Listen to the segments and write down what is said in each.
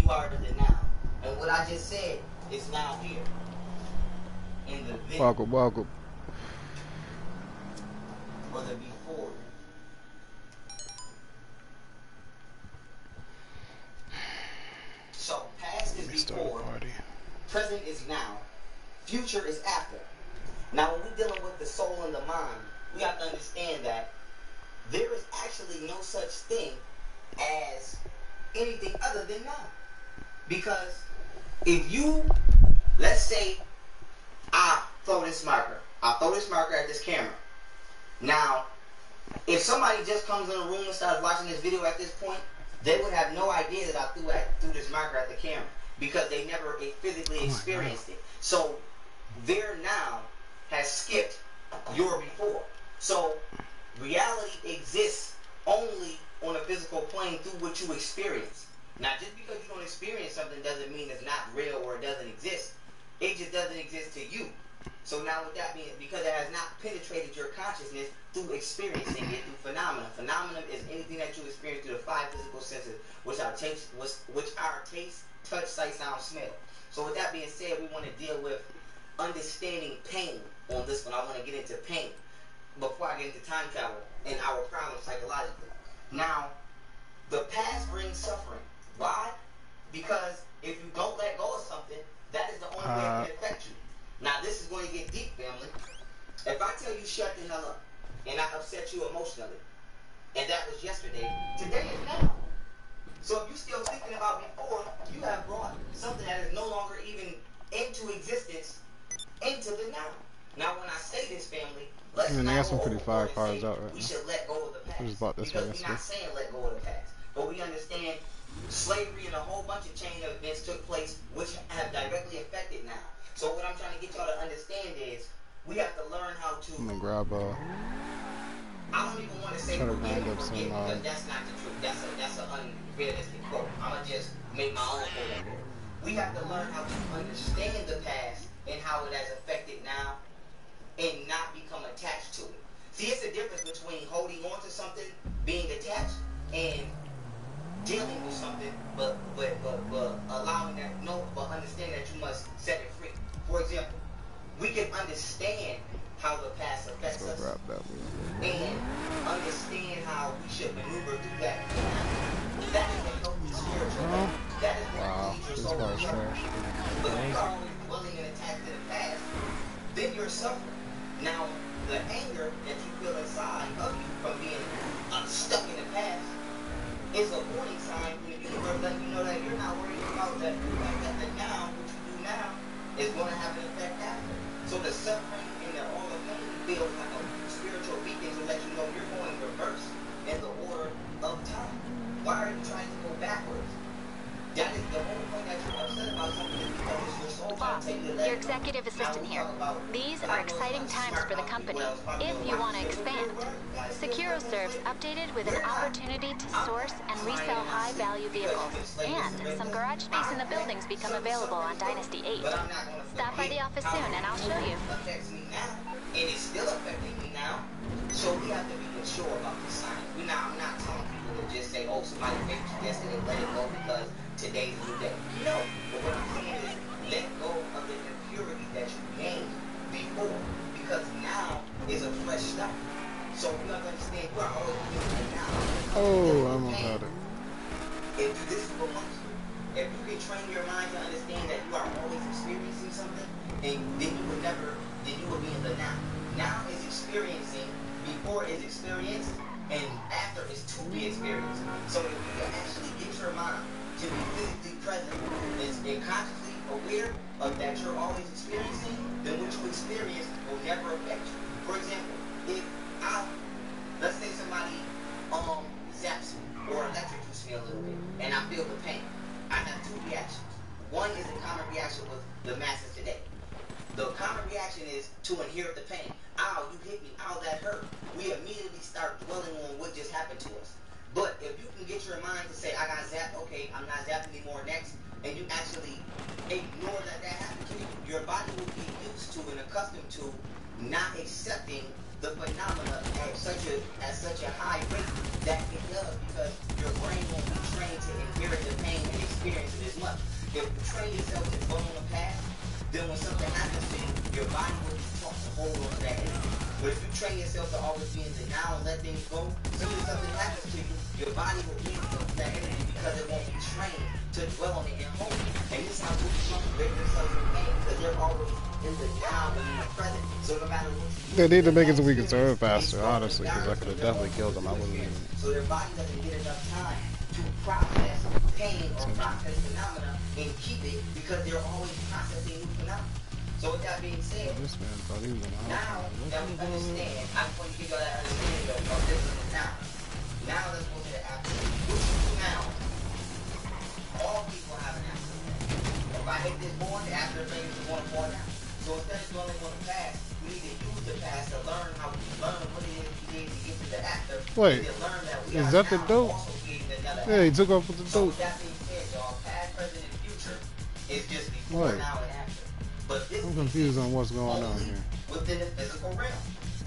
are to the now. And what I just said is now here. In the then. Welcome. Or the before. So past is before, present is now, future is after. Now when we're dealing with the soul and the mind, we have to understand that there is actually no such thing as anything other than now. Because if you, let's say, I throw this marker at this camera. Now, if somebody just comes in the room and starts watching this video at this point, they would have no idea that I threw this marker at the camera because they never physically experienced it. So their now has skipped your before. So reality exists only on a physical plane through what you experience. Now, just because you don't experience something doesn't mean it's not real or it doesn't exist. It just doesn't exist to you. So now with that being, because it has not penetrated your consciousness through experiencing it through phenomena. Phenomenon is anything that you experience through the five physical senses, which are taste, touch, sight, sound, smell. So with that being said, we want to deal with understanding pain on this one. I want to get into pain before I get into time travel and our problems psychologically. Now, the past brings suffering. Why? Because if you don't let go of something, that is the only way it can affect you. Now, this is going to get deep, family. If I tell you shut the hell up, and I upset you emotionally, and that was yesterday, today is now. So if you're still thinking about before, you have brought something that is no longer even into existence into the now. Now, when I say this, family, let's they not got some go pretty fire cars out right we now. should let go of the past. I just bought this because one we're not saying let go of the past, but we understand slavery and a whole bunch of chain of events took place which have directly affected now. So what I'm trying to get y'all to understand is we have to learn how to. I'm gonna grab I don't even want to say forget because that's not the truth. That's an unrealistic quote. I'm gonna just make my own quote up there. We have to learn how to understand the past and how it has affected now, and not become attached to it. See, it's the difference between holding on to something, being attached, and dealing with something, but allowing that but understanding that you must set it free. For example, we can understand how the past affects us and understand how we should maneuver through that. That is a healthy spiritual life. That is what leads your soul to heaven. But if you're always dwelling and attached to the past, then you're suffering. Now, the anger that you feel inside of you from being stuck in the past is a warning sign from the universe letting you know that you're not worried about that now, what you do now, is going to have an effect after. So the suffering and all the pain feels like a spiritual beacon to let you know you're going reverse in the order of time. Why are you trying to go backwards? That is the whole point that you're upset about something is because it's your soul trying to take you to let your executive assistant here. These are exciting times for the company if you want to expand. SecuroServe's updated with an opportunity to source and resell high-value vehicles. And some garage space in the buildings become available on Dynasty 8. Stop by the office soon and I'll show you. Affects me now, and it's still affecting me now. So we have to be mature about this sign. I'm not telling people to just say, oh, somebody faked you yesterday, let it go because today's a new day. No. But what I'm saying is let go of the impurity that you gained before, because now is a fresh start. So we have to understand you are always doing it now. Oh, I'm about it. If this is what wants you. If you can train your mind to understand that you are always experiencing something, and then you would be in the now. Now is experiencing, before is experienced, and after is to be experienced. So if you can actually get your mind to be physically present and consciously aware of that you're always experiencing, then what you experience will never affect you. For example, if let's say somebody zaps me or electrocutes me a little bit, and I feel the pain, I have two reactions. One is a common reaction with the masses today. The common reaction is to inherit the pain. Ow, you hit me. Ow, that hurt. We immediately start dwelling on what just happened to us. But if you can get your mind to say, I got zapped, okay, I'm not zapped anymore next, and you actually ignore that happened to you, your body will be used to and accustomed to not accepting the phenomena at such a high rate that it does, because your brain won't be trained to inherit the pain and experience it as much. if you train yourself to dwell on the past, then when something happens to you, your body will be taught to hold on to that energy. But if you train yourself to always be in the now and let things go, as soon as something happens to you, your body will be in that energy because it won't be trained to dwell on it and hold it. And this is how people come to break themselves in pain because they're always in the now and in the present. So no matter what you do, They need to make it so we can serve faster, honestly, because I could have definitely killed them. I wouldn't even. So their body doesn't get enough time to process pain or process phenomena and keep it because they're always processing new phenomena. So with that being said, This man thought he was in the now house. that we understand, I just want to give y'all that understanding of this and now. Now let's go to the after. What you do now, all people have an after. If I hit this board, the after thing is going to fall down. So instead of dwelling on the past, we need to use the past to learn how we learn what it is we did to get to the after. Wait, is that the dope? Yeah, he took off with the So dope. with that being said, y'all, past, present, and future is just before, Wait. now, and after. But this I'm confused on what's going on only here. within the physical realm.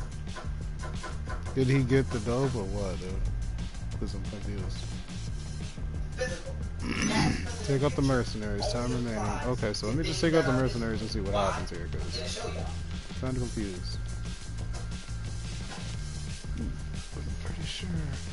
Did he get the dope or what, dude? Because I'm confused. Physical. Take out the mercenaries. Time remaining. Okay, so let me just take out the mercenaries and see what happens here, because I'll show y'all. I'm kind of confused. I'm pretty sure.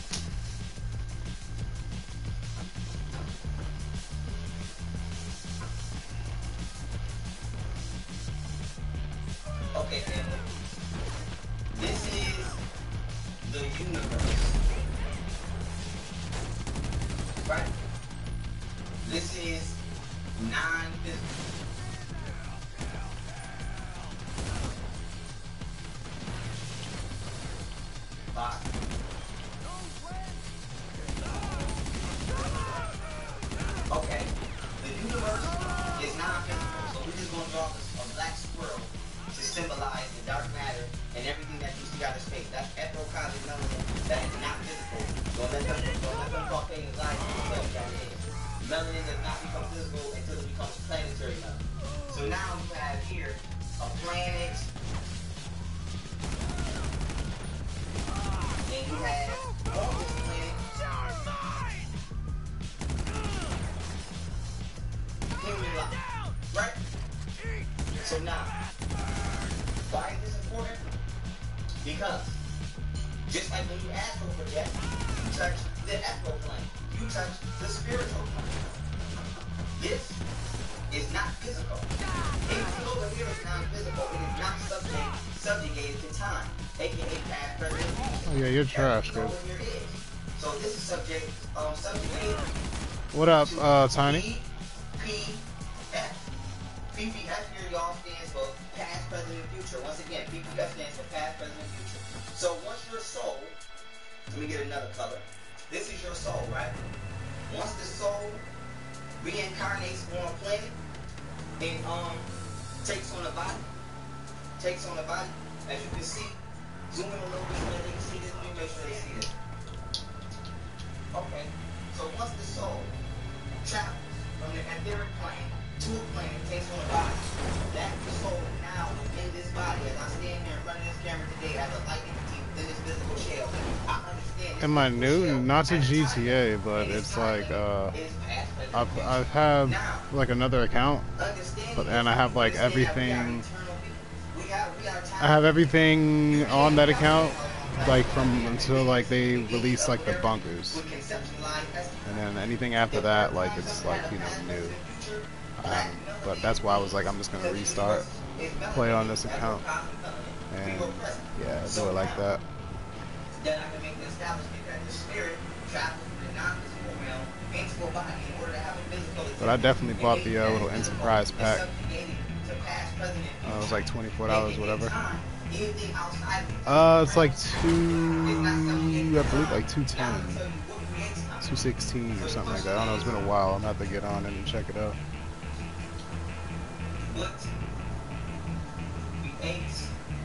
Okay, family. This is the universe. Right? This is non-physical. Body. Okay. The universe is non-physical, so we're just going to draw a black squirrel to symbolize the dark matter and everything that you see out of space. That's ectoplasmic melanin. That is not physical. Don't let them Caucasians lie to you that it is. Melanin does not become physical until it becomes planetary melanin. So now you have here a planet, and you have on this planet human life. Right? So now, why is this important? Because just like when you astral project, you touch the astral plane. You touch the spiritual plane. This is not physical. Even though the mirror is non-physical, it is not subjugated to time, aka past, present, and future. Oh yeah, you're trash, Everything dude. over here is. So this is subjugated. What up, Tiny? PPF. PPF here, y'all, stands for past, present, and future. Once again, PPF stands for past, present, and future. So once your soul, let me get another color. This is your soul, right? Once the soul reincarnates on a planet and takes on a body, as you can see, zoom in a little bit so that they can see this. Let me make sure they see this. Okay, so once the soul travels from the etheric plane to a planet, takes on a body, that soul now within this body, as I stand here running this camera today as a light entity within this physical shell, I understand. Am I new? Not to GTA, but it's like I've had like another account, and I have like everything. I have everything on that account, like from until like they release like the bunkers, and then anything after that, like it's like, you know, new. But that's why I was like, I'm just gonna restart, play on this account, and yeah, do it like that. Then I can make the establishment that the spirit travels from the non-physical realm into a body in order to have a physical existence. But I definitely bought the little enterprise pack. It was like $24, whatever. It's like I believe like 210, 216 or something like that. I don't know. It's been a while. I'm gonna have to get on it and check it out. What creates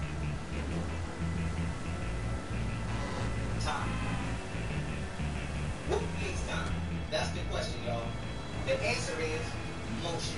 time? What creates time? That's the question, y'all. The answer is motion.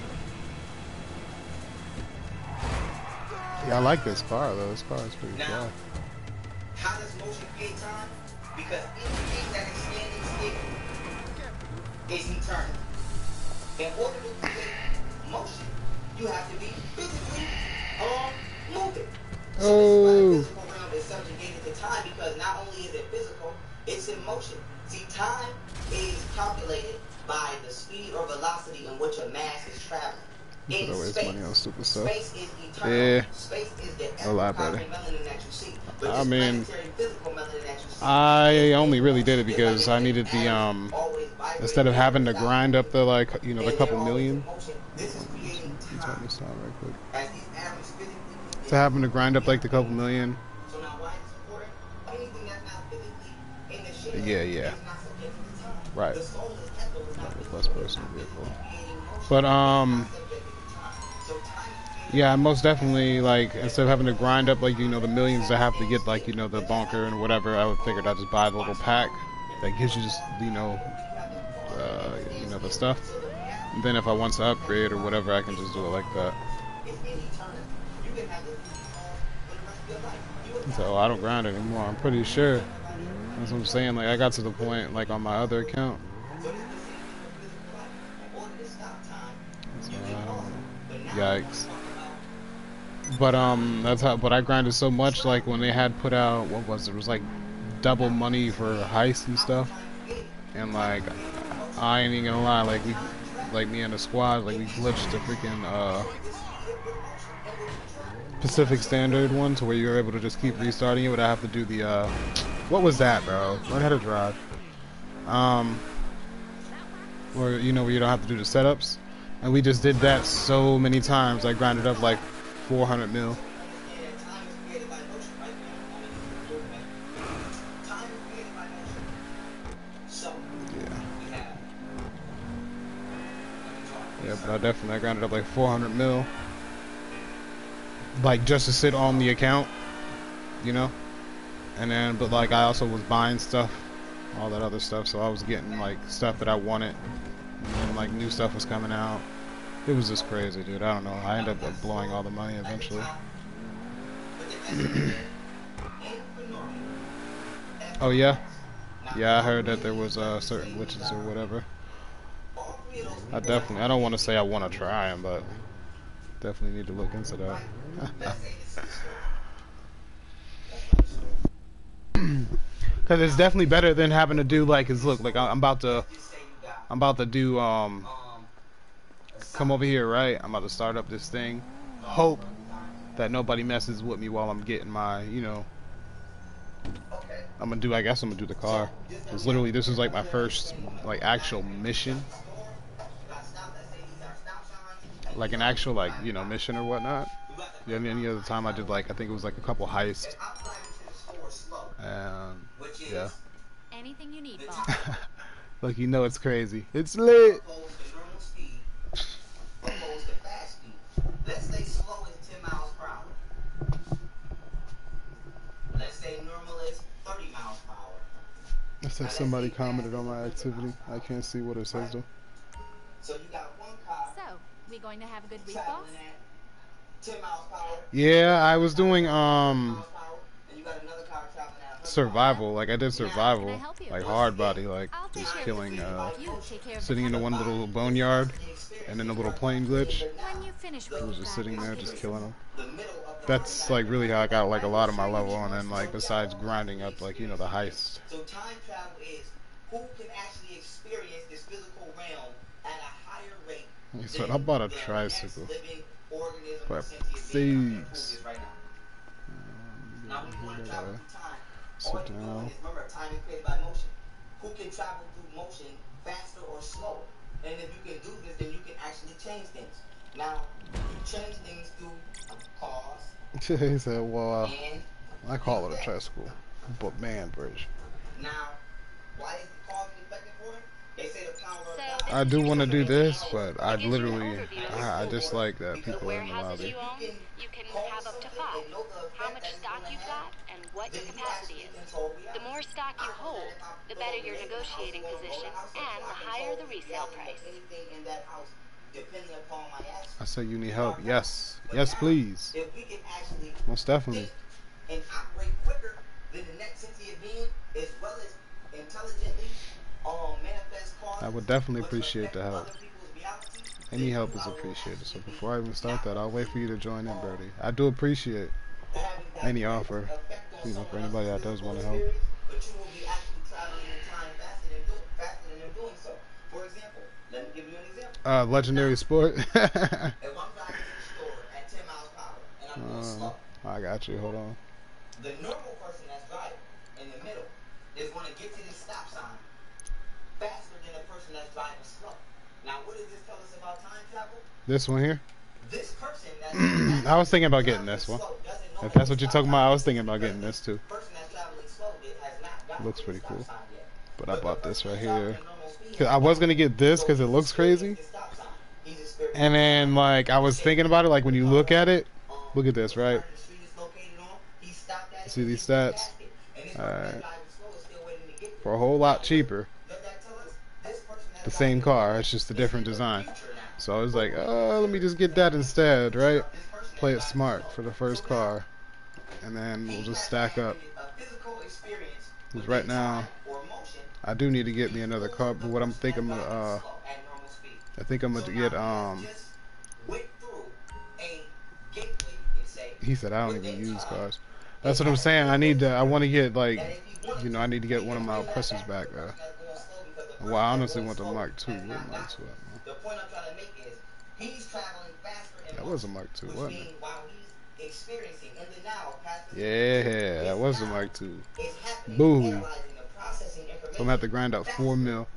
Yeah, I like this car though. This car is pretty Now, fly. how does motion create time? Because anything that is standing still is eternal. In order to create motion, you have to be physically moving. So this is why the physical realm is subjugated to time, because not only is it physical, it's in motion. See, time is calculated by the speed or velocity in which a mass is traveling. In space, money on stupid stuff. Space is eternal. Yeah. Space is the A lot better. melanin that you see. But I mean, physical melanin that you see, I only really did it because I needed the instead of having to grind up the the couple million. Turn this on right quick. To having to grind up like the couple million. Yeah. Right. Less personal vehicle. But yeah, most definitely, like, instead of having to grind up, like, the millions to have to get, like, the bunker and whatever, I would figure I'd just buy the little pack that gives you just, the stuff. And then if I want to upgrade or whatever, I can just do it like that. So I don't grind anymore, I'm pretty sure. That's what I'm saying, like, I got to the point, like, on my other account. Yikes. But but I grinded so much, like when they had put out, what was it? It was like double money for heists and stuff. And like, I ain't even gonna lie, like me and the squad, like we glitched the freaking Pacific Standard one, to where you were able to just keep restarting it without having to do the what was that, bro? Learn how to drive. Where you don't have to do the setups. And we just did that so many times. I grinded up like 400 mil. Yeah, but I grinded up like 400 mil. Like just to sit on the account, And then, but like I also was buying stuff, all that other stuff. So I was getting like stuff that I wanted. And like new stuff was coming out. It was just crazy, dude. I don't know. I ended up blowing all the money eventually. Oh yeah? Yeah, I heard that there was certain glitches or whatever. I don't want to say I want to try them, but definitely need to look into that. Because it's definitely better than having to do like, look, like I'm about to do come over here, right? I'm about to start up this thing. Hope that nobody messes with me while I'm getting my, I guess I'm gonna do the car. Because literally this is like my first like actual mission. Like an actual mission or whatnot. Yeah, any other time I did I think it was like a couple heists. And yeah. Anything you need, boss. Look, it's crazy. It's lit. Let's stay slow as 10 miles per hour. Let's stay normal as 30 miles per hour. Looks like somebody commented on my activity. I can't see what it says though. So you got one car. So, we going to have a good week, boss? 10 miles per hour. Yeah, I was doing survival. Like I did survival, like hard body, like just killing, sitting in the one little boneyard, and then a little plane glitch. I was just sitting there, just killing them. That's like really how I got like a lot of my level, and then like besides grinding up like the heist. So time travel is who can actually experience this physical realm at a higher rate. He said I bought a tricycle, but thieves. Sit down. Remember, time is created by motion. Who can travel through motion faster or slower? And if you can do this, then you can actually change things. Now, you change things through cars. He said, well, I call it a tricycle, but man bridge. Now, why is the cause effective for it? They say the power of God. I do want to do this, but I literally, I just like that people are in the lobby. You can have up to 5. How much stock you've got and what your capacity is. The more stock you hold, the better your negotiating position and the higher the resale price. I say you need help. Yes. Yes, please. Most definitely. And operate quicker than the next sentient being, as well as intelligently manifest causes. I would definitely appreciate the help. Any help is appreciated. So before I even start that, I'll wait for you to join in, Birdie. I do appreciate any offer, you know, for anybody that does want to help. But you will be actually traveling in time faster than them doing so. For example, let me give you an example. Legendary sport. If I'm driving to the store at 10 miles per hour and I'm going slow, I got you. Hold on. the normal person that's driving in the middle is going to get to this stop sign faster than the person that's driving slow. Now, what does this tell us about time travel? This one here? This person that's I was thinking about getting this one. If that's what you're talking about, I was thinking about getting this too. Looks pretty cool. But I bought this right here. Cause I was gonna get this because it looks crazy. And then like I was thinking about it, like when you look at it, look at this, right? See these stats? Alright. For a whole lot cheaper. The same car, it's just a different design. So I was like, oh, let me just get that instead, right? Play it smart for the first car. And then we'll just stack up. Because right now, I do need to get me another car, but what I'm thinking, I think I'm gonna get, he said I don't even use cars. That's what I'm saying. I want to get, like, you know, I need to get one of my oppressors back. Well, I honestly want the Mark II. What Mark II at, the point I'm trying to make is he's traveling faster that was a Mark II, wasn't it? While he's experiencing in the now, yeah, that was a Mark II. Boo. So I'm gonna have to grind out 4 mil.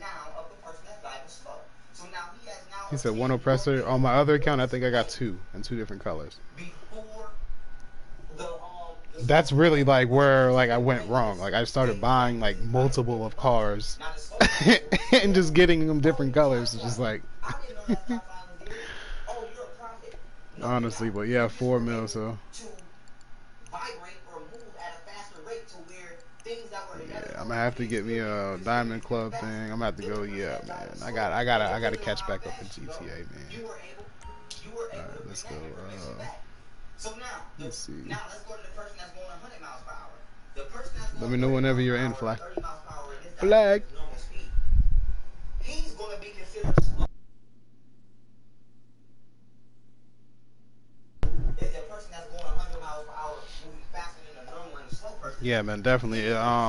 He said one oppressor. On my other account, I think I got 2 in 2 different colors. That's really like where like I went wrong. Like I started buying like multiple of cars and just getting them different colors. It's just like honestly, but yeah, 4 mil. So yeah, I'm gonna have to get me a Diamond Club thing. I'm gonna have to go. Yeah, man. I gotta catch back up in GTA, man. Alright, let's go. Let's see. Let me know whenever you're in, Flag. Flag. Yeah, man, definitely.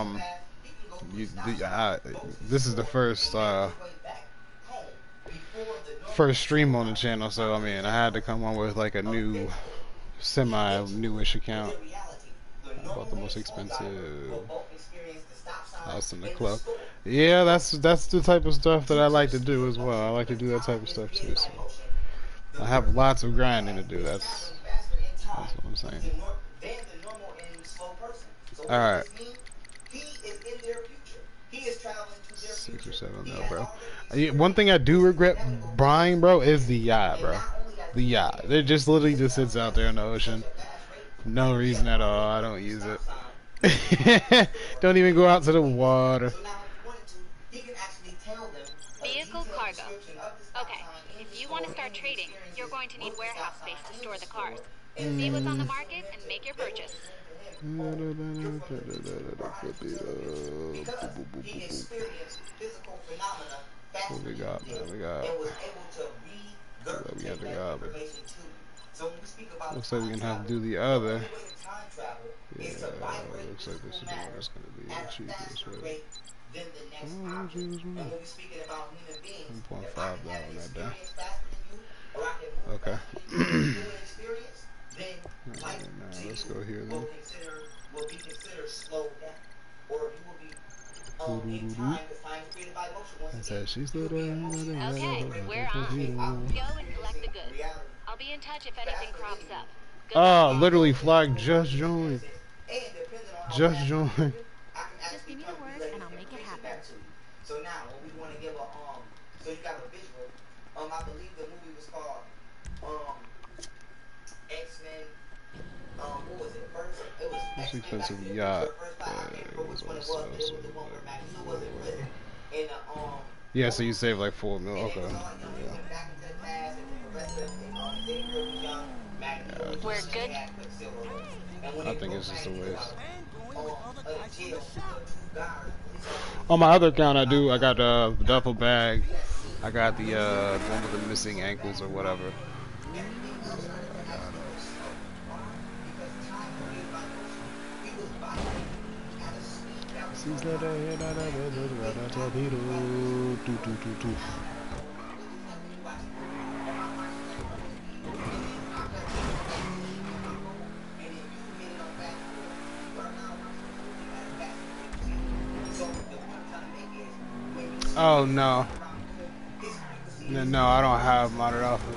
This is the first stream on the channel, so I mean, I had to come on with like a new, semi-newish account. I bought the most expensive house in the club. Yeah, that's the type of stuff that I like to do as well. I like to do that type of stuff too. So I have lots of grinding to do. That's what I'm saying. All right. 6 or 7 mil, bro. One thing I do regret buying, bro, is the yacht, bro. The yacht. It just literally just sits out there in the ocean. No reason at all. I don't use it. Don't even go out to the water. Vehicle cargo. Okay, if you want to start trading, you're going to need warehouse space to store the cars. See what's on the market and make your purchase. What we got, man? We got the garbage. Looks like we're gonna have to do the other. Yeah, looks like this is the one that's gonna be the cheapest, right? Oh, Jesus, man. 1.5 down on that down. Okay. Alright, now let's go here then. I said she's the Okay, we're on. Go and collect the goods. I'll be in touch if anything crops up. Oh, literally, Flag just joined. Just joined. Just give me the word and I'll make it happen. So now, when we want to give a so you got a visual. I believe the movie was called X-Men. What was it? First, it was Most expensive yacht. It was also yeah, so you save like 4 mil. Okay. Yeah. We're good. I think it's just a waste. On my other account, I got a duffel bag I got the one with the missing ankles or whatever. Oh no. No, I don't have modded outfit.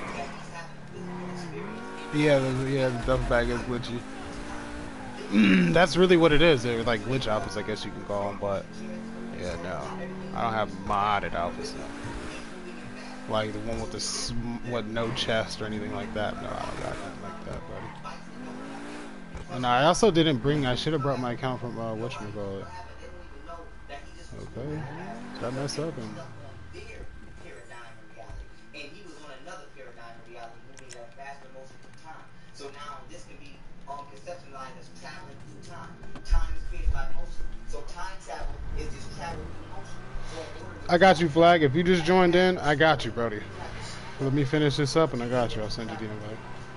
Yeah, the duffel bag is glitchy. That's really what it is. They're like glitch outfits, I guess you can call them. But yeah, no, I don't have modded outfits now. Like the one with the no chest or anything like that. No, I don't got nothing like that, buddy. And I also didn't bring. I should have brought my account from whatchamacallit. Okay, so I messed up and. So now this can be conceptualized as traveling through time. Time is created by motion. So time travel is just traveling through motion. So I got you, Flag. If you just joined in, I got you, Brody. Let me finish this up and I got you. I'll send you the invite.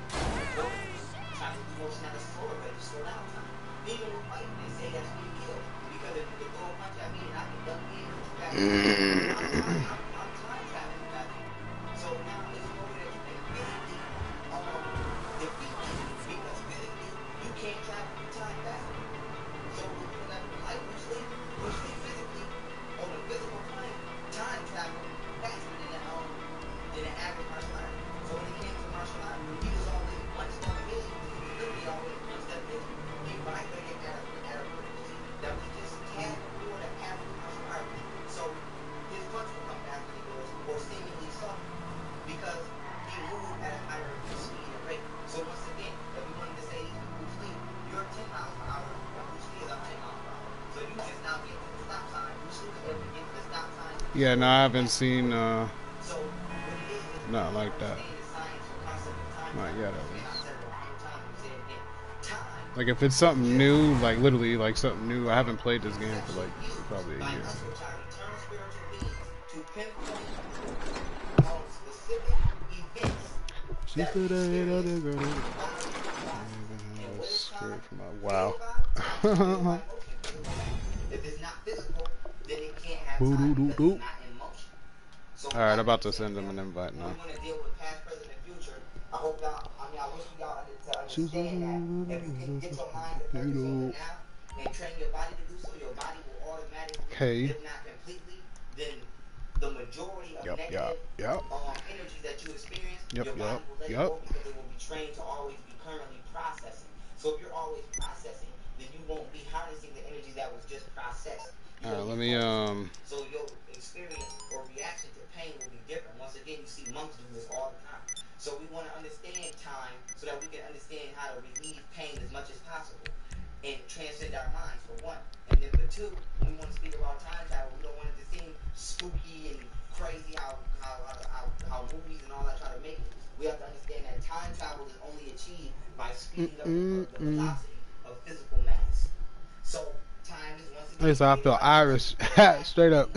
Yeah, no, I haven't seen not like that. Not yet, at least. Like if it's something new, like literally like something new, I haven't played this game for like probably a year. Wow. Alright, I'm about to send them an invite now. I hope y'all, I wish y'all understand that if you can get your mind to focus on it now and train your body to do so, your body will automatically, if not completely, then the majority of negative energies that you experience, your body will let it go because it will be trained to always be currently processing. So if you're always processing, then you won't be harnessing the energy that was just processed. Alright, let me So your experience or reaction to pain will be different. Once again, you see monks do this all the time. So we want to understand time so that we can understand how to relieve pain as much as possible and transcend our minds, for one. And then for two, when we want to speak about time travel, we don't want it to seem spooky and crazy how movies and all that try to make it. We have to understand that time travel is only achieved by speeding up the velocity of physical mass. So time is once again... I feel Irish. Straight up.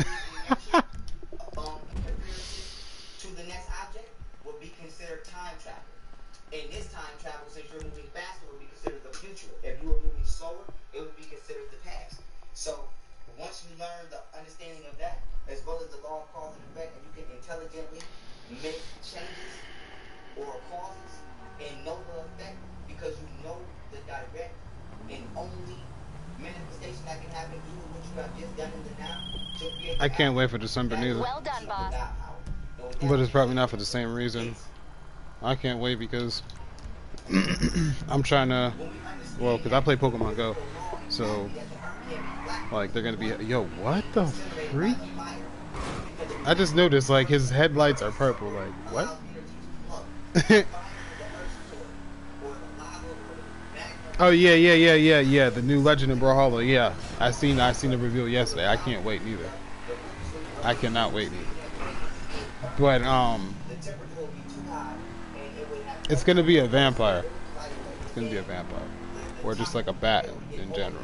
To the next object would be considered time travel. In this time travel, since you're moving faster, would be considered the future. If you were moving slower, it would be considered the past. So once you learn the understanding of that, as well as the law of cause and effect, and you can intelligently make changes or causes and know the effect because you know the direct and only manifestation that can happen due to what you have just done in the now. I can't wait for December neither. Well done, boss. But it's probably not for the same reason. I can't wait because I'm trying to, well, because I play Pokemon Go, so like they're gonna be, yo, what the freak? I just noticed like his headlights are purple. Like what? Oh yeah. The new Legend of Brawlhalla. Yeah, I seen the reveal yesterday. I can't wait neither. I cannot wait neither. But it's gonna be a vampire. It's gonna be a vampire, or just like a bat in general.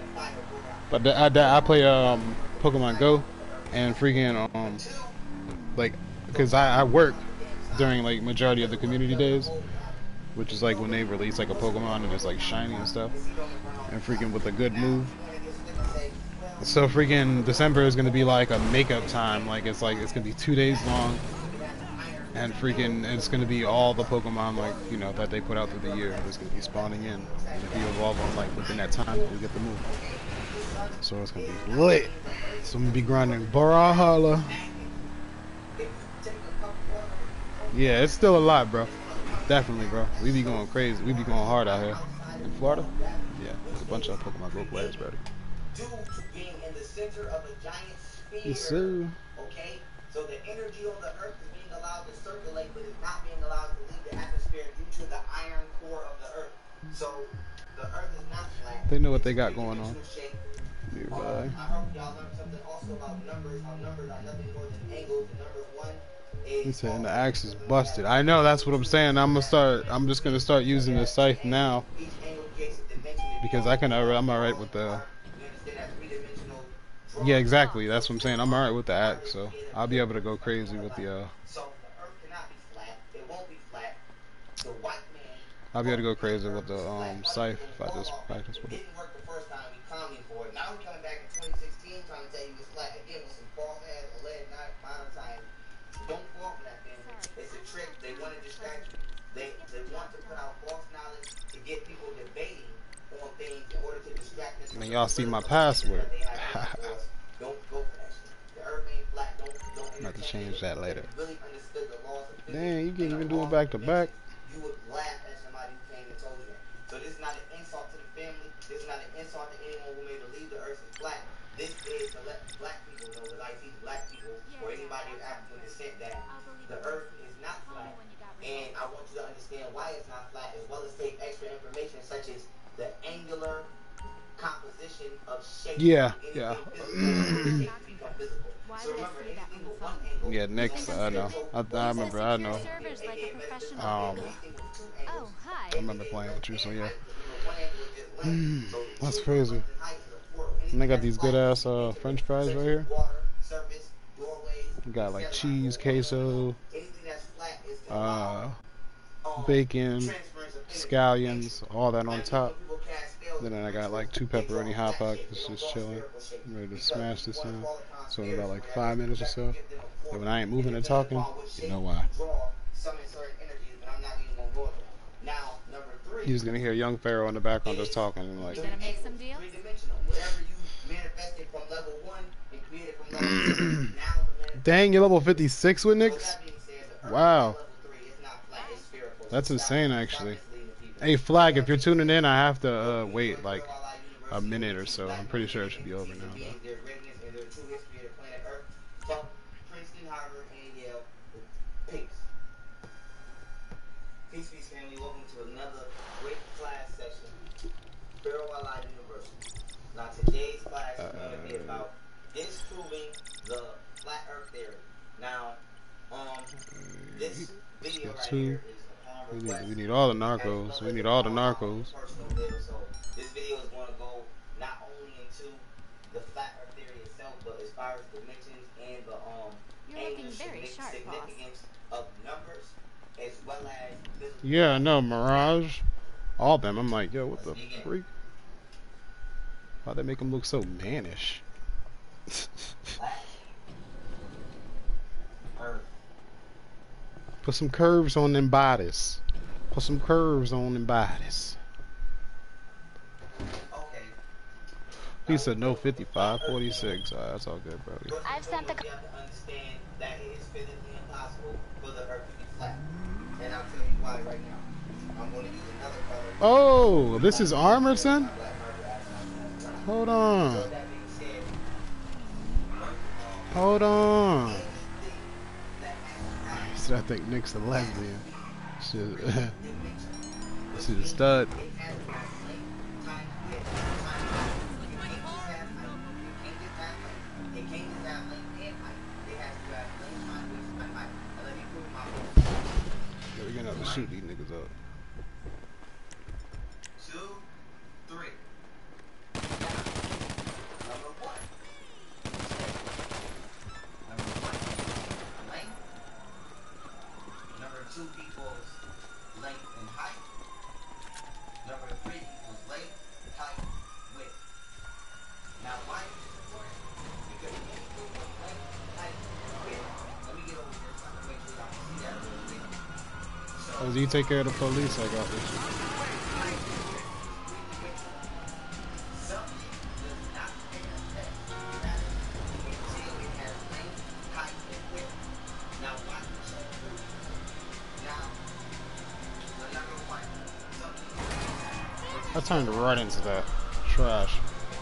But I play Pokemon Go, and freaking like, because I work during like majority of the community days, which is like when they release like a Pokemon and it's like shiny and stuff, and freaking with a good move. So freaking December is gonna be like a makeup time. Like it's gonna be 2 days long, and freaking it's gonna be all the Pokemon like that they put out through the year. It's gonna be spawning in, and if you evolve them like within that time, you get the move. So it's gonna be lit. So I'm gonna be grinding Brawlhalla. Yeah, it's still a lot, bro. Definitely, bro. We be going crazy. We be going hard out here. In Florida? Yeah, there's a bunch of Pokemon Go players, bro. Due to being in the center of a giant sphere. Yes, sir. Okay? So the energy on the Earth is being allowed to circulate, but it's not being allowed to leave the atmosphere due to the iron core of the Earth. So the Earth is not flat. They know what they got going on. I hope y'all learned something also about numbers. How numbers are nothing more than angles. And number one is. He's saying the axe is busted. I know, that's what I'm saying. I'm just gonna start using the scythe now because I'm alright with the. Yeah, exactly. That's what I'm saying. I'm alright with the axe, so I'll be able to go crazy with the. I'll be able to go crazy with the scythe if I just practice with it. Now I'm coming back in 2016 trying to tell you it's flat again with some false ass alleged monetizing. Don't fall for that thing. It's a trick. They want to distract you. They want to put out false knowledge to get people debating on things in order to distract us. And y'all see my password. Don't go for that shit. The earth ain't flat. Don't I'm about to change that later. Really understood the laws of physics. Dang, you can't even do it back to back. You would laugh at somebody who came and told you that. So this is not an insult to the family. This is not an insult to anyone who may believe the earth is flat. This is to let black people know, that I see black people or anybody of African descent, that the earth is not flat. And I want you to understand why it's not flat, as well as take extra information such as the angular composition of shape. Yeah. So remember, anything with one angle. Yeah, next, I know. I remember, I know. I remember playing with you, so yeah. That's crazy. And they got these good ass French fries right here. You got like cheese, queso, bacon, scallions, all that on top. Then I got like 2 pepperoni hot pockets just chilling. I'm ready to smash this in. So in about like 5 minutes or so. And when I ain't moving and talking, you know why. You're just gonna hear young Pharaoh in the background just talking and like. You gonna make some deals? Dang, you're level 56 with Nyx? Wow. That's insane, actually. Hey, Flag, if you're tuning in, I have to wait like a minute or so. I'm pretty sure it should be over now, though. Peace, family. Welcome to another great class session. BvnGz University. Now, today's class is going to be about disproving the flat Earth theory. Now, this video right here is upon request. We need all the narcos. We need all the narcos. So this video is going to go not only into the flat Earth theory itself, but as far as dimensions and the significance of numbers, as well as yeah, no, Mirage, all of them. I'm like, yo, what the freak? Why'd they make them look so mannish? Put some curves on them bodies. Put some curves on them bodies. He said no 55, 46. That's all good, bro. I've sent the. You have to understand that it is physically impossible for the Earth to be flat. And I'll tell you why right now. I'm going to use another color. Oh, this is Armerson? Hold on. Hold on. So I think Nick's a lesbian. She's a stud. Yeah, we're gonna have to shoot these niggas up. 2, 3. Number 1. As you take care of the police, I got this. I turned right into that trash.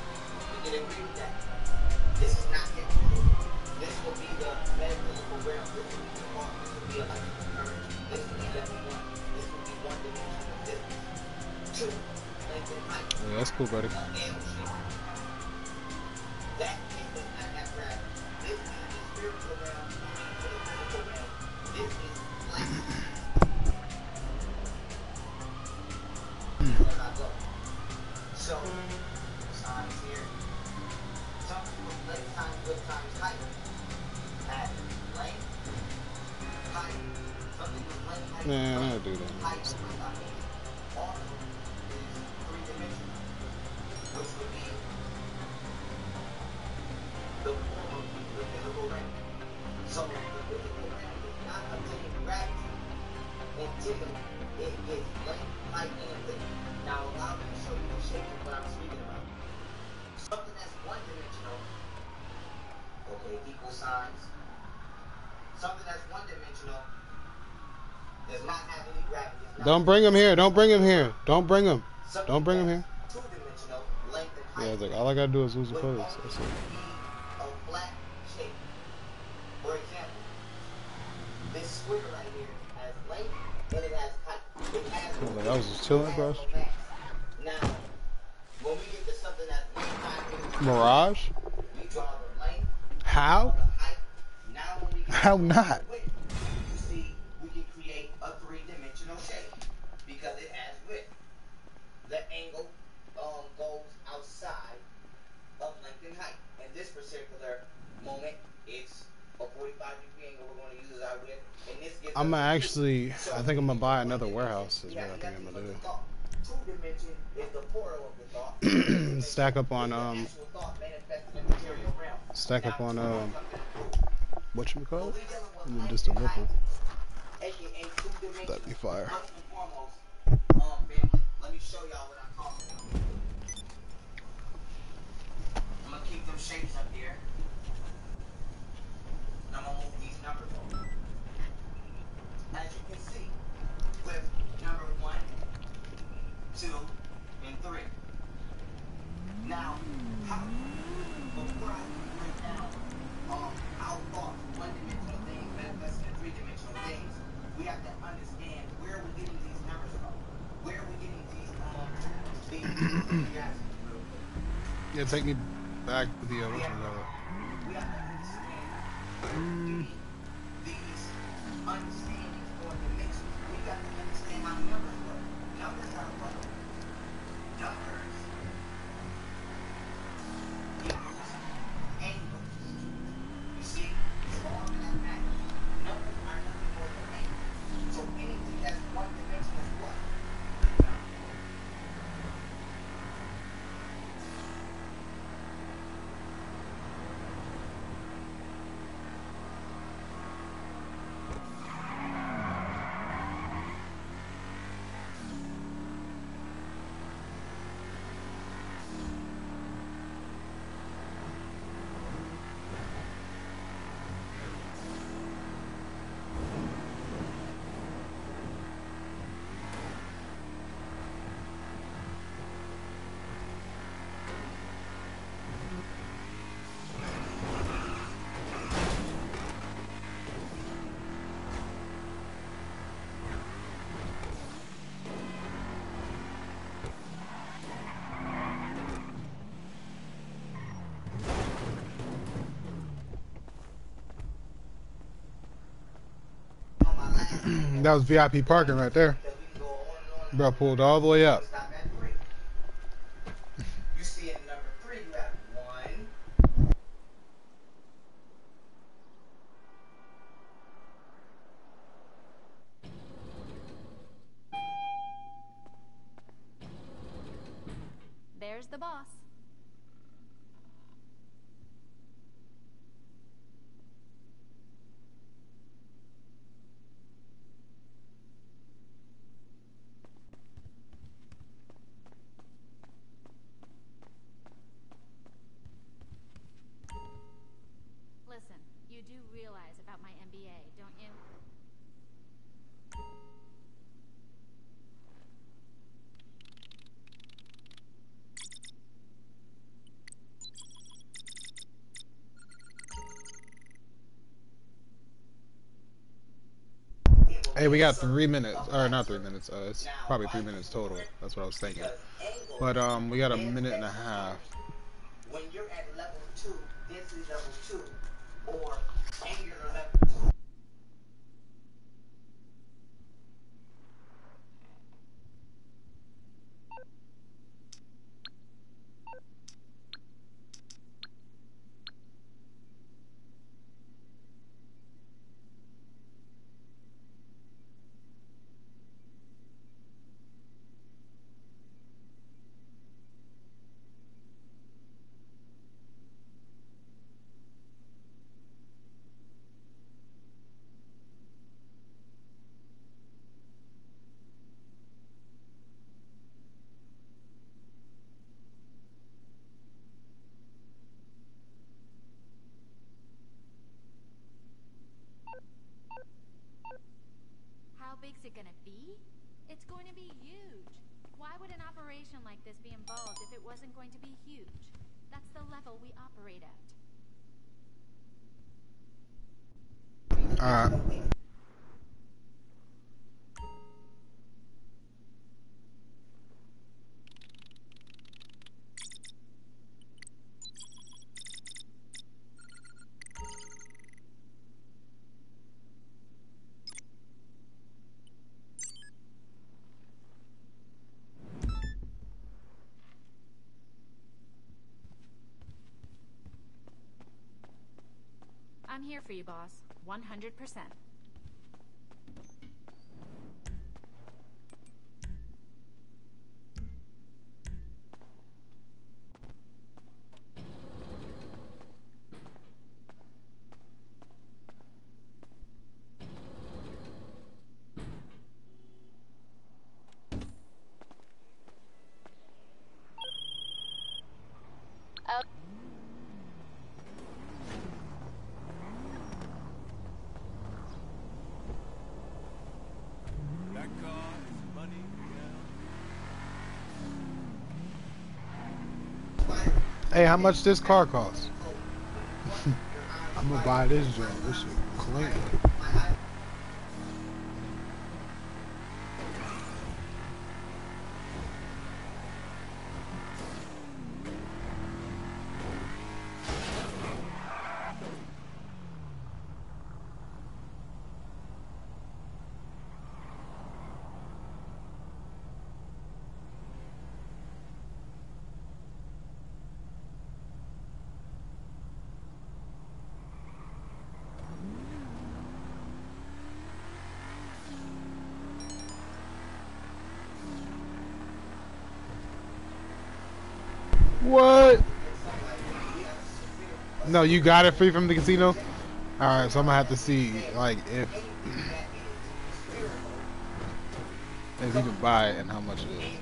This is not it. This will be the metaphysical realm. This will be the part. This will be a life current. This will be level 1. This will be one dimension of distance. 2, length and height. Yeah, that's cool, buddy. L shape. That does not have gravity. This is the spiritual realm. To the physical realm. This is light. There I go. So, signs here. Something with length times width times height. At length, height. Something with length, height, Man, I'll do that. height, also is 3-dimensional, which would be the form of the physical realm. So the physical realm does not obtain gravity until it is length, height, and width. Now allow me to show you the shape of what I'm speaking about. Something that's one-dimensional, okay, equal signs. Something that's one-dimensional does not have any gravity. Don't bring him here. Don't bring him here. Don't bring him. Don't bring him here. Two-dimensional, length and height. Yeah, it's like all I gotta do is lose the Would pose. only That's be it. a flat shape. For example, this square right here has length and it has height. It has Yeah, like I was just chilling, bro. Now, when we get to something that's length times Mirage? we draw the length, How? the height. Now when we get How to not? width, you see, we can create a 3-dimensional shape because it has width. The angle goes outside of length and height. In this particular moment, it's a 45-degree angle we're going to use as our width. And this gives I'm gonna us actually, I think I'm gonna buy another warehouse is what I think I'm gonna do. 2-dimension is the portal of the thought. Stack up on, Actual thought manifested in material realm. stack up on, Now, whatchamacallit? we dealing with And then light just a and ripple. height, aka 2-dimensional. That'd be fire. First and foremost, family, let me show y'all what I'm talking about. I'm gonna keep them shapes up here. And I'm gonna move these numbers over. As you can see, with number 1, 2, and 3. Now, before I break down how thoughts, one-dimensional things manifest in 3-dimensional things, we have to understand where we're getting these numbers from. Where are we getting these reactions real quick. Yeah, take me back to the, whatchamacallit. We have to understand where we're getting these understandings or dimensions. We got to understand how numbers work. Numbers are what? Numbers equals angles. You see, it's all mathematics. Numbers are nothing more than angles. So anything that's one dimension is what? That was VIP parking right there. Bro pulled all the way up. You see in number 3, you have 1. There's the boss. You do realize about my MBA, don't you? Hey, we got 3 minutes, or not 3 minutes. It's probably 3 minutes total. That's what I was thinking. But we got a minute and a half. When you're at level 2, density level 2, or angular level 2. How big's it gonna be? It's going to be huge. Why would an operation like this be involved if it wasn't going to be huge? That's the level we operate at. I'm here for you, boss. 100%. Hey, how much this car cost? I'm gonna buy this joint. This shit clean. What? No, you got it free from the casino? Alright, so I'm gonna have to see, like, if you can buy it and how much it is.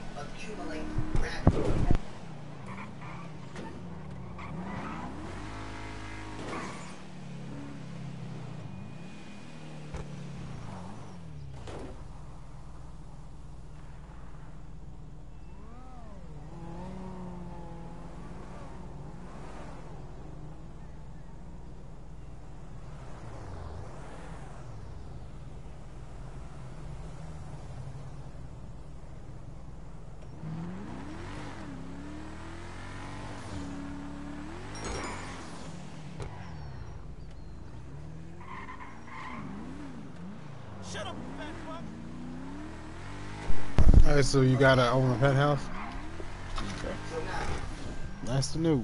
Shut up, fat fuck! Alright, so you got to own a penthouse? Okay. Nice to know.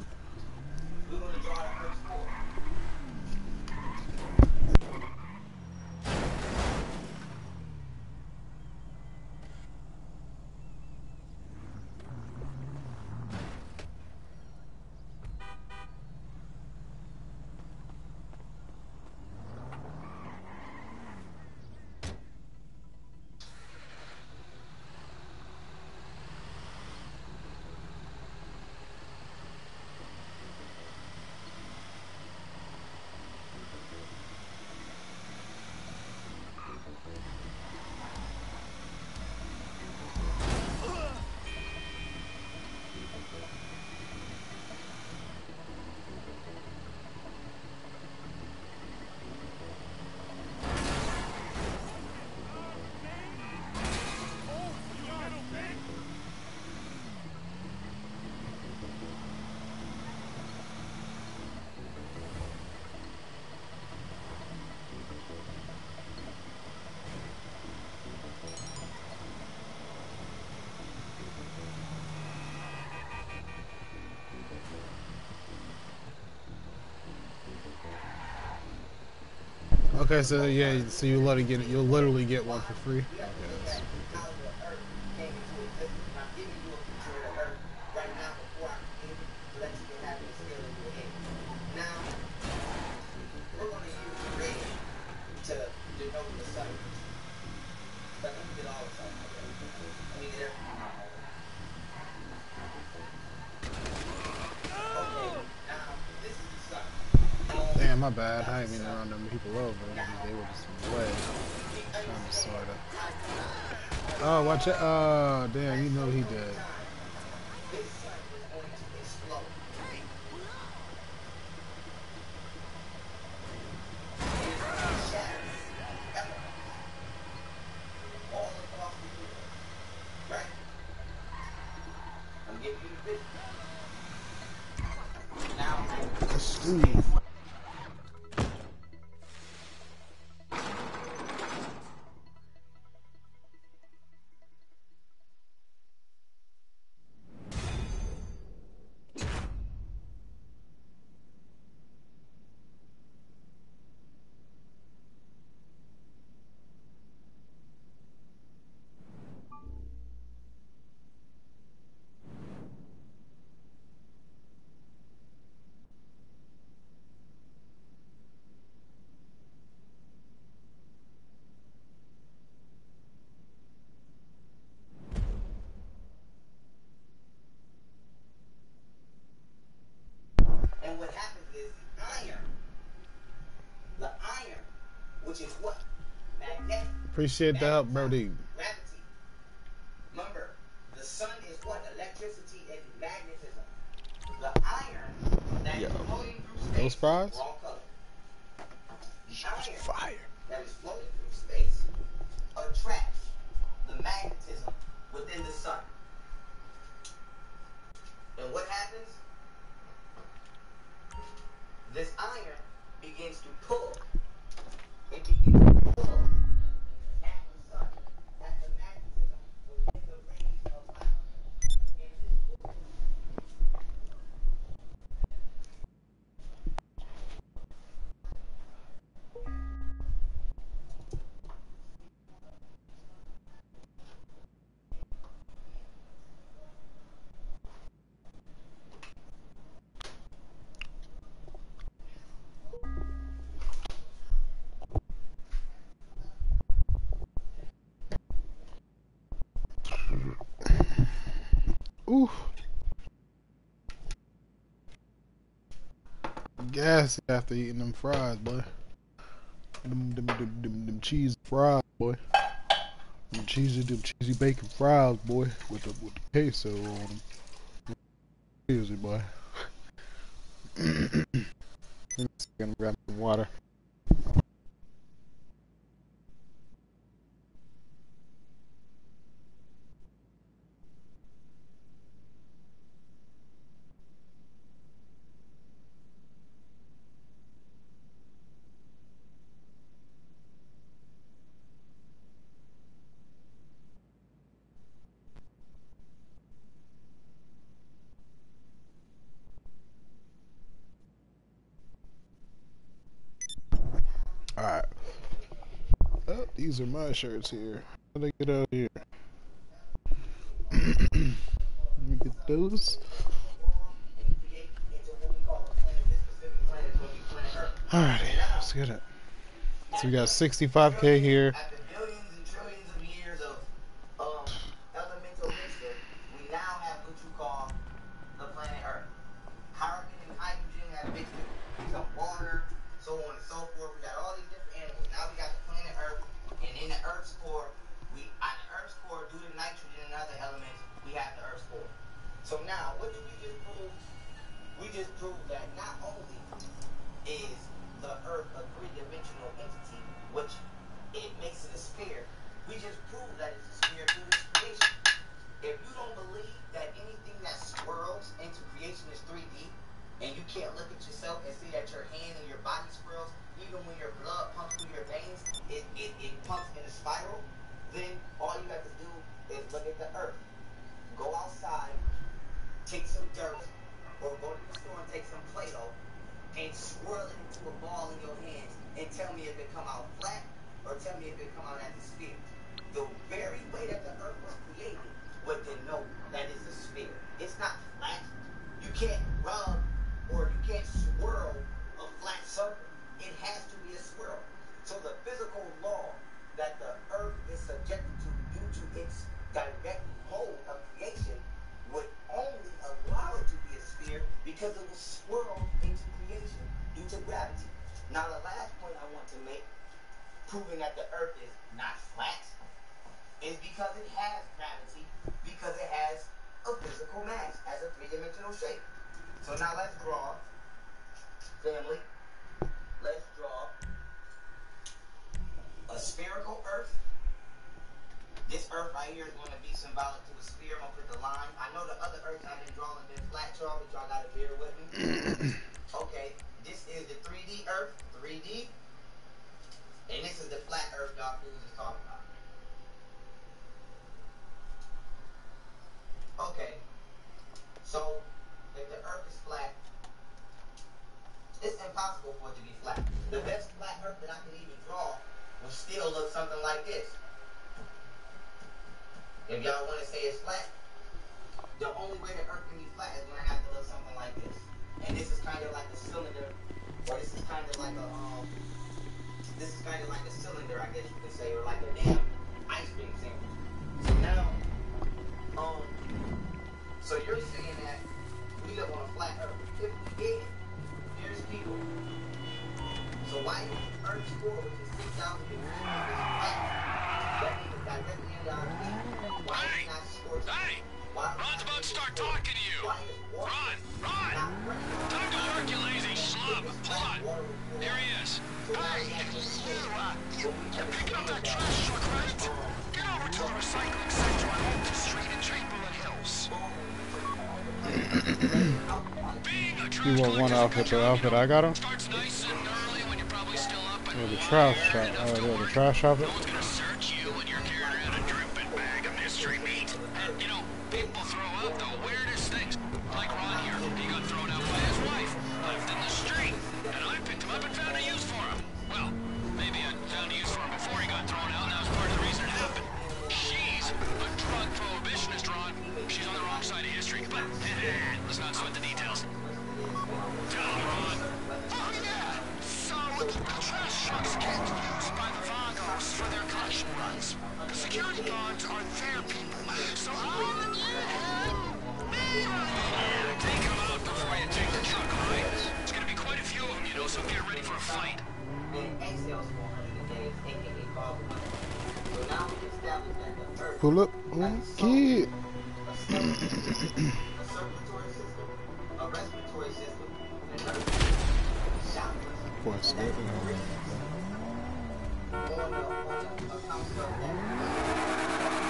Okay, so yeah, so you let it get it. You'll literally get one for free. Okay, that's How the earth came into existence. And I'm giving you a picture of the earth right now before I create it so that you can have it instilled in your head. Now, we're going to use red to denote the sun. But let me get all this out. Okay. Let me get everything out. Okay, now, this is the sun. damn, my bad. I ain't mean to run them people over. They were just in the way. Kind of, sorta. Oh, watch it. Oh, damn, you know he did. This sun is going to explode. It is going to shatter elements all across the universe. Right? I'm giving you the vision. Now, Steve. and what happens is the iron, which is what? Magnetic. Appreciate the help, Brody. Gravity. Remember, the sun is what? Electricity and magnetism. The iron that Yo, is floating through space. those fries? Wrong color. The iron Fire. that is floating through space attracts the magnetism within the sun. And what happens? This iron begins to pull. It begins to pull at the sun, at the magnetism within the rays of light. And this pull. Ooh. Gas after eating them fries, boy. Them cheese fries, boy. Them cheesy bacon fries, boy, with the queso on them. Easy, boy. Let me see, I'm gonna grab some water. Alright. Oh, these are my shirts here. How do I get out of here? Let me get those. Alrighty, let's get it. So we got 65K here. After billions and trillions of years of elemental mixture, we now have what you call the planet Earth. Carbon and hydrogen have mixed with some water, so on and so forth. We got all these different animals. Now we got the planet Earth, and in the Earth's core, due to nitrogen and other elements, we have the Earth's core. So now, what did we just prove? We just proved that not only is the Earth a three-dimensional entity, which it makes it a sphere, we just proved that it's a sphere through its creation. If you don't believe that anything that swirls into creation is 3D, and you can't look at yourself and see that your hand and your body swirls, even when your blood pumps through your veins, it pumps in a spiral, then all you have to do is look at the Earth. Go outside, take some dirt, or go to the store and take some Play-Doh, and swirl it into a ball in your hands, and tell me if it come out gravity. Now the last point I want to make, proving that the Earth is not flat, is because it has gravity, because it has a physical mass, has a three-dimensional shape. So now let's draw, family, let's draw a spherical Earth. This Earth right here is going to be symbolic to a sphere. I'm going to put the line. I know the other Earths I've been drawing have been flat, y'all, but y'all got to bear with me. Okay, this is the 3D Earth, 3D. And this is the flat Earth y'all fools is talking about. Okay, so if the Earth is flat, it's impossible for it to be flat. The best flat Earth that I can even draw will still look something like this. If y'all want to say it's flat, the only way the Earth can be flat is going to have to look something like this. And this is kind of like a cylinder, or this is kind of like a cylinder, I guess you could say, or like a damn ice cream sandwich. So now, so you're saying that we live on a flat Earth. If we did, there's people. So why is the Earth's core, which is 6,000 degrees, flat? That means it's directly into our feet. Why is it not scorched? Hey! Ron's about to start talking to you! Ron! Time to work, you lazy schlub! Hold on! Here he is! Hey! You're picking up that trash truck, right? Get over to the recycling center on Oak Street in Chamberlain Hills. Being a trash You want one outfit, the outfit I got him? starts nice and early when you're probably still up and Yeah, the trash shop. The trash outfit. no one's gonna search you when you're carrying around a dripping bag of mystery meat. And, you know, people throw out the weirdest things. Like Ron here. He got thrown out by his wife. Left in the street. And I picked him up and found a use for him. Well, maybe I found a use for him before he got thrown out, and that was part of the reason it happened. She's a drug prohibitionist, Ron. She's on the wrong side of history. But, let's not sweat the details. Tell him, Ron. Oh, yeah! So, the trash trucks get used by the BvnGz for their collection runs. The security guards are their people. So, I'm Take him out before you take the truck, all right? There's gonna be quite a few of them, you know, so get ready for a fight. And exhales 400 days, aka carbon. So now we established that the Earth Pull up, kid. a circulatory system, a respiratory system, and a chakra. What's that? On a construct that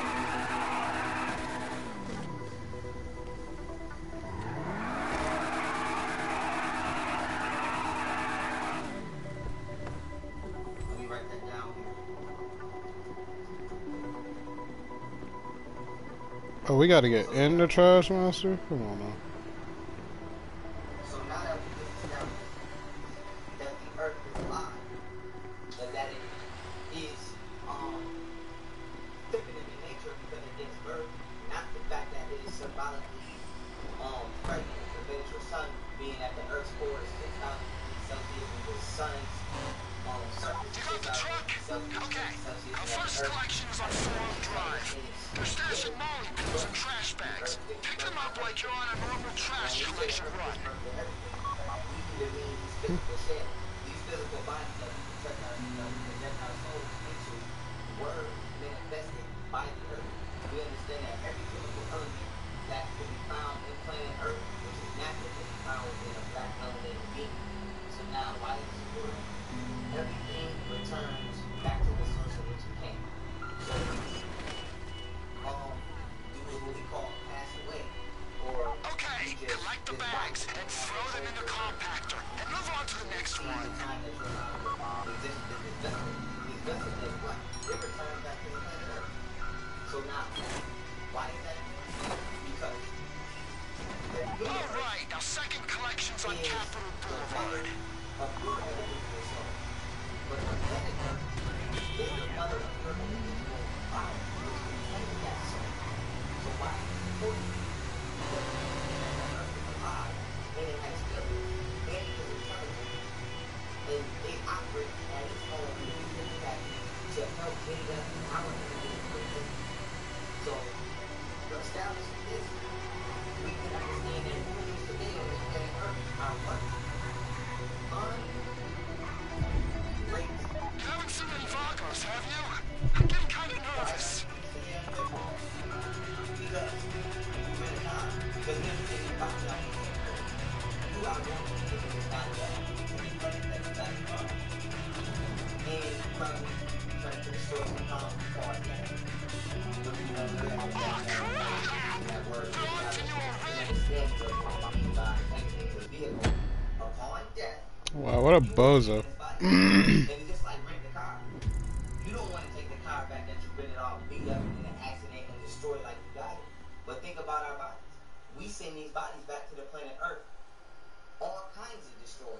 let me write that down here. Oh, we gotta get in the trash monster? Come on now. So now that we just established that the Earth is alive, and that it is feminine in nature because it gives birth, not the fact that it is symbolically pregnant. Because your son being at the Earth's core is 6,000 degrees Celsius, and the sun's surface You got the truck? Okay. Our first collection is on Forum Drive. They're stashing molly pills in trash bags. Pick them up like you're on a normal trash collection run. These physical bodies that we project our souls into were manifested by the Earth. We understand that every chemical element that can be found in planet Earth, which is natural, can be found within a black melanated being. So now, why is this world? Everything returns back to the source of which it came. So do what we call pass away, or Okay, collect the bags and throw them in the compactor. And move on to the next one. time that you're not existing in this vessel. These vessels is what? They return back to the planet Earth. So now, why is that? Because Alright, our second collection's on Capitol Boulevard. of your individual soul. But the planet Earth is the mother of your individual body, which contains that soul. So why is it important? Because the Earth is alive, and it has feelings, and it is intelligent, and it operates at its own unique capacity to help aid us in our individual mission. So, to establish this, we can understand that humans today on this planet Earth are what? Wow, what a bozo. And it's just like renting a car. You don't want to take the car back that you rented off, beat up in an accident and destroy it like you got it. But think about our bodies. We send these bodies back to the planet Earth. All kinds of destroyed.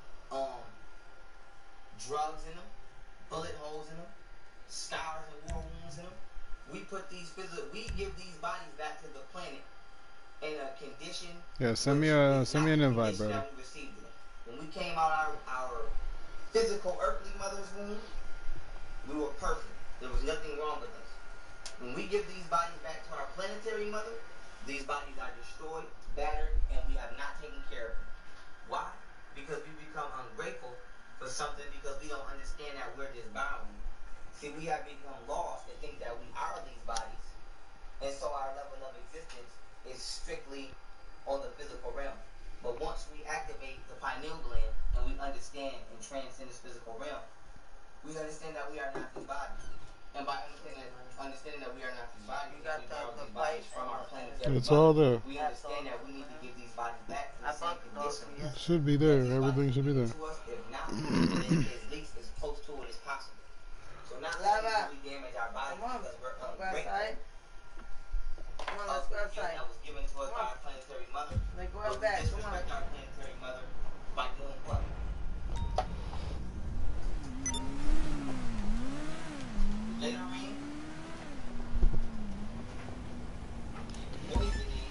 Drugs in them, bullet holes in them, scars and war wounds in them. We give these bodies back to the planet in a condition. Yeah, send me an invite, brother. When we came out our physical earthly mother's womb, we were perfect. There was nothing wrong with us. When we give these bodies back to our planetary mother, these bodies are destroyed, battered, and we have not taken care of them. Why? Because we become ungrateful for something because we don't understand that we're just bound. See, we have become lost and think that we are these bodies. And so our level of existence is strictly on the physical realm. But once we activate the pineal gland and we understand and transcend this physical realm, we understand that we are not these bodies. And by understanding that we are not these bodies, we borrow these bodies from our planetary It's all there. We understand that we need to give these bodies back to the same condition. It should be there. Everything should be there. If not, at least as close to it as possible. So not only do we damage our bodies because we're ungrateful of the gift that was given to us by our planetary mother, but we disrespect our planetary mother by doing what? Littering, poisoning,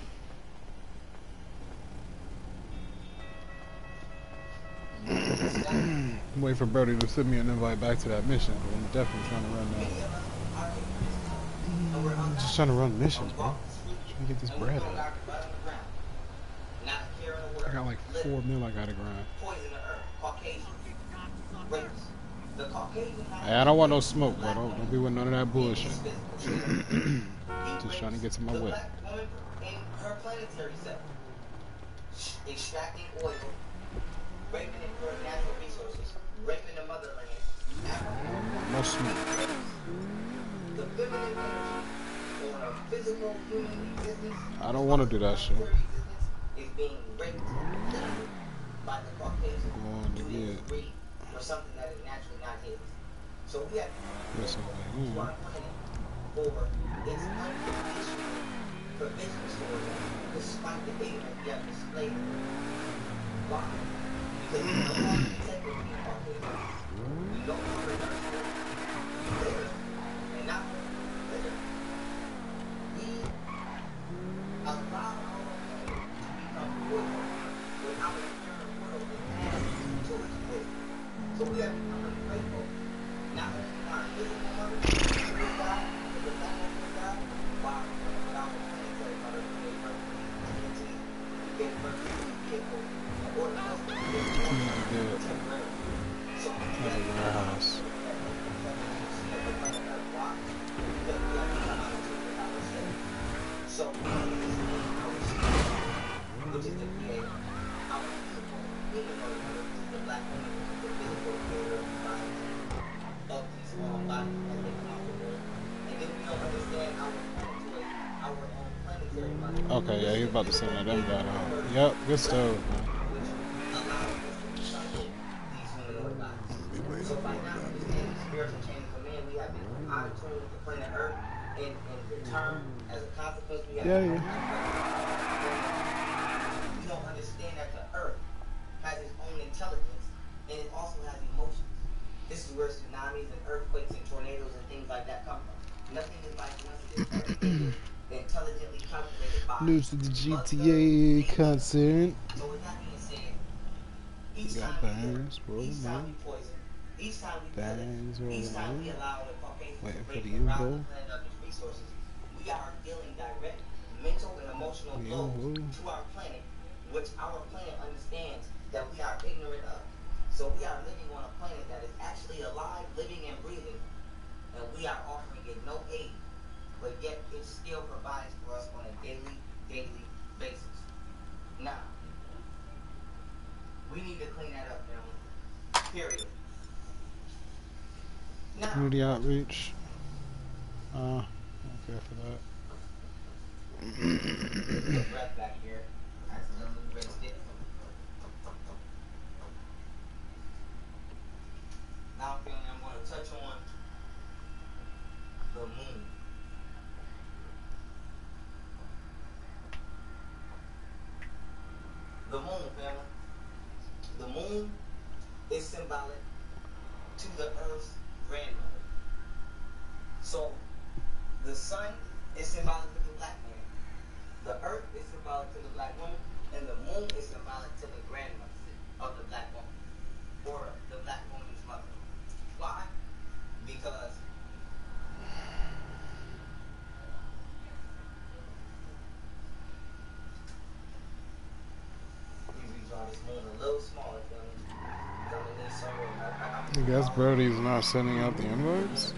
I'm waiting for Brody to send me an invite back to that mission. I'm definitely trying to run that. I'm just trying to run missions, bro. Trying to get this bread up. I got like 4 mil I gotta grind. Hey, I don't want no smoke, bro. Don't be with none of that bullshit. Just trying to get to my whip. Her planetary self, extracting oil, raping it for natural resources, raping the motherland. No smoke. The feminine energy on a physical human existence. I don't want to do that shit. Is being raped by the Caucasian due to his greed for something that is naturally not his. So we have to our planet for its unconditional provision for them, despite the ignorance we have displayed. Why? Because we no longer protect the Caucasians. We no longer nurture litter, and not litter. We allow our planet to become poison without a pure world and add to its wisdom. So we have become ungrateful, not only in our physical mother, with God, but the family with God, while with our planetary mother, who gave birth to these entities, who gave birth to these vehicles, in order for us to be able to live temporarily. So we have to warehouse. So, which is the creator, our physical humanoid mother, which is the black woman, which is the physical creator of these bodies, of these bodies as they come out the womb. And then we don't understand our own planetary mother. Okay, yeah, he's about to send that invite out. Yep, good stuff, man. Which allows us to recycle these humanoid bodies. So by now understanding the spiritual chain of command, we have been out of tune with the planet Earth, and in return, as a consequence, we have we don't understand that the Earth has its own intelligence, and it also has emotions. This is where tsunamis and earthquakes and tornadoes and things like that come from. Nothing is by coincidence. Everything is intelligently calculated by News to the GTA concert. So with that being said, each Got time bands we poison, each time we kill it, each time we allow the Caucasians Waiting to for the rape and rob info. the planet of its resources, we are dealing direct mental and emotional blows to our planet, which our planet understands that we are ignorant of. So we are living on a planet that is actually alive, living and breathing, and we are offering it no aid, but yet it still provides for us on a daily basis. Now, we need to clean that up, family. Period. Now, Community outreach. Don't care for that. breath back here. Accidentally erased it. Now, family, I'm going to touch on the moon. The moon, family. The moon is symbolic to the Earth's grandmother. So, the sun is symbolic to the black man. The Earth is symbolic to the black woman, and the moon is symbolic to the grandmother of the black woman, or the black woman's mother. Why? Because we redraw this moon a little smaller, family. I guess Brody's not sending out the invites.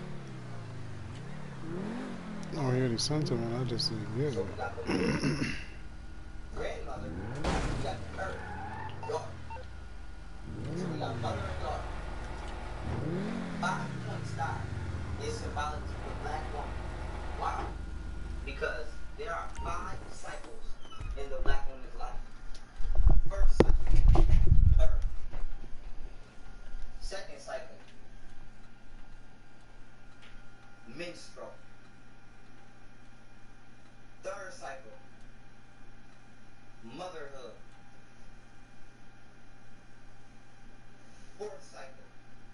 Oh, he already sent them, and I just said, yeah. So we got the grandmother, we got the Earth, daughter. So we got mother and daughter. 5-point star is symbolic to the black woman. Why? Because there are 5 cycles in the black woman's life. First cycle, Earth. Second cycle, menstrual. Third cycle, motherhood. Fourth cycle,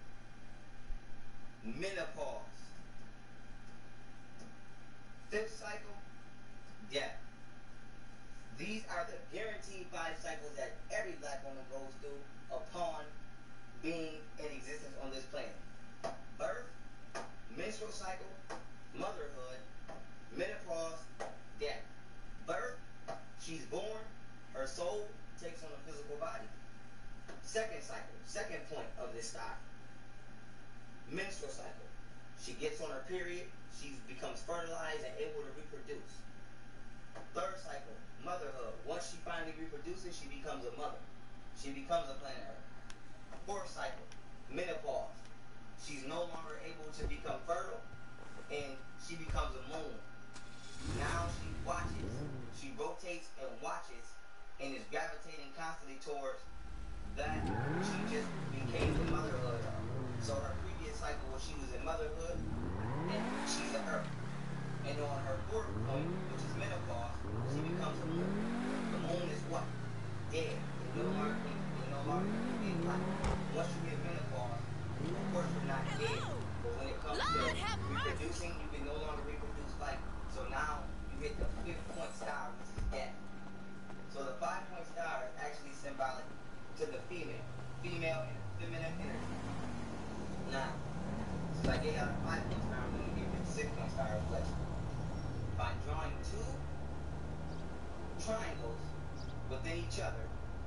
menopause. Fifth cycle, death. These are the guaranteed 5 cycles that every black woman goes through upon being in existence on this planet. Birth, menstrual cycle, motherhood, menopause, death. Birth, she's born, her soul takes on a physical body. Second cycle, second point of this star. Menstrual cycle. She gets on her period, she becomes fertilized and able to reproduce. Third cycle, motherhood. Once she finally reproduces, she becomes a mother. She becomes a planet Earth. Fourth cycle, menopause. She's no longer able to become fertile, and she becomes a moon. Now she watches, she rotates and watches, and is gravitating constantly towards that she just became the motherhood of. So her previous cycle was she was in motherhood, and she's an Earth. And on her fourth point, which is menopause, she becomes a moon. The moon is what? Dead. It no longer being life. Once you hit menopause, of course you're not dead. But when it comes to reproducing, you can no longer reproduce life. So now you hit the 5th-point star, which is death. So the 5-point star is actually symbolic to the female and feminine energy. Now, since I gave out a 5-point star, I'm going to give you a 6-point star reflection. By drawing 2 triangles within each other,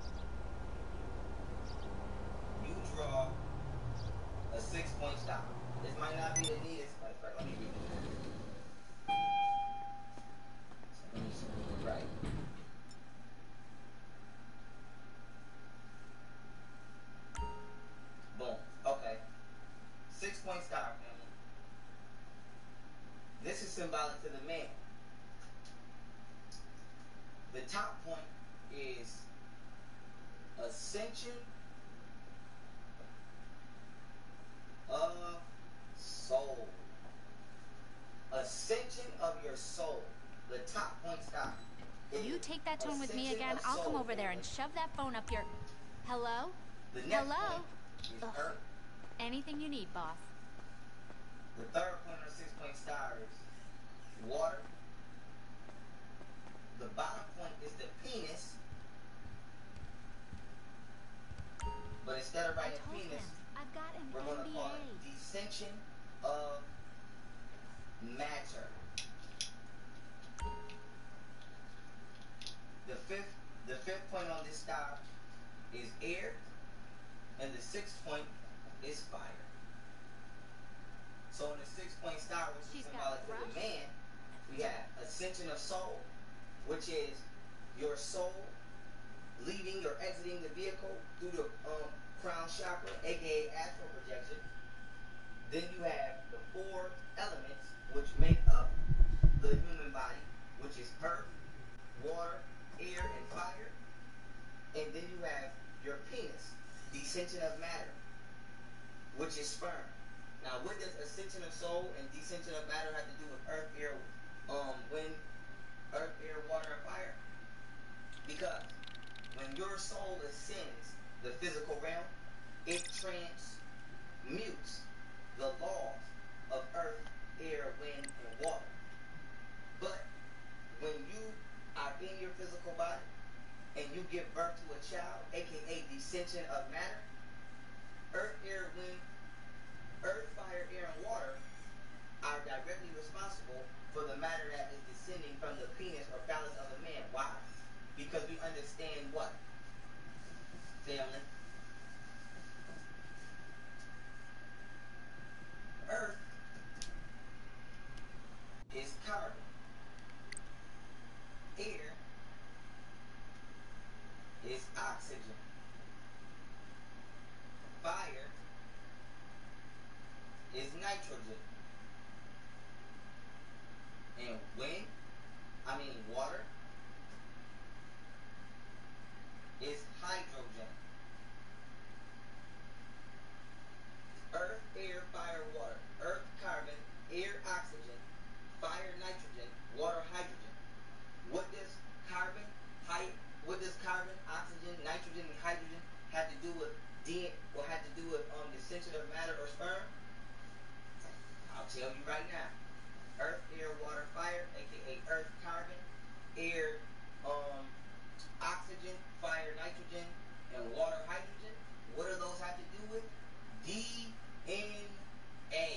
you draw a 6-point star. This might not be the neatest, but let me read it. So let me see it right. Boom. Okay. 6-point star, family. This is symbolic to the man. The top point is ascension of soul. Ascension of your soul. The top point star. You take that tone with me again, I'll come over there and shove that phone up your... Hello? The next Hello? point is Ugh. Earth. Anything you need, boss. The third point of the 6-point star is water. The bottom point is the penis. But instead of writing penis, I've got an we're going to call it NDA. descension of matter. The fifth point on this star is air, and the 6th point is fire. So in the 6-point star, which is symbolic to the man, we have ascension of soul, which is your soul leaving or exiting the vehicle through the crown chakra, aka astral projection. Then you have the 4 elements which make up the human body, which is earth, water, air, and fire. And then you have your penis, descension of matter, which is sperm. Now, what does ascension of soul and descension of matter have to do with earth, air, wind, earth, air, water, and fire? Because when your soul ascends the physical realm, it transmutes the laws of earth, air, wind, and water. But when you are in your physical body and you give birth to a child, aka descension of matter, earth, air, wind, earth, fire, air, and water are directly responsible for the matter that is descending from the penis or phallus of a man. Why? Because we understand what? Family. Earth is carbon. Air is oxygen. Fire is nitrogen. And water is hydrogen. Earth, air, fire, water. Earth, carbon, air, oxygen, fire, nitrogen, water, hydrogen. What does carbon, oxygen, nitrogen, and hydrogen have to do with descension of matter or sperm? I'll tell you right now. Earth, air, water, fire, aka earth, carbon, air, oxygen, fire, nitrogen, and water, hydrogen. What do those have to do with? DNA.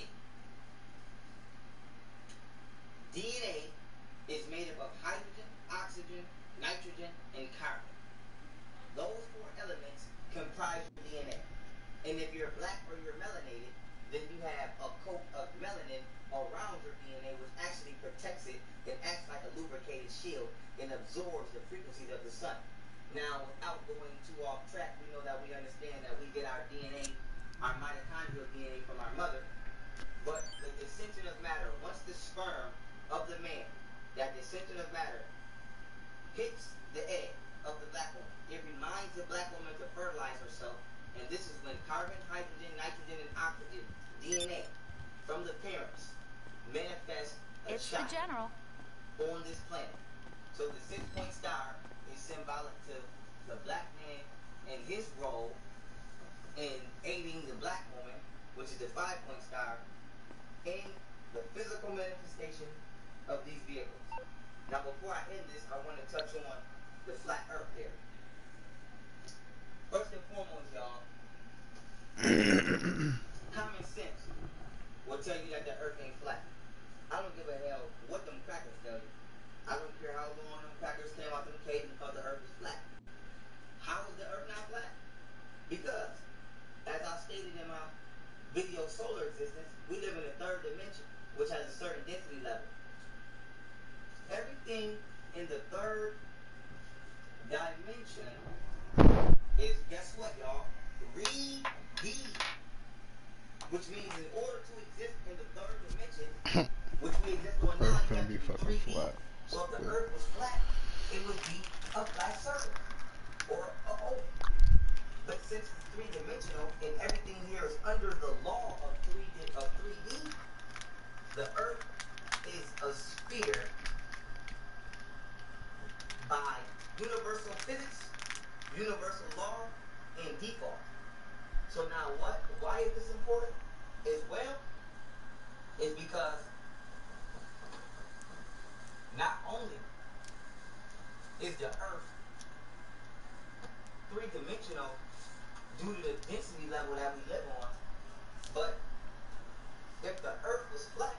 DNA is made up of hydrogen, oxygen, nitrogen, and carbon. Those four elements comprise your DNA. And if you're black or you're melanated, then you have a coat of melanin around your DNA, which actually protects it and acts like a lubricated shield and absorbs the frequencies of the sun. Now, without going too off track, we know that we understand that we get our DNA, our mitochondrial DNA from our mother. But the descension of matter, once the sperm of the man, that descension of matter, hits the egg of the black woman, it reminds the black woman to fertilize herself. And this is when carbon, hydrogen, nitrogen, and oxygen, DNA, from the parents, manifest a child. It's the general. On this planet. So the 6-point star is symbolic to the black man and his role in aiding the black woman, which is the 5-point star, in the physical manifestation of these vehicles. Now, before I end this, I want to touch on the flat earth theory. First and foremost, y'all, common sense will tell you that the earth ain't flat. I don't give a hell what them crackers tell you. I don't care how long them crackers came out them caves and thought the earth is flat. How is the earth not flat? Because, as I stated in my video Solar Existence, we live in a third dimension, which has a certain density level. Everything in the third dimension is, guess what, y'all? 3D. Which means in order to exist in the third dimension, which we exist on now, you have to be 3D. Flat. So if the earth was flat, it would be a flat circle or an oval. But since it's three-dimensional and everything here is under the law of 3D, the earth is a sphere by universal physics, universal law, and default. So now why is this important? As well, is because not only is the earth three-dimensional due to the density level that we live on, but if the earth was flat,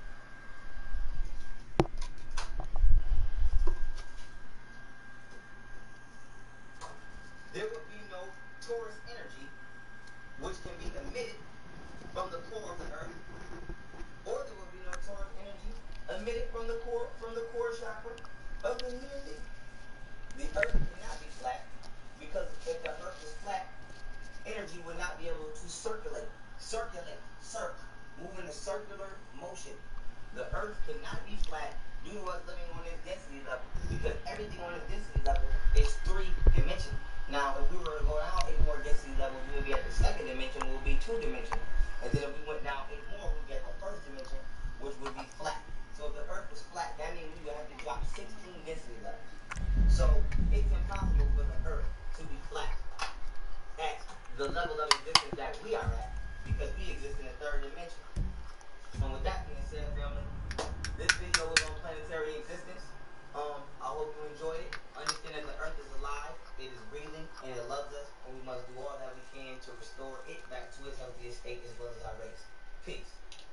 there would be no torus energy which can be emitted from the core of the earth, or there would be no torus energy emitted from the core chakra of the human being. The earth cannot be flat, because if the earth was flat, energy would not be able to circulate, move in a circular motion. The earth cannot be flat due to us living on this density level, because everything on this density level is 3-dimensional. Now, if we were to go down 8 more density levels, we would be at the second dimension, we would be 2-dimensional. And then if we went down 8 more, we would get the first dimension, which would be flat. So if the Earth was flat, that means we would have to drop 16 density levels. So it's impossible for the Earth to be flat at the level of existence that we are at, because we exist in the 3rd dimension. And with that being said, family, this video was on planetary existence. I hope you enjoyed it. Understand that the Earth is alive, it is breathing, and it loves us, and we must do all that we can to restore it back to its healthiest state as well as our race. Peace.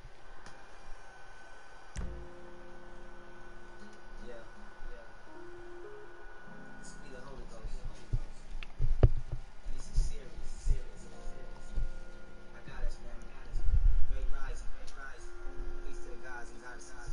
Yeah. Speed of Holy Ghost. And this is serious. I got us, man. Great rise. Peace to the gods and goddesses.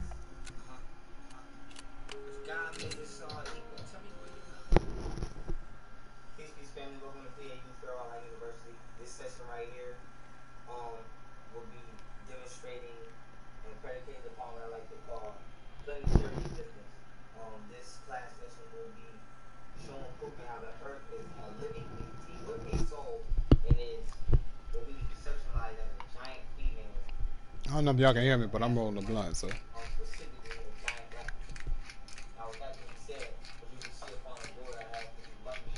If God made us all equal, tell me where you go. Peace, family. Welcome to PAU Fairall High University. This session right here will be demonstrating and predicated upon what I like to call planetary existence. This class session will be showing, proving how the Earth is a living entity with a soul and is what we conceptualize as a giant female. I don't know if y'all can hear me, but I'm rolling the blunt, so. Specifically a giant black. Now, with that being said, as you can see upon the board, I have this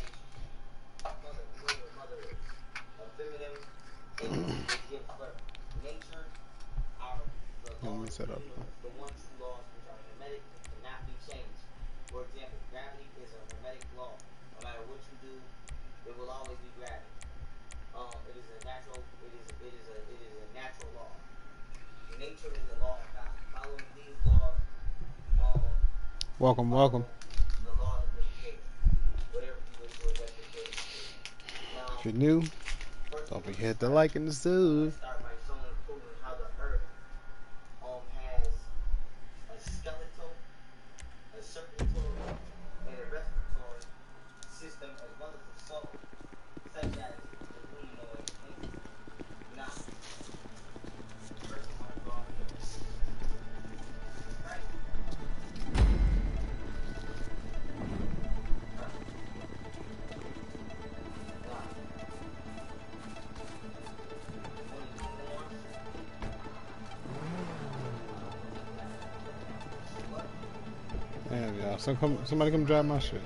mother of feminine energy that gives birth. Nature, the laws of the universe, the one true laws which are hermetic and cannot be changed. For example, gravity is a hermetic law. No matter what you do, it will always be gravity. It is a natural. It is a natural law. Nature is the law of God. Following these laws, Welcome. the laws of the Creator. Whatever you wish to adjust your Creator. Now, If you're new, don't forget to like and sub. Start by showing, proving how the Earth has a skeletal, a circulatory, and a respiratory system as well as a soul, such as the humanoid entity. Now, first I want to go off here. Right? Damn, y'all. So somebody come drive my shit.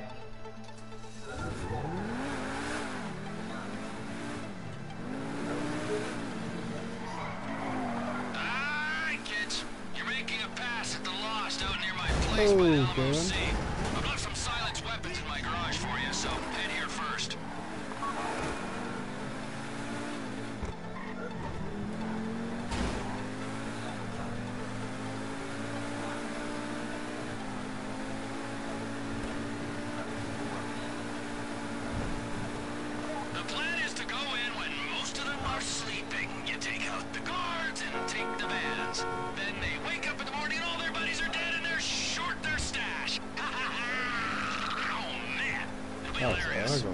Alright, kids. You're making a pass at the Lost out near my place by the Alamo Sea. I've left some silenced weapons in my garage for you, so head here first. The plan is to go in when most of them are sleeping. You take out the guards and take the vans. Then they wake up in the morning and all their buddies are dead and they're short their stash. Oh man, it'll be hilarious.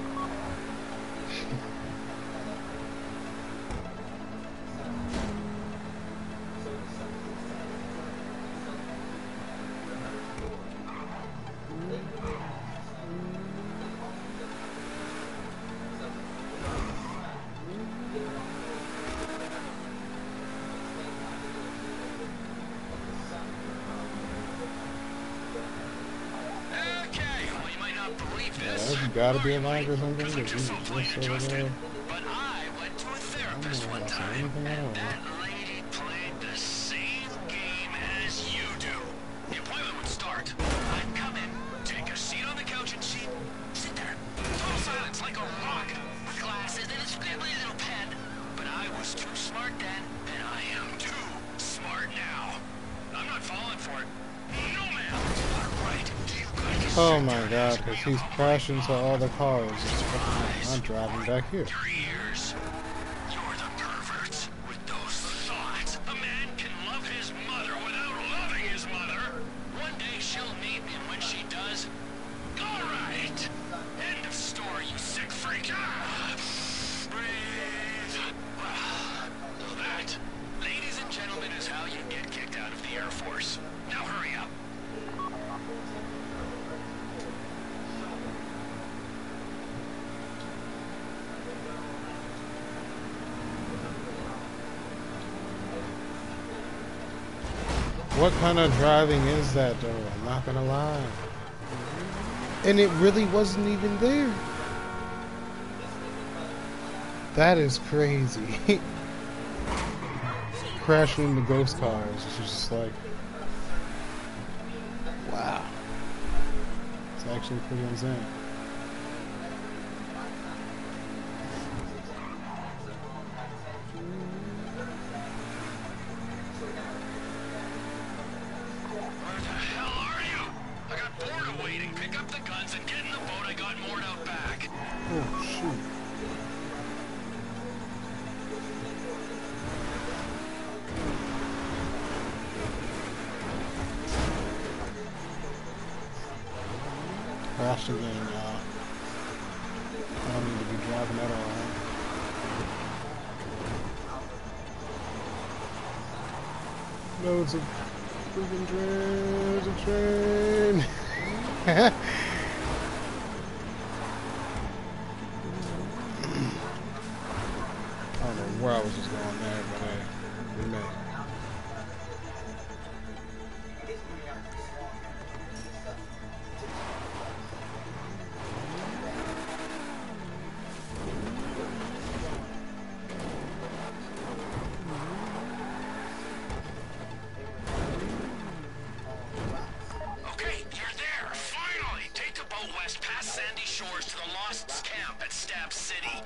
You gotta be alive or something. But I went to a therapist one time, and that lady played the same game as you do. The appointment would start. I'd come in, take a seat on the couch, and she'd sit there. Total silence, like a rock, with glasses and a scribbly little pen. But I was too smart then, and I am too smart now. I'm not falling for it. No, ma'am. Right. Oh my god, because he's crashing to all the cars. I'm driving back here. 3 years. You're the perverts with those thoughts. A man can love his mother without loving his mother. One day she'll need me, and when she does, all right. End of story, you sick freak. Breathe. Well, that, ladies and gentlemen, is how you get kicked out of the Air Force. Now hurry up. What kind of driving is that, though? I'm not gonna lie. And it really wasn't even there. That is crazy. Crashing into ghost cars. It's just like, wow. It's actually pretty insane. Oh, shoot. Crashed again, y'all. I don't need to be driving at all. No, it's a freaking train. It's a train. I don't know where I was just going there, but hey, we made it. Okay, you're there. Finally! Take the boat west past Sandy Shores to the Lost's camp at Stab City.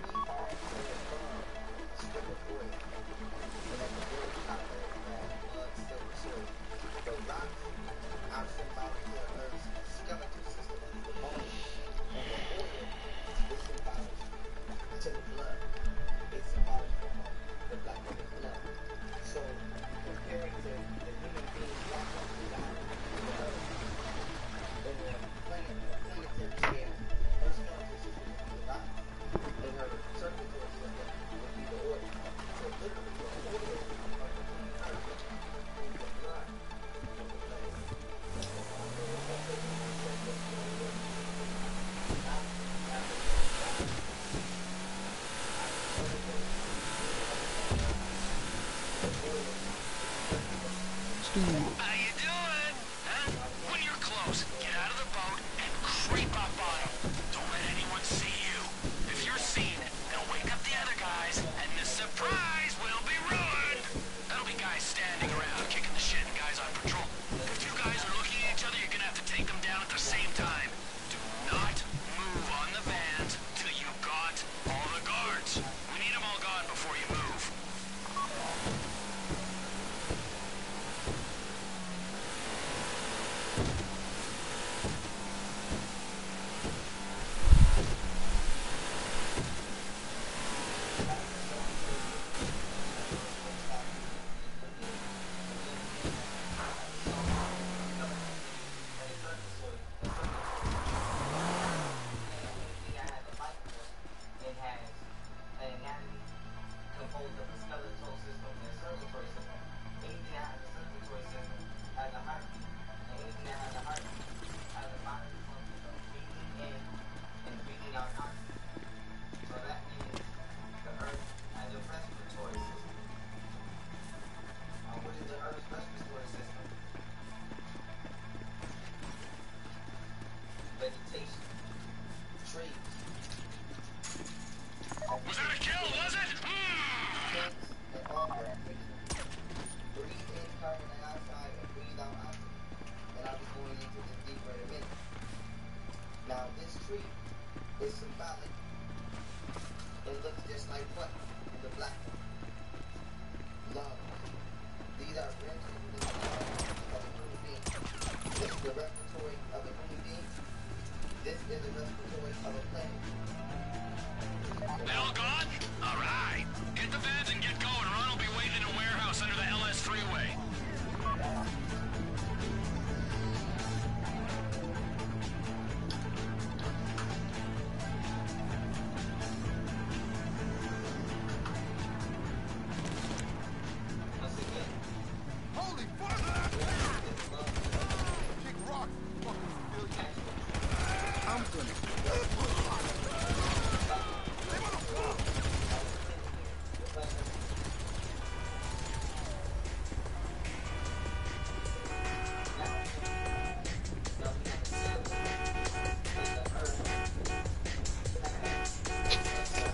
How you doing? Huh? When you're close, get out of the boat and creep up on them. Don't let anyone see you. If you're seen, they'll wake up the other guys, and the surprise will be ruined. That'll be guys standing around, kicking the shit, and guys on patrol. If two guys are looking at each other, you're gonna have to take them down at the same time. Do not move on the vans till you got all the guards. We need them all gone before you move. Was that a kill, was it? Now this tree is symbolic. It looks just like what? The black one. Love. These are branches of the human being. This is the respiratory of a human being. This is the respiratory of a plant. They all gone? All right. Get the vans and get going. Ron will be waiting in a warehouse under the LS freeway.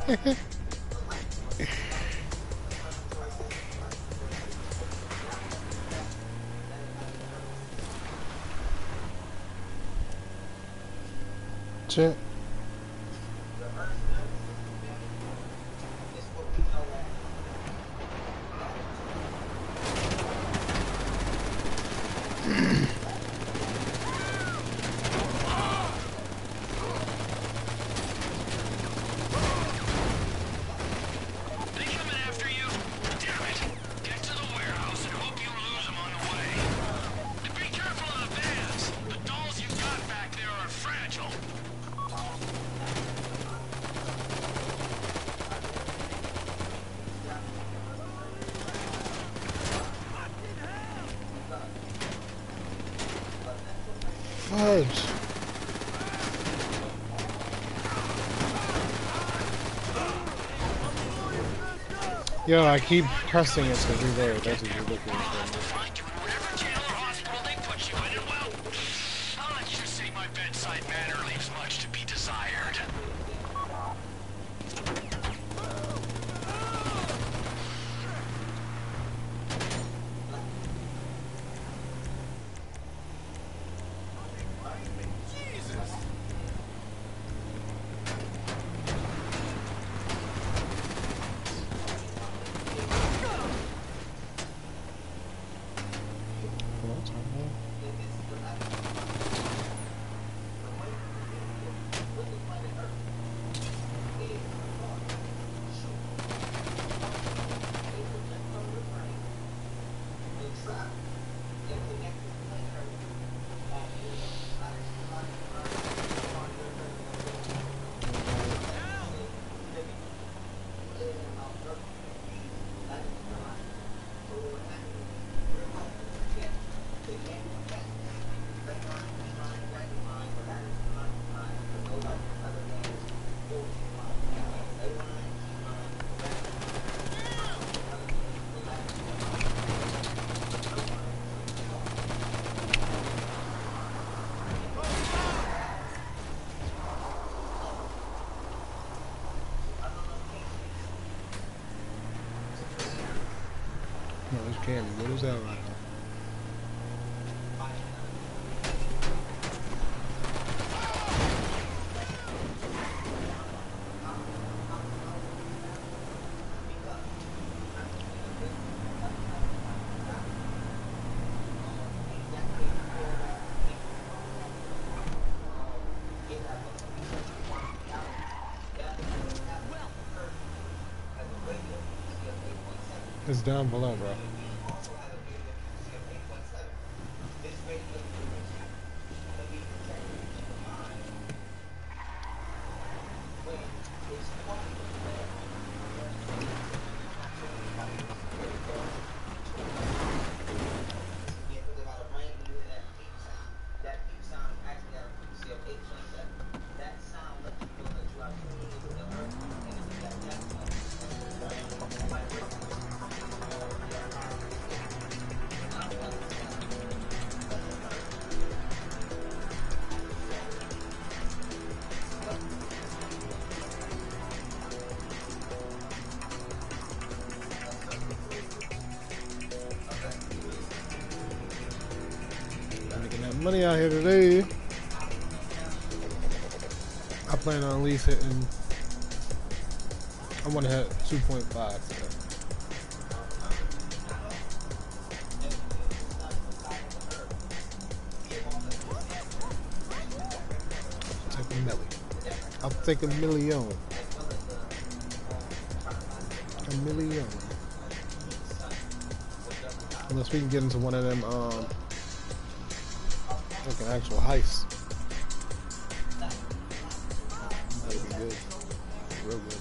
Shit. Fudge. Yo, I keep pressing it to reload. That's just ridiculous. No, it's candy. What is that right now? It's down below, bro. Money out here today. I plan on at least hitting. I want to hit 2.5 today. Take a milli. I'll take a million. A million. Unless we can get into one of them, like an actual heist. That'd be good. Real good.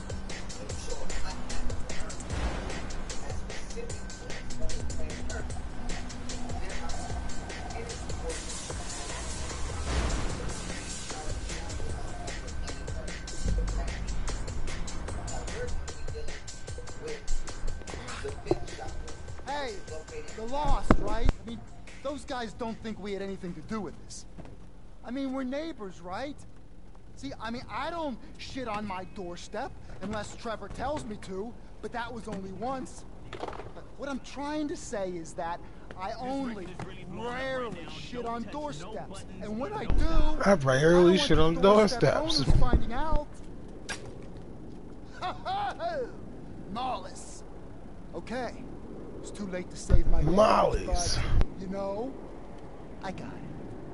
Hey, the lost, right? I mean, those guys don't think we had anything to do with this. I mean, we're neighbors, right? See, I mean, I don't shit on my doorstep, Unless Trevor tells me to, but that was only once. What I'm trying to say is that I only rarely shit on doorsteps, and when I do, I rarely shit on doorsteps. Finding out. Mollis. Okay, it's too late to save my Mollis. But, you know, I got it.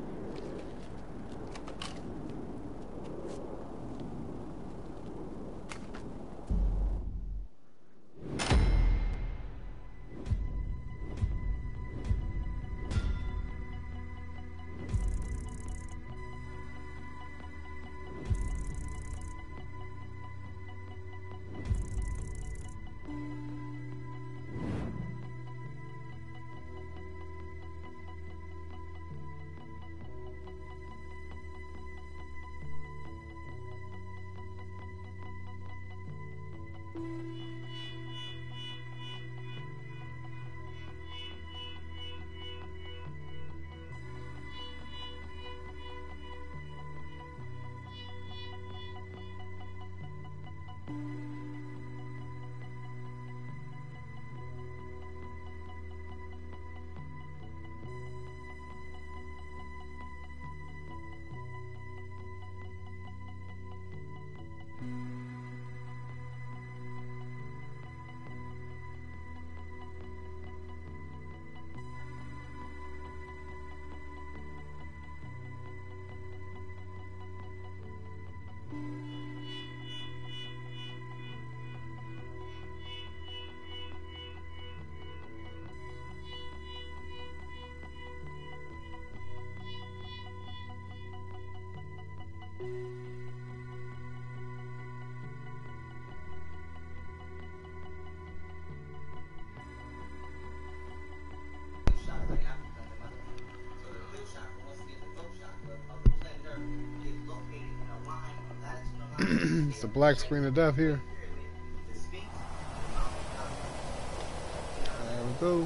It's a black screen of death here. There we go.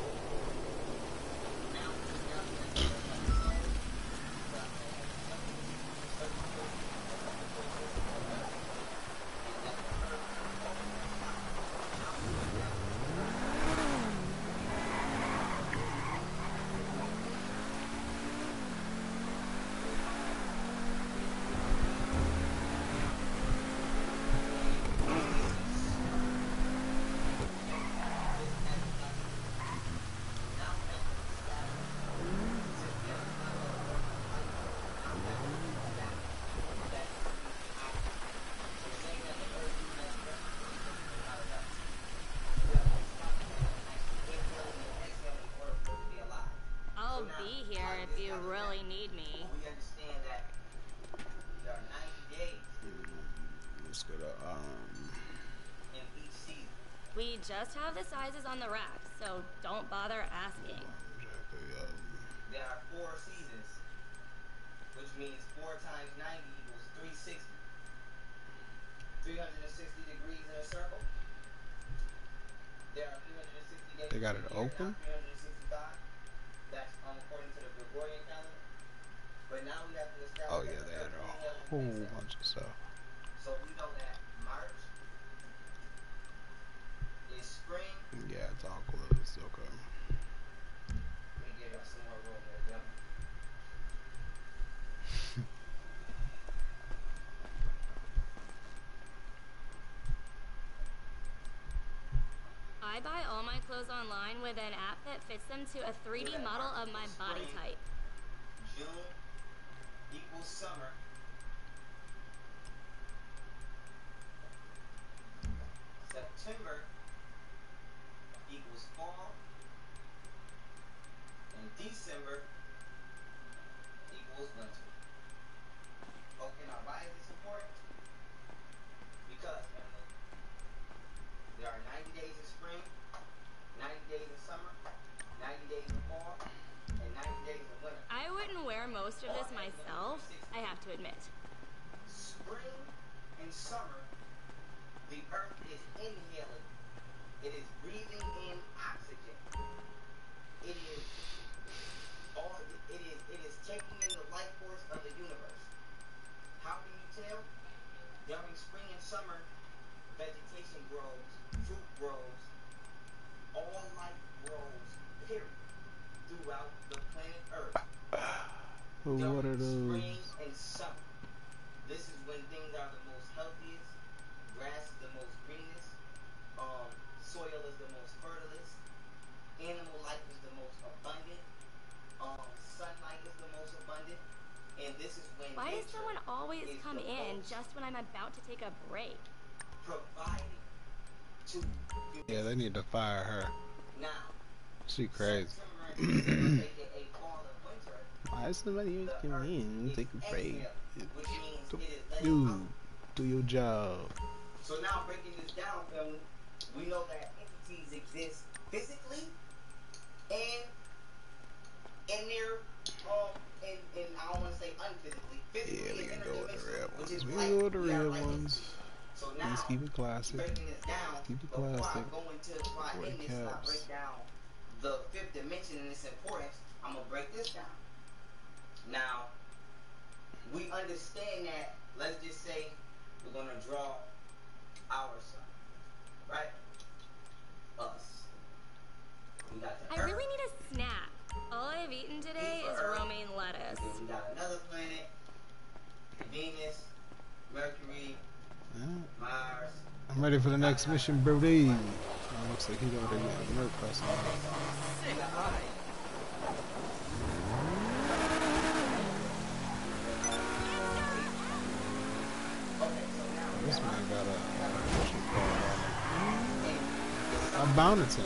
I'll be here if you really need me. We understand that there are 90 days Let's go to in each season. We just have the sizes on the rack, so don't bother asking. There are 4 seasons, which means 4 times 90 equals 360. 360 degrees in a circle. There are 360 days. They got it open? 365. That's according to the Gregorian calendar. But now we have to establish. Oh yeah, they had a whole bunch of stuff. So we know that March is spring. Yeah, it's all closed. Okay. Let me give y'all some more room here, Jim. I buy all my clothes online with an app that fits them to a 3D model of my body type. June equals summer. September equals fall. And December equals winter. Okay, now why is this important? Because, family, there are 90 days in spring, 90 days in summer, 90 days in fall, and 90 days in winter. I wouldn't wear most of this myself, I have to admit. Spring and summer, the earth is inhaling. It is breathing in oxygen. It is taking in the life force of the universe. How can you tell? During spring and summer, vegetation grows, fruit grows, all life grows, period, throughout the planet Earth. What are those? Spring and summer. This is when things are the most healthiest, grass is the most greenest, soil is the most fertilest, animal life is the most abundant, sunlight is the most abundant, and this is when why does someone always come in just when I'm about to take a break? Providing to Yeah, they need to fire her. now. She crazy. Why is somebody coming in? Take a break. You do your job. So now breaking this down, family, we know that entities exist physically and they're and I don't want to say unphysically. Physically Yeah, we can go with the real which ones. is We like, can go with the we are real like ones. So Let's now, keep it classic. breaking this down, Keep it before classic. I go into why For the in this and I caps. break down the fifth dimension and its importance, I'm gonna break this down. Now, we understand that, let's just say we're gonna draw our sun, right? Us. We got the I Earth. really need a snack. All I've eaten today is romaine lettuce. Then we got another planet, Venus, Mercury, Mars. I'm ready for the next mission, Brody. Looks like he's over there getting murked by something. This man got a bounty.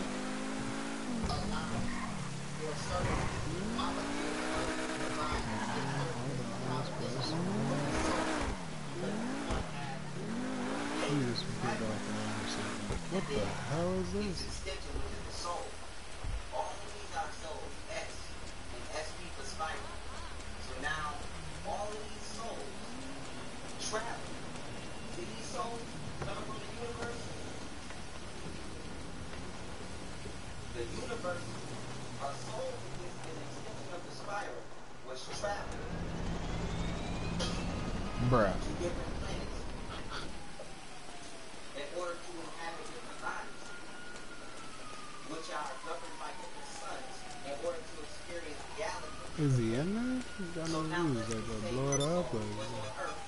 What the hell is this? Extension, which is the soul. All of these are souls, S, and SP for spiral. So now, all of these souls travel. See these souls coming from the universe? The universe, a soul is an extension of the spiral, which travel Bruh. to different planets in order to inhabit different bodies, which are governed by different suns in order to experience galaxies. Is he in there? He's got no news. Like, blow it up. Like, Now we know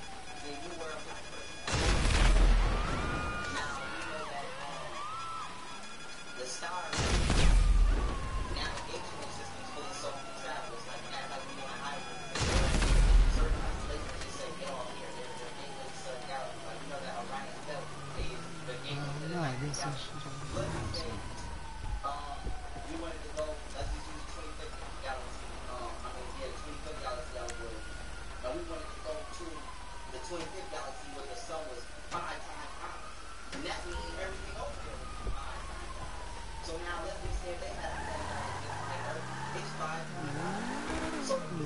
that the stars navigational systems for the solar travel is like that, like we on a highway. Certain places just say get off here. There's a gateway to certain galaxies. Like you know that Orion belt is the gateway to the I guess galaxy. Let's just say you wanted to go. Let's just use 25th galaxy. The 25th galaxy I was with. And we wanted to go to the 25th galaxy where the sun was 5 times hotter. And that means everything over there was 5 times hotter. So now let's just say they had a planet just like Earth. It's 5 times hotter. So the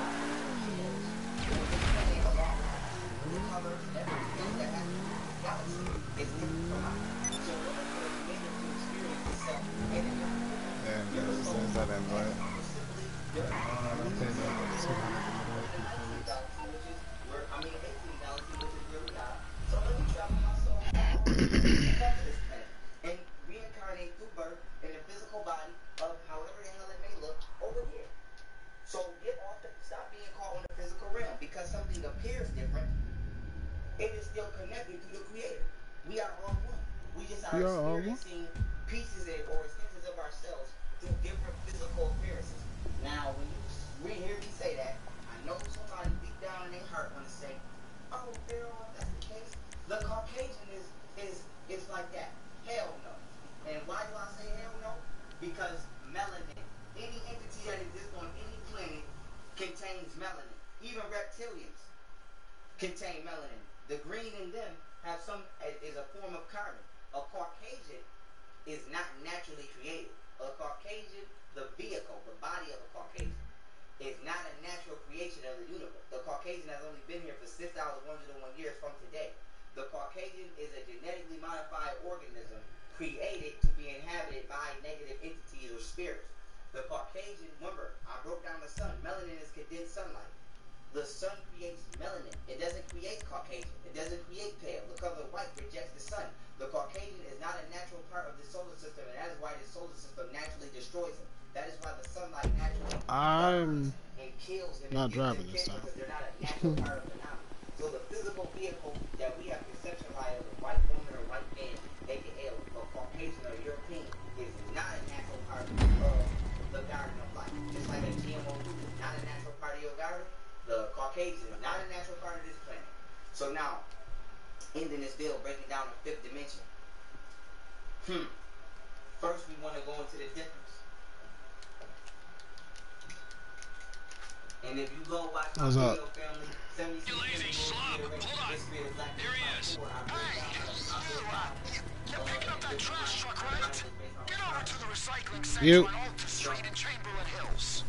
colors, everything that has to do with the galaxy is different from ours. So in order for the creator to experience itself in a different way, sends that invite. and reincarnate through birth in the physical body of however the hell it may look over here. So get off it, stop being caught on the physical realm. Because something appears different, it is still connected to the creator. We are all one. We just are experiencing pieces or extensions of ourselves through different physical appearances. Now, when you hear me say that, I know somebody deep down in their heart want to say, "Oh, Pharaoh, if that's the case, the Caucasian is like that." Hell no. And why do I say hell no? Because melanin, any entity that exists on any planet contains melanin. Even reptilians contain melanin. The green in them is a form of carbon. A Caucasian is not naturally created. A Caucasian, the vehicle, the body of a Caucasian, is not a natural creation of the universe. The Caucasian has only been here for 6,101 years from today. The Caucasian is a genetically modified organism created to be inhabited by negative entities or spirits. The Caucasian, remember, I broke down the sun. Melanin is condensed sunlight. The sun creates melanin. It doesn't create Caucasian. It doesn't create pale. The color white rejects the sun. The Caucasian is not a natural part of the solar system, and that is why the solar system naturally destroys him. That is why the sunlight naturally I'm and kills him. not driving this time. Because they're not a natural part of the phenomenon. So the physical vehicle that we have conceptualized as a white woman or white man, aka a Caucasian or European, is not a natural part of the garden of life. Just like a GMO food is not a natural part of your garden, the Caucasian is not a natural part of this planet. So now, ending this bill, breaking down the fifth dimension. First, we want to go into the difference. And if you go watch my video, family, 76 You lazy slob. Hold on. Here he is. You're picking up that trash truck, right? Get over to the recycling center You. on Alta Street in Chamberlain Hills.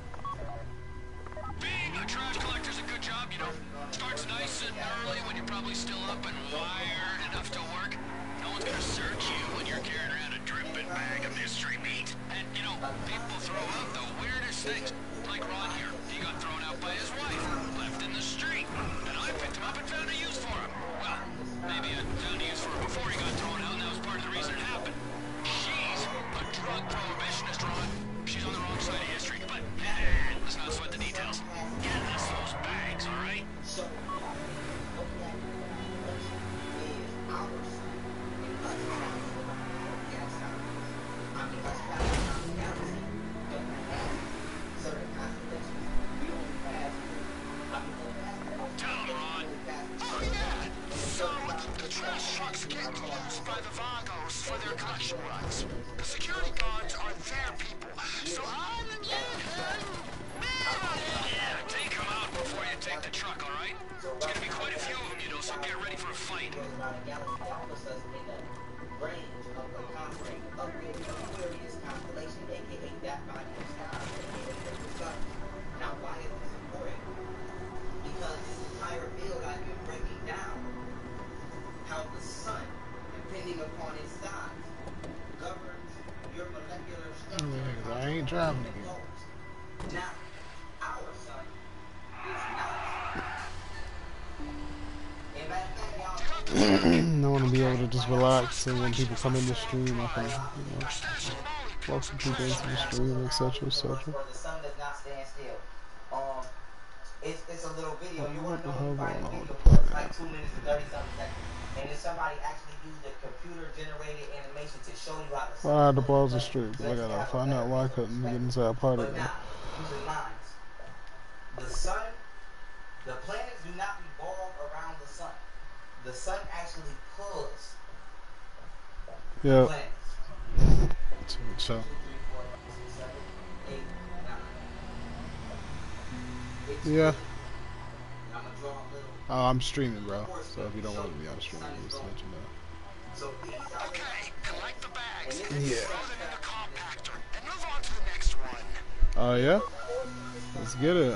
Being a trash collector's a good job, you know. Starts nice and early when you're probably still up and wired enough to work. No one's gonna search you when you're carrying around a dripping bag of mystery meat. And, you know, people throw out the weirdest things. Like Ron here. He got thrown out by his wife, left in the street. And I picked him up and found a use for him. Well, maybe I found a use for him before he got thrown out, and that was part of the reason it happened. She's a drug prohibitionist, Ron. She's on the wrong side of history, but let's not sweat the details. Get us those bags, all right? So, what we have to do is our son, because the galaxy doesn't have certain constellations. We only pass Tell him, Ron. Oh, yeah. So, the trash trucks are getting used by the Vagos for their collection runs. The security guards are their people. So, Yeah, take him out before you take the truck, all right? There's gonna be quite a few of them, you know, so get ready for a fight. about a galaxy that puts us in the range of the constellation of the Aquarius constellation, aka that body of stars, aka the sun. Now, why is this important? Because this entire field I've been breaking down how the sun, depending upon its size, governs your molecular structure. I ain't driving again. Now, our sun is not. And back then, y'all I want to be able to just relax, and when people come in the stream, I can, welcome people into the stream, etc., etc. The sun does not stand still. It's a little video. You want What to the know hell find going the on video with for the it's like 2 minutes and 30 something seconds. And then somebody actually used a computer-generated animation to show you how the sun. I had to pause the stream, because I gotta find out why I couldn't get into that part But again. now, using lines. The sun, the planets do not revolve around the sun. The sun actually pulls Yeah. planets. So, 2, 3, 4, 5, 6, 7, 8, 9. It's yeah. I'm gonna draw a little. Oh, I'm streaming, bro. So if you don't want to be on stream, just let you know. So these are okay, collect the bags. Yeah. Throw them in the compactor and move on to the next one. Oh yeah. Let's get it.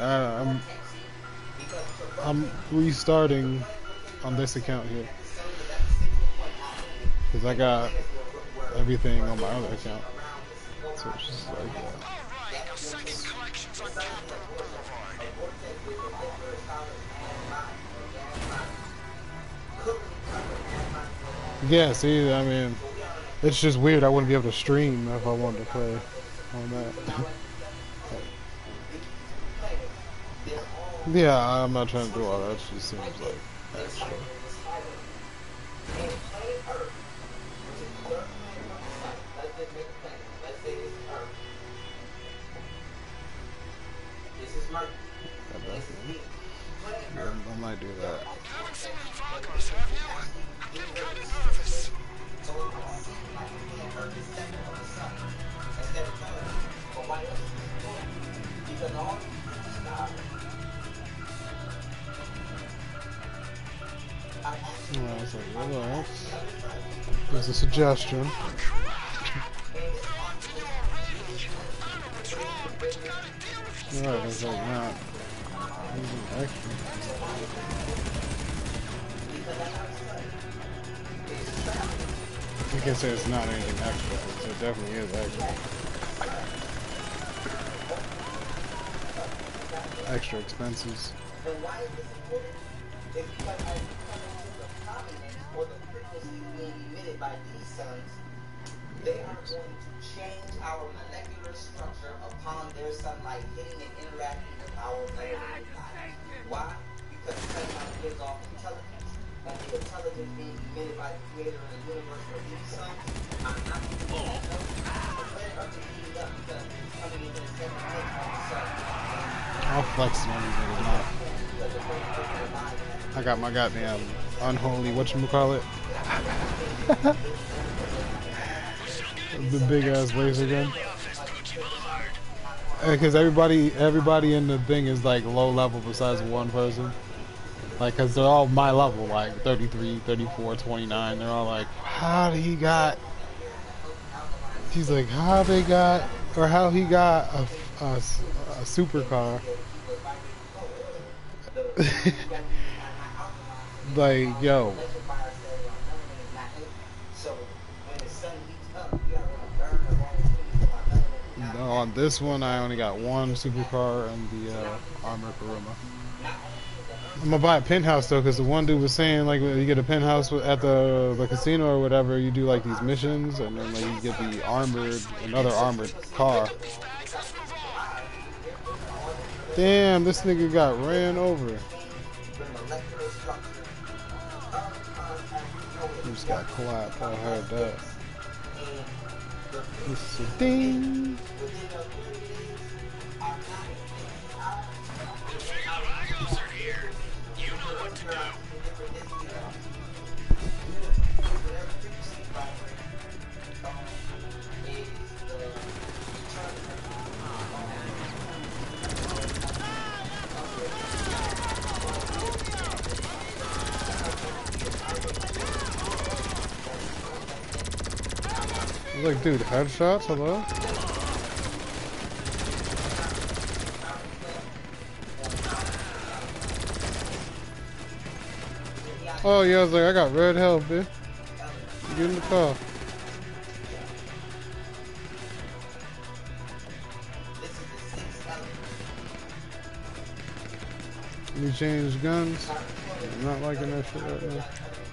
I'm restarting on this account here because I got everything on my other account. So it's just like Alright, our second collection's on Capitol Boulevard. yeah. See, I mean, it's just weird. I wouldn't be able to stream if I wanted to play on that. Yeah, I'm not trying to do all that. It just seems like extra. I might do that. You haven't seen any Vagos, have you? I'm getting kind of nervous. Well, I was like, relax. There's a suggestion. Alright, it's like not using extra. You can say it's not anything extra, because it definitely is extra. Extra expenses. And why is this important? It's because as you come into the prominence or the harmlessly being emitted by these suns, they are going to change our molecular structure upon their sunlight hitting and interacting with our melanated bodies. Why? Because sunlight gives off intelligence. And the intelligence being emitted by the creator in the universe for these suns are not going to be enough. The planet Earth is heating up because it's coming into the second hit of the sun. I'll flex on these niggas now. I got my goddamn unholy whatchamacallit. The big ass laser gun. Because everybody in the thing is like low level besides one person. Like, cause they're all my level, like 33, 34, 29. They're all like, how he got? He's like, how they got, or how he got a supercar. Like, yo. On this one, I only got one supercar and the armor Karuma. I'm gonna buy a penthouse though, because the one dude was saying like when you get a penthouse at the casino or whatever, you do like these missions and then like you get the another armored car. Damn, this nigga got ran over. He just got clapped. I heard that. This is a ding. Like, dude, headshots, hello? Oh, yeah, I was like, I got red health, bitch. Get in the car. Let me change guns. I'm not liking that shit right now.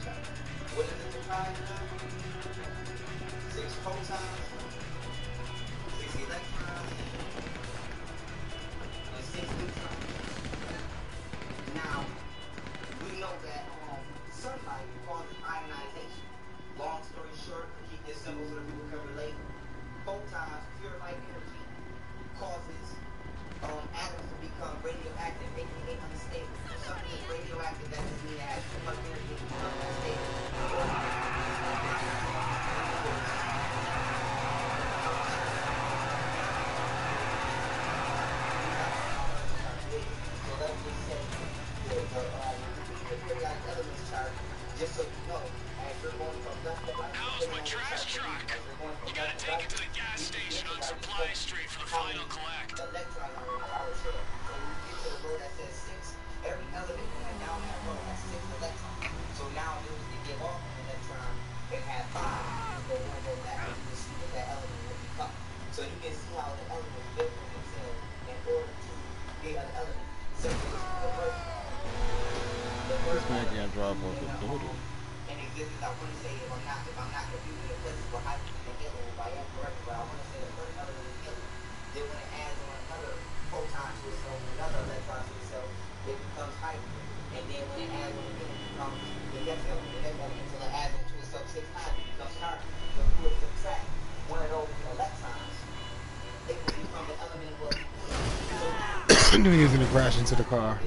I knew he was gonna crash into the car.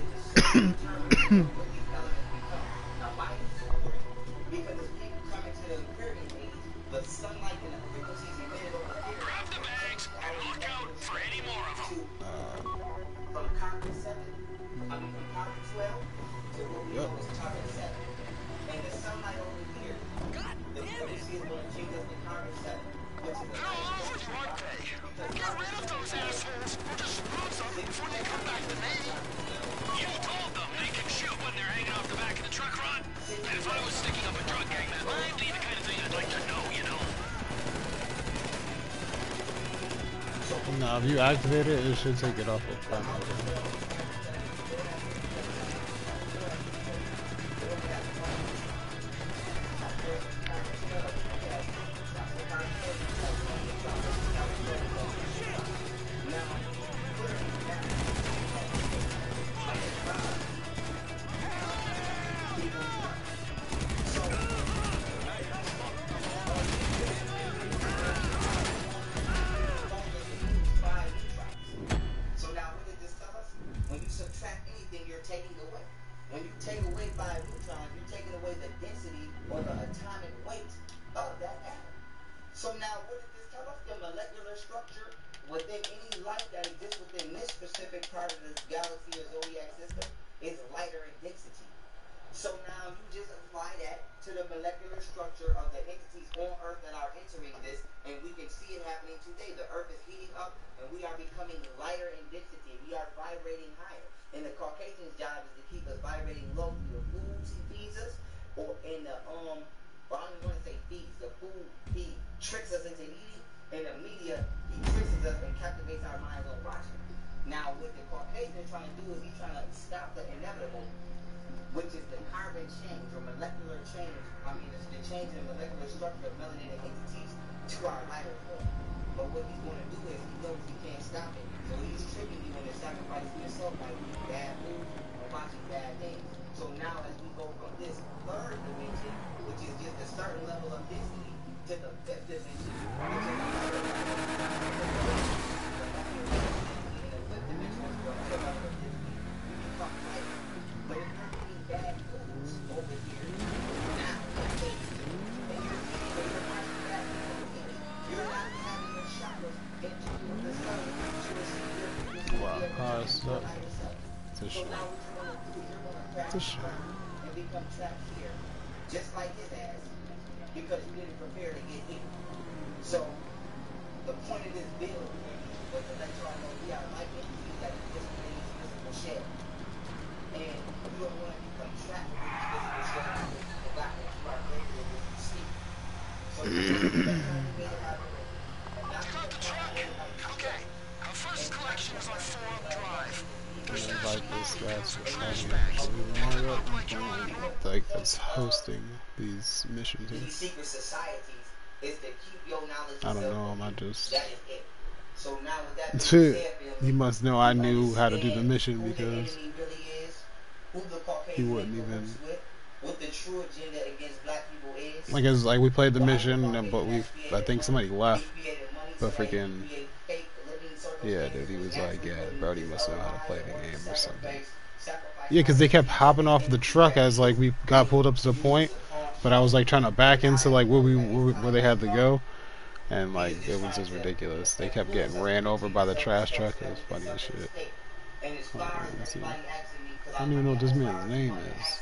No, if you activate it, it should take it off of time. specific part of this galaxy or zodiac system is lighter in density. So now you just apply that to the molecular structure of the entities on Earth that are entering this, and we can see it happening today. The Earth is heating up, and we are becoming lighter in density. We are vibrating higher. And the Caucasian's job is to keep us vibrating low through the foods he feeds us, or in the well, I don't even want to say feeds. The food he tricks us into eating, and the media he tricks us and captivates our minds on watching. Now, what the Caucasian is trying to do is he's trying to stop the inevitable, which is the carbon change or molecular change. I mean, it's the change in the molecular structure of melanated entities to our lighter form. But what he's going to do is he knows he can't stop it. So he's tricking you into sacrificing yourself by eating bad food and watching bad things. So now as we go from this third dimension, which is just a certain level of density, to the fifth dimension, which is another level of density. The fifth dimension is another level of density. We become lighter. But if you're eating bad foods over here, now and you're watching bad people eat, you're not having your chakras into the sun to receive your lighter self. So now what you're going to do is you're going to crash and become trapped here, just like his ass, because you didn't prepare to get hit. So the point of this bill was to let y'all know we are like entities that exist within this physical shell. And you don't want to become trapped with this physical shell because you forgot that you are greater than what you see. So Got the truck? Okay. Our first collection is on Forum Drive. There's Like this guy's some trash bags. Pick them up like you're on a like that's hosting these missions here. these secret societies is to keep your knowledge. I don't know him, I just that is it. So now with that being said, he must know I knew how to do the mission who the because enemy really is, who the Caucasian he wouldn't even with, what the true agenda against black people is. like it's like we played the mission but I think somebody left, but freaking yeah, dude, he was like, yeah, Brody must know how to play the game or something. Yeah, because they kept hopping off the truck as like we got pulled up to the point, but I was like trying to back into like where they had to go, and like it was just ridiculous. They kept getting ran over by the trash truck. It was funny as shit. I don't even know what this man's name is.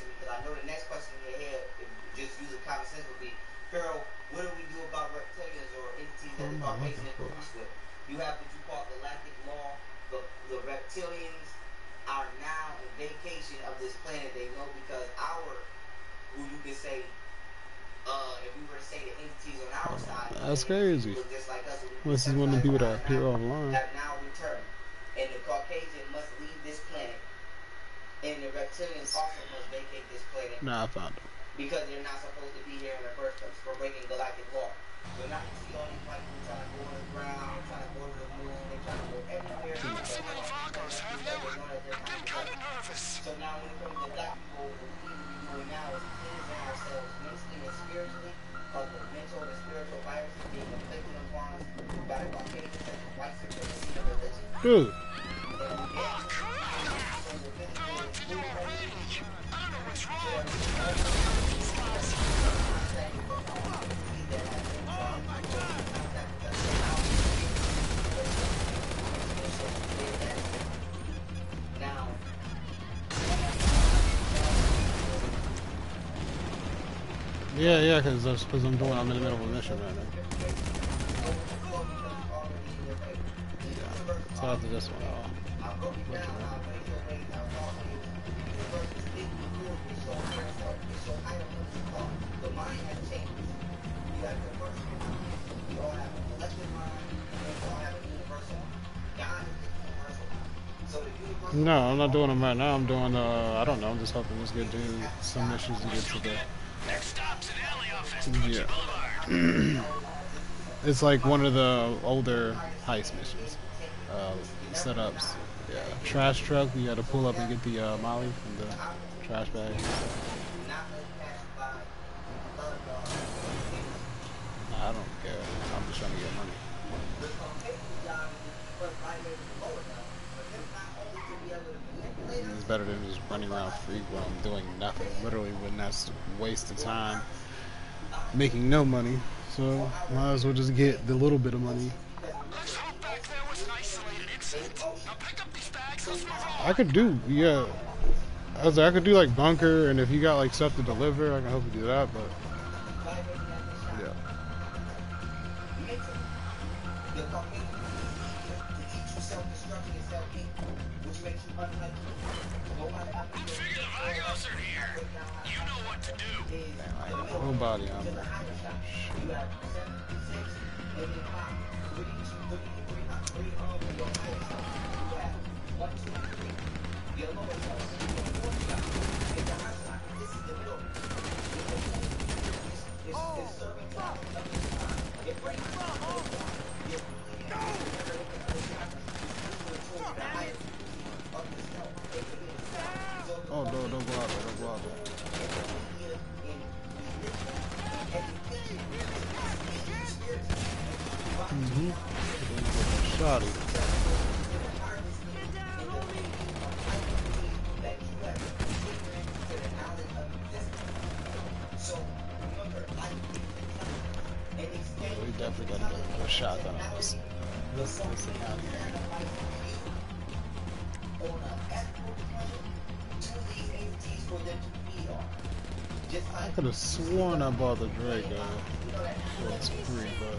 You have what you call galactic law. The reptilians are now in vacation of this planet. They know because who you could say, if we were to say the entities on our side, that's crazy. Just like us, This is one of the people that appear online. Have now returned, and the Caucasian must leave this planet, and the reptilians also must vacate this planet. Nah, I found him. Because they're not supposed to be here in the first place for breaking galactic law. So now you see all these white people trying to go on the ground, trying to go to the moon, they're trying to go everywhere. You haven't seen any Vagos, have you? Getting kind of nervous. So now when it comes to black people, what we need to be doing now is cleansing ourselves mentally and spiritually of the mental and spiritual viruses being inflicted upon us by the Caucasians and the white supremacy of religion. Dude. Yeah, because I'm in the middle of a mission right now. Yeah, so after this one, no, I'm not doing them right now. I'm doing, I don't know, I'm just hoping this good dude some missions to get to the... Next stop's an alley off Escalante Boulevard. It's like one of the older heist missions. Setups. Yeah. Trash truck, you gotta pull up and get the molly from the trash bag. Nah, I don't care. I'm just trying to get money. It's better than just running around free while I'm doing nothing. Literally, when that's a waste of time, making no money. So might as well just get the little bit of money. Let's hope back there was an isolated incident. Now pick up these bags I could do, yeah. I was like, I could do like bunker, and if you got like stuff to deliver, I can help you do that. But yeah. Figure the Vagos are here. You know what to do. Damn, I ain't got nobody on there. Oh, no, don't go out there, don't go out there. Shot it. We definitely gotta get a shotgun on this. This account here. I could have sworn I bought the Drake for it's free, but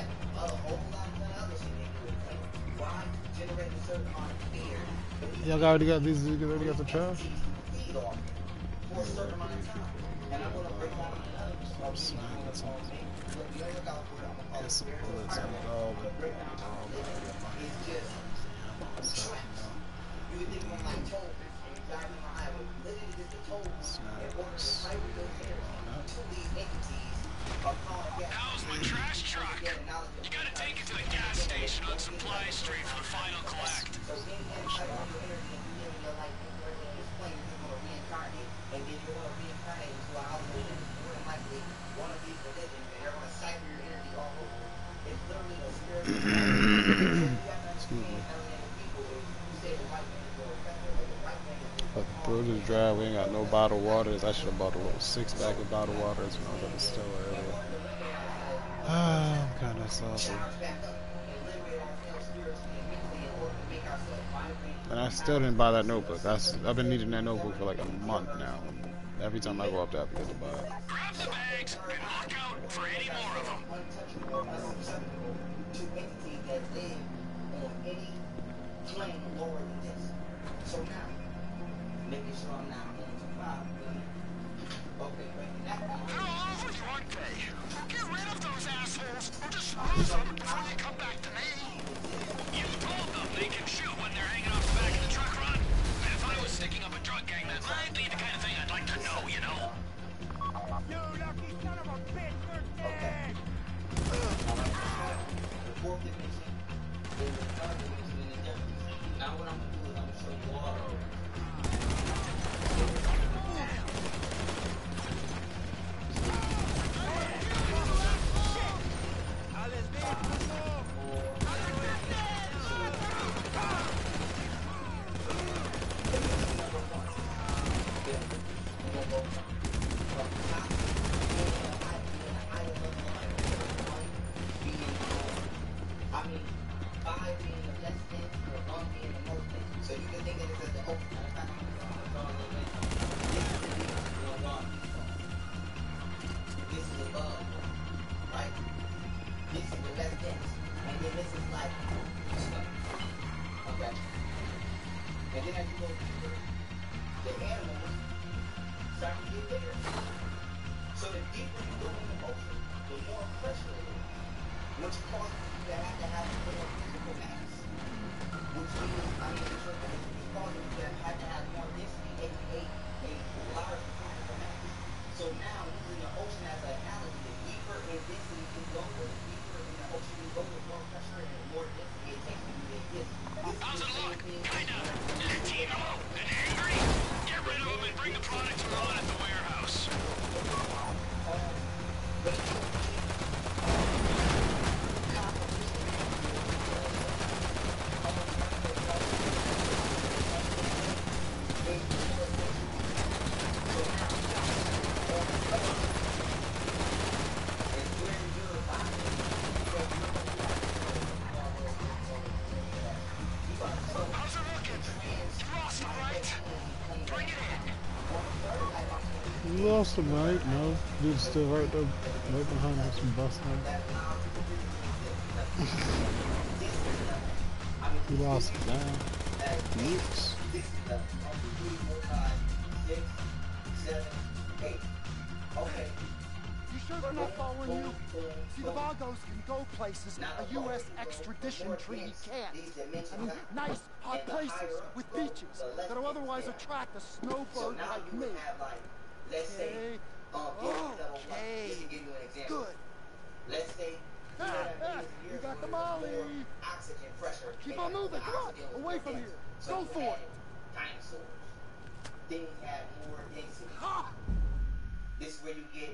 y'all already got these. You already got the trash. Get some bullets on it all. How's my trash truck? You gotta take it to the gas station on Supply Street for the final collect. Excuse me. But the bro just dry. We ain't got no bottled waters. I should have bought a little 6-pack of bottled waters when I was at the store earlier. I'm kind of salty. And I still didn't buy that notebook. I've been needing that notebook for like a month now. Every time I go up there, I forget to buy it. Grab the bags and look out for any more of them. So now, making sure I'm not going to buy. Okay, breaking that down. They're all over you, aren't they? Get rid of those assholes, or dispose of them before they come back to me. You told them they can shoot when they're hanging off the back of the truck, Ron. And if I was sticking up a drug gang, that might be the kind of thing I'd like to know, you know? You lucky son of a bitch, we're dead! The fourth dimension is the third dimension in the difference. Now what I'm going to do is I'm going to show you all. And then as you go deeper, the animals start to get bigger. So the deeper you go in the ocean, the more pressure it is, which causes you to have more physical mass. Which means, which causes you to have more density, aka a larger physical mass. So now, using the ocean as an analogy, the deeper in density you go, the deeper in the ocean you go, the more pressure and the more density it takes you to get. How's it look? Kinda teemo and angry? Get rid of them and bring the product to Ron at the warehouse. lost him, right? No, dude's still right there, right behind us and busting him. He lost him down. Oops. Okay. You sure they're not following you? See, the Vagos can go places a U.S. extradition treaty can't. I mean, nice, hot places with beaches that'll otherwise attract a snowbird like me. Okay. Okay. Good. Let's say You got the molly. oxygen pressure. Keep on moving. Come on. Away from here. Go for it. Dinosaurs. Things have more density. Ha! This is where you get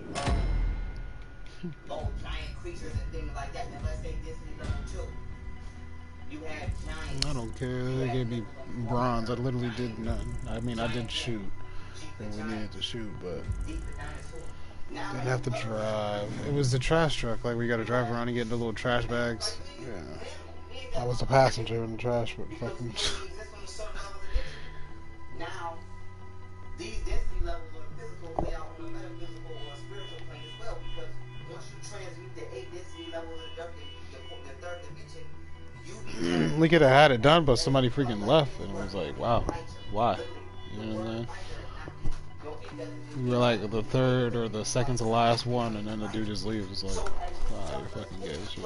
giant creatures and things like that. Now let's say Disney level 2. You have giants. I don't care. They gave me bronze. I literally did nothing. I mean, I did shoot. And we needed to shoot, but didn't have to drive. It was the trash truck. Like, we got to drive around and get the little trash bags. Yeah. I was a passenger in the trash, but fucking. Now, these density levels on the physical play out on the metaphysical or spiritual plane as well, because once you transmute the 8 density levels of the third dimension, you We could have had it done, but somebody freaking left, and it was like, wow, why? You know what I'm saying? We were like the third or the second to last one, and then the dude just leaves. It's like, wow, you fucking gay as shit.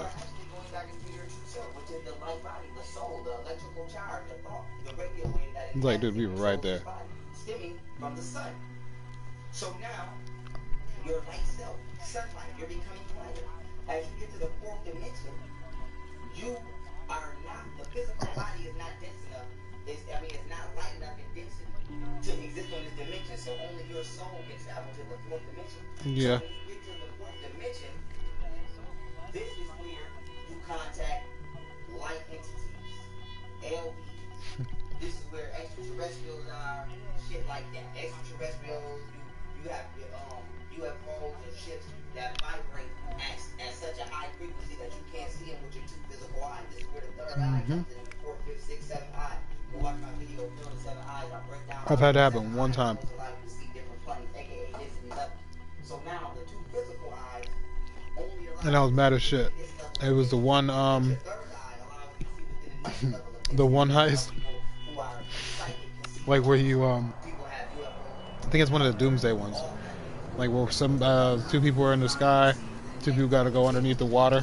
It's like, dude, we were right there. From the sun. So now, your light self, sunlight, you're becoming lighter. As you get to the 4th dimension, you are not, the physical body is not dense enough. It's not light enough in density to exist on this dimension. So only your soul can travel to the 4th dimension. Yeah. So when you get to the 4th dimension, this is where you contact light entities, LVs. This is where extraterrestrials are, shit like that. Extraterrestrials, you have UFOs and ships that vibrate at such a high frequency that you can't see them with your 2 physical eyes. This is where the 3rd eye comes in, the 4th, 5th, 6th, 7th eye. You watch my video, film the 7 eyes, I break down. I've had it happen one time. So now the 2 physical eyes only allow, And I was mad as shit. It was the one, the one heist, like where you, I think it's one of the Doomsday ones. Like where some, 2 people are in the sky, 2 people gotta go underneath the water.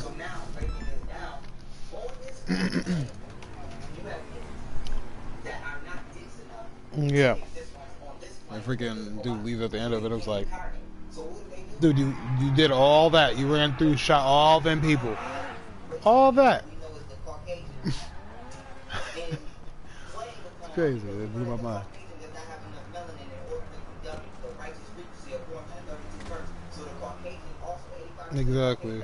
Yeah. And freaking dude leaves at the end of it. It was like, dude, you did all that. You ran through, shot all them people. All that. It's crazy. It blew my mind. Exactly.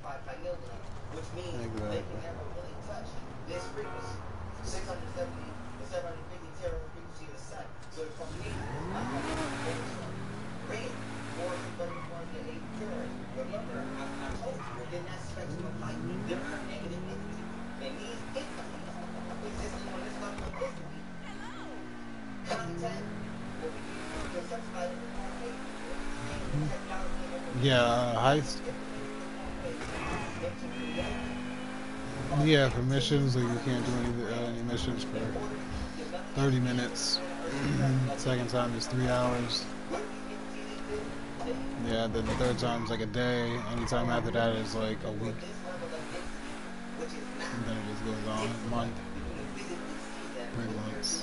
Yeah, heist. Yeah, for missions, like you can't do any missions for 30 minutes. Second time is 3 hours. Yeah, then the third time is like a day. Anytime after that is like a week. And then it just goes on a month. 3 months.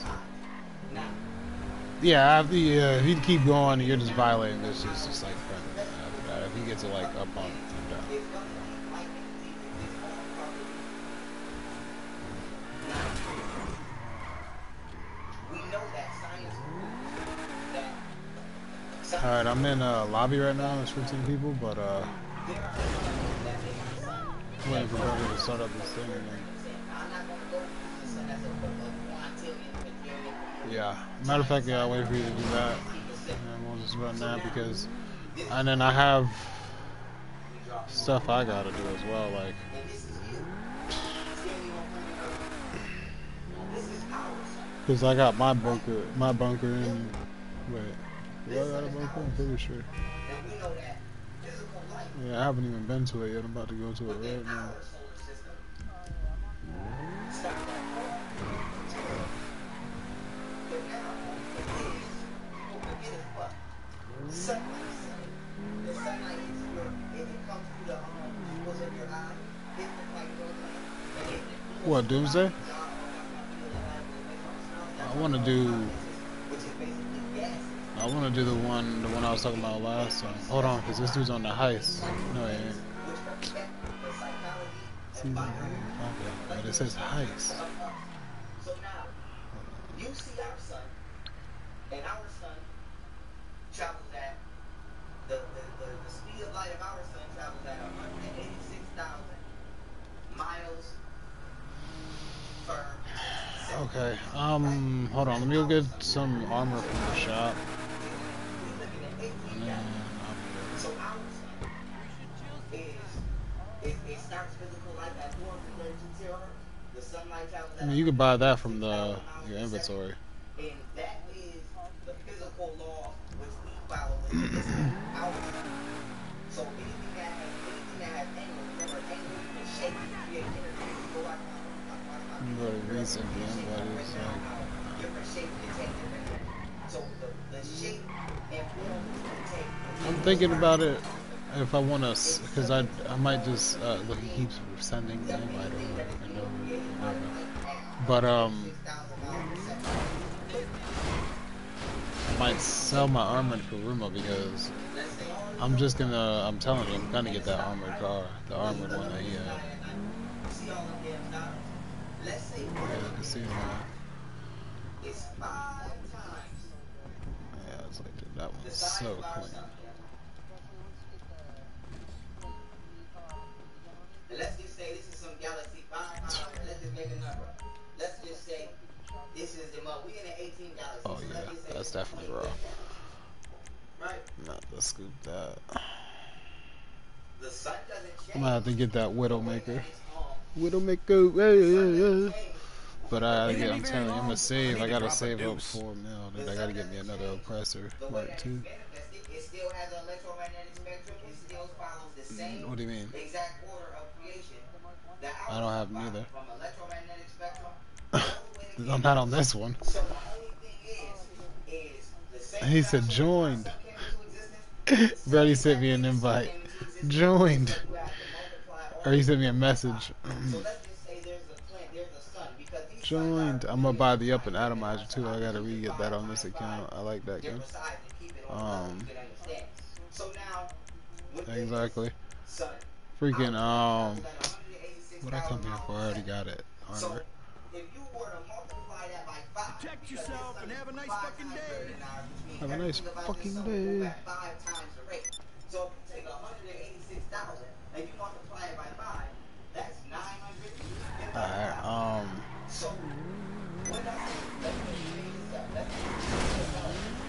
Yeah, if you keep going, you're just violating this. It's just like after that. If he gets it like up on, I'm down. Alright, I'm in lobby right now. There's 15 people, but waiting for Burger to start up this thing again. Yeah. Matter of fact, yeah, I'll wait for you to do that. And we'll just run that because, and then I have stuff I gotta do as well, like. Because I got my bunker in, wait. Do I got a balcony? I'm pretty sure. And we know that physical life Yeah, I haven't even been to it yet. I'm about to go to it within right now. our solar system starts at home. But now, forget is what? Sunlight. The sunlight hits your, if it comes through the pupils of your eye, hits the white protein, and if it What, Doomsday? I want to do. which is basically gases. I want to do the one I was talking about last time. Hold on, because this dude's on the heist. No, he ain't. Which affect the psychology See, and okay, but it says heist. So now, you see our sun, and our sun travels at the speed of light of our sun travels at 186,000 miles per second. Okay, hold on, let me go get some armor from the shop. And then So our sun it starts physical life at 432 terahertz. The sunlight travels I at mean, you could buy that from your inventory. and that is the physical law which we follow with our sun. So anything that has angle, remember angle you can shape it, create energy. Go watch You go to recent buddies. different shape can take different energy. So the shape and form can take. I'm thinking about it if I want to, because I might just look. He keeps sending the invite over and over and over. But I might sell my armored Kuruma because I'm just gonna. I'm telling you, I'm gonna get that armored car, the armored one that he had. See all of them stars? Let's say Yeah, I can see that. it's 5 times Yeah, it's like dude, that the one's size so of our clean. sun. And let's just say this is some galaxy 5 times. Let's just make a number. Let's just say this is the we in the 18 galaxy. Oh So yeah, let's just say that's this is definitely raw. 18 Right? Not to scoop that. The sun doesn't change. I'm gonna have to get that Widowmaker. It's Widowmaker, yeah. But I'm telling you, I'm gonna save. I gotta drop a save up deuce. 4 mil. Dude, I gotta get me another oppressor. the way Mark that 2. it's manifested, it still has an electromagnetic spectrum. It still follows the same What do you mean? exact order of creation. That I don't have ours neither. from electromagnetic spectrum all the way to I'm not on this one. So the only thing is the same. He said joined. came into existence. Brady sent me an invite. Joined. You have to multiply all Or he sent me a message. So let's just say there's a planet, there's a sun, because these Joined. I'm gonna buy the up and atomizer too. I gotta re-get that on this account. I like that gun. different size and keep it on you can understand. So now, with this Exactly. sun, Freaking what what I come here for? I already got it. So Armor. if you were to multiply that by 5, Protect yourself and have a nice fucking day. Have a nice fucking day. 5 times the rate. So if you take 186,000 and you multiply it by 5, that's 900. Alright, So when I say let's change this up, let's change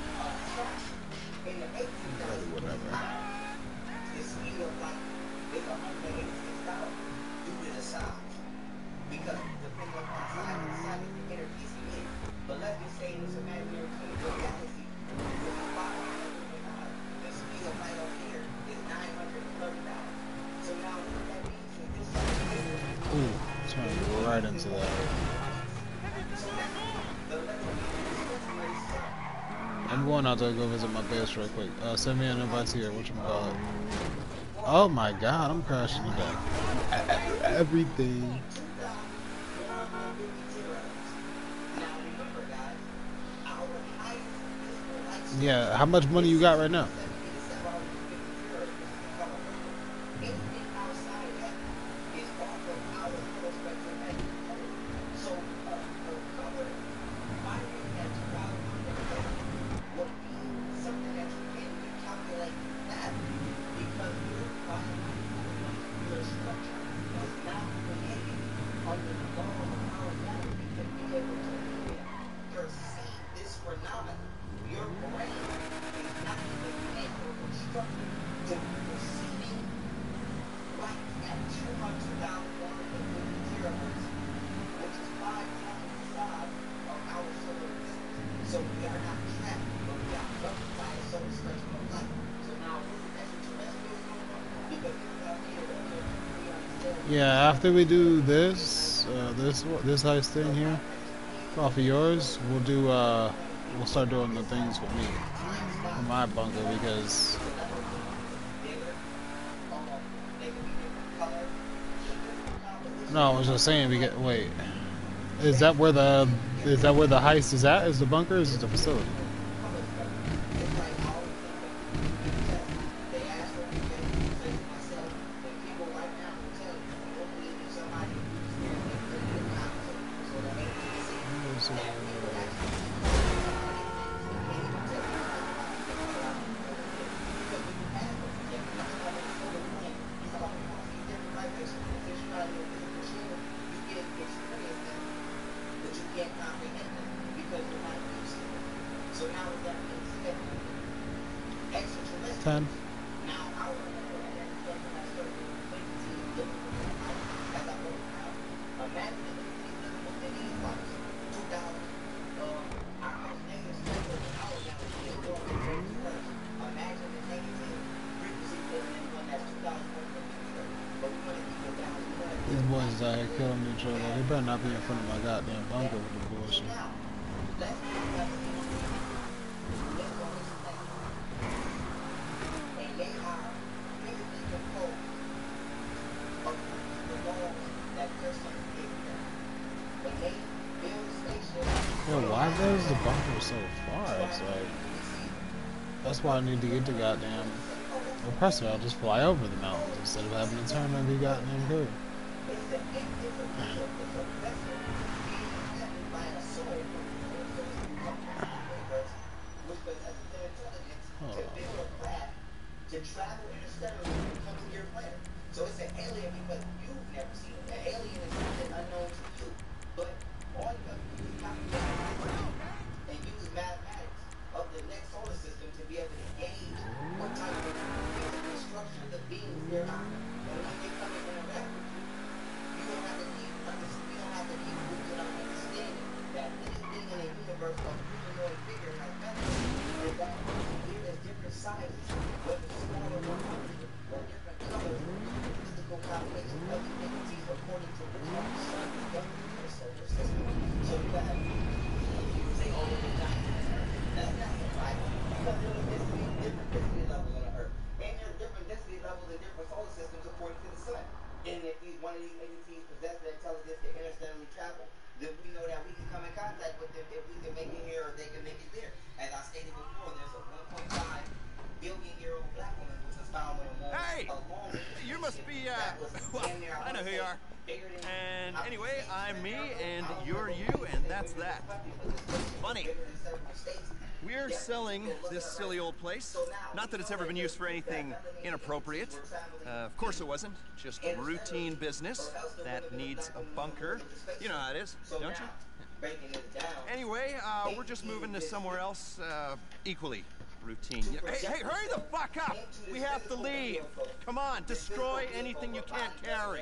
in the 18,000, whatever. the speed of light is 186,000 due to the size. Because depending upon size of the sun, it's the inner piece of it. But let's just say this imaginary 24 galaxy with 500, the speed of light over here is 930,000. So now what that means is this sun is bigger. Ooh, trying to go right into that. So now the electromagnetic spectrum is set. I'm going out to go visit my base real quick. Send me an invite here. Whatchamacallit? Oh my god, I'm crashing today. Everything. Yeah, how much money you got right now? So we are not trapped, but we are governed by a Yeah, after we do this, this heist thing here, off of yours, we'll start doing the things for me, for my bunker, because no, I was just saying wait, is that where the heist is at? Is the bunker? Or is it the facility? These boys out here killing each other. They better not be in front of my goddamn bunker with the bullshit. Yo, why is the bunker so far? It's like, that's why I need to get the goddamn oppressor. I'll just fly over the mountains instead of having to turn on the goddamn curve. To travel interstellarly and come to your planet. So it's an alien because you've never seen it. An alien is something unknown to you. But all you have to do is calculate and use mathematics of the next solar system to be able to gauge what type of physical structure the beings there are. And when they come and interact with you, you don't have to keep losing our understanding that anything in a universe of humanoid figure has memory. Is that there's different sizes, whether smaller or larger, or different colors, statistical combinations of the entities according to which are the sun is governing your solar system. So you have, say, all of the giants. That's NASA, right? Because there was different density levels on the Earth. And there are different density levels in different solar systems according to the sun. And if one of these entities possess the intelligence to interstellarly travel, then we know that we can come in contact with them if we can make it here or they can make it there. As I stated before, there's a 1.5 billion-year-old black woman which was found on the moon. Hey! You must be, well, I know who you are. And anyway, I'm me, and you're you, and that's that. Funny. We're selling this silly old place. Not that it's ever been used for anything inappropriate. Of course it wasn't. Just routine business that needs a bunker. You know how it is, don't you? Anyway, we're just moving to somewhere else, equally routine. Hey, hurry the fuck up! We have to leave. Come on, destroy anything you can't carry.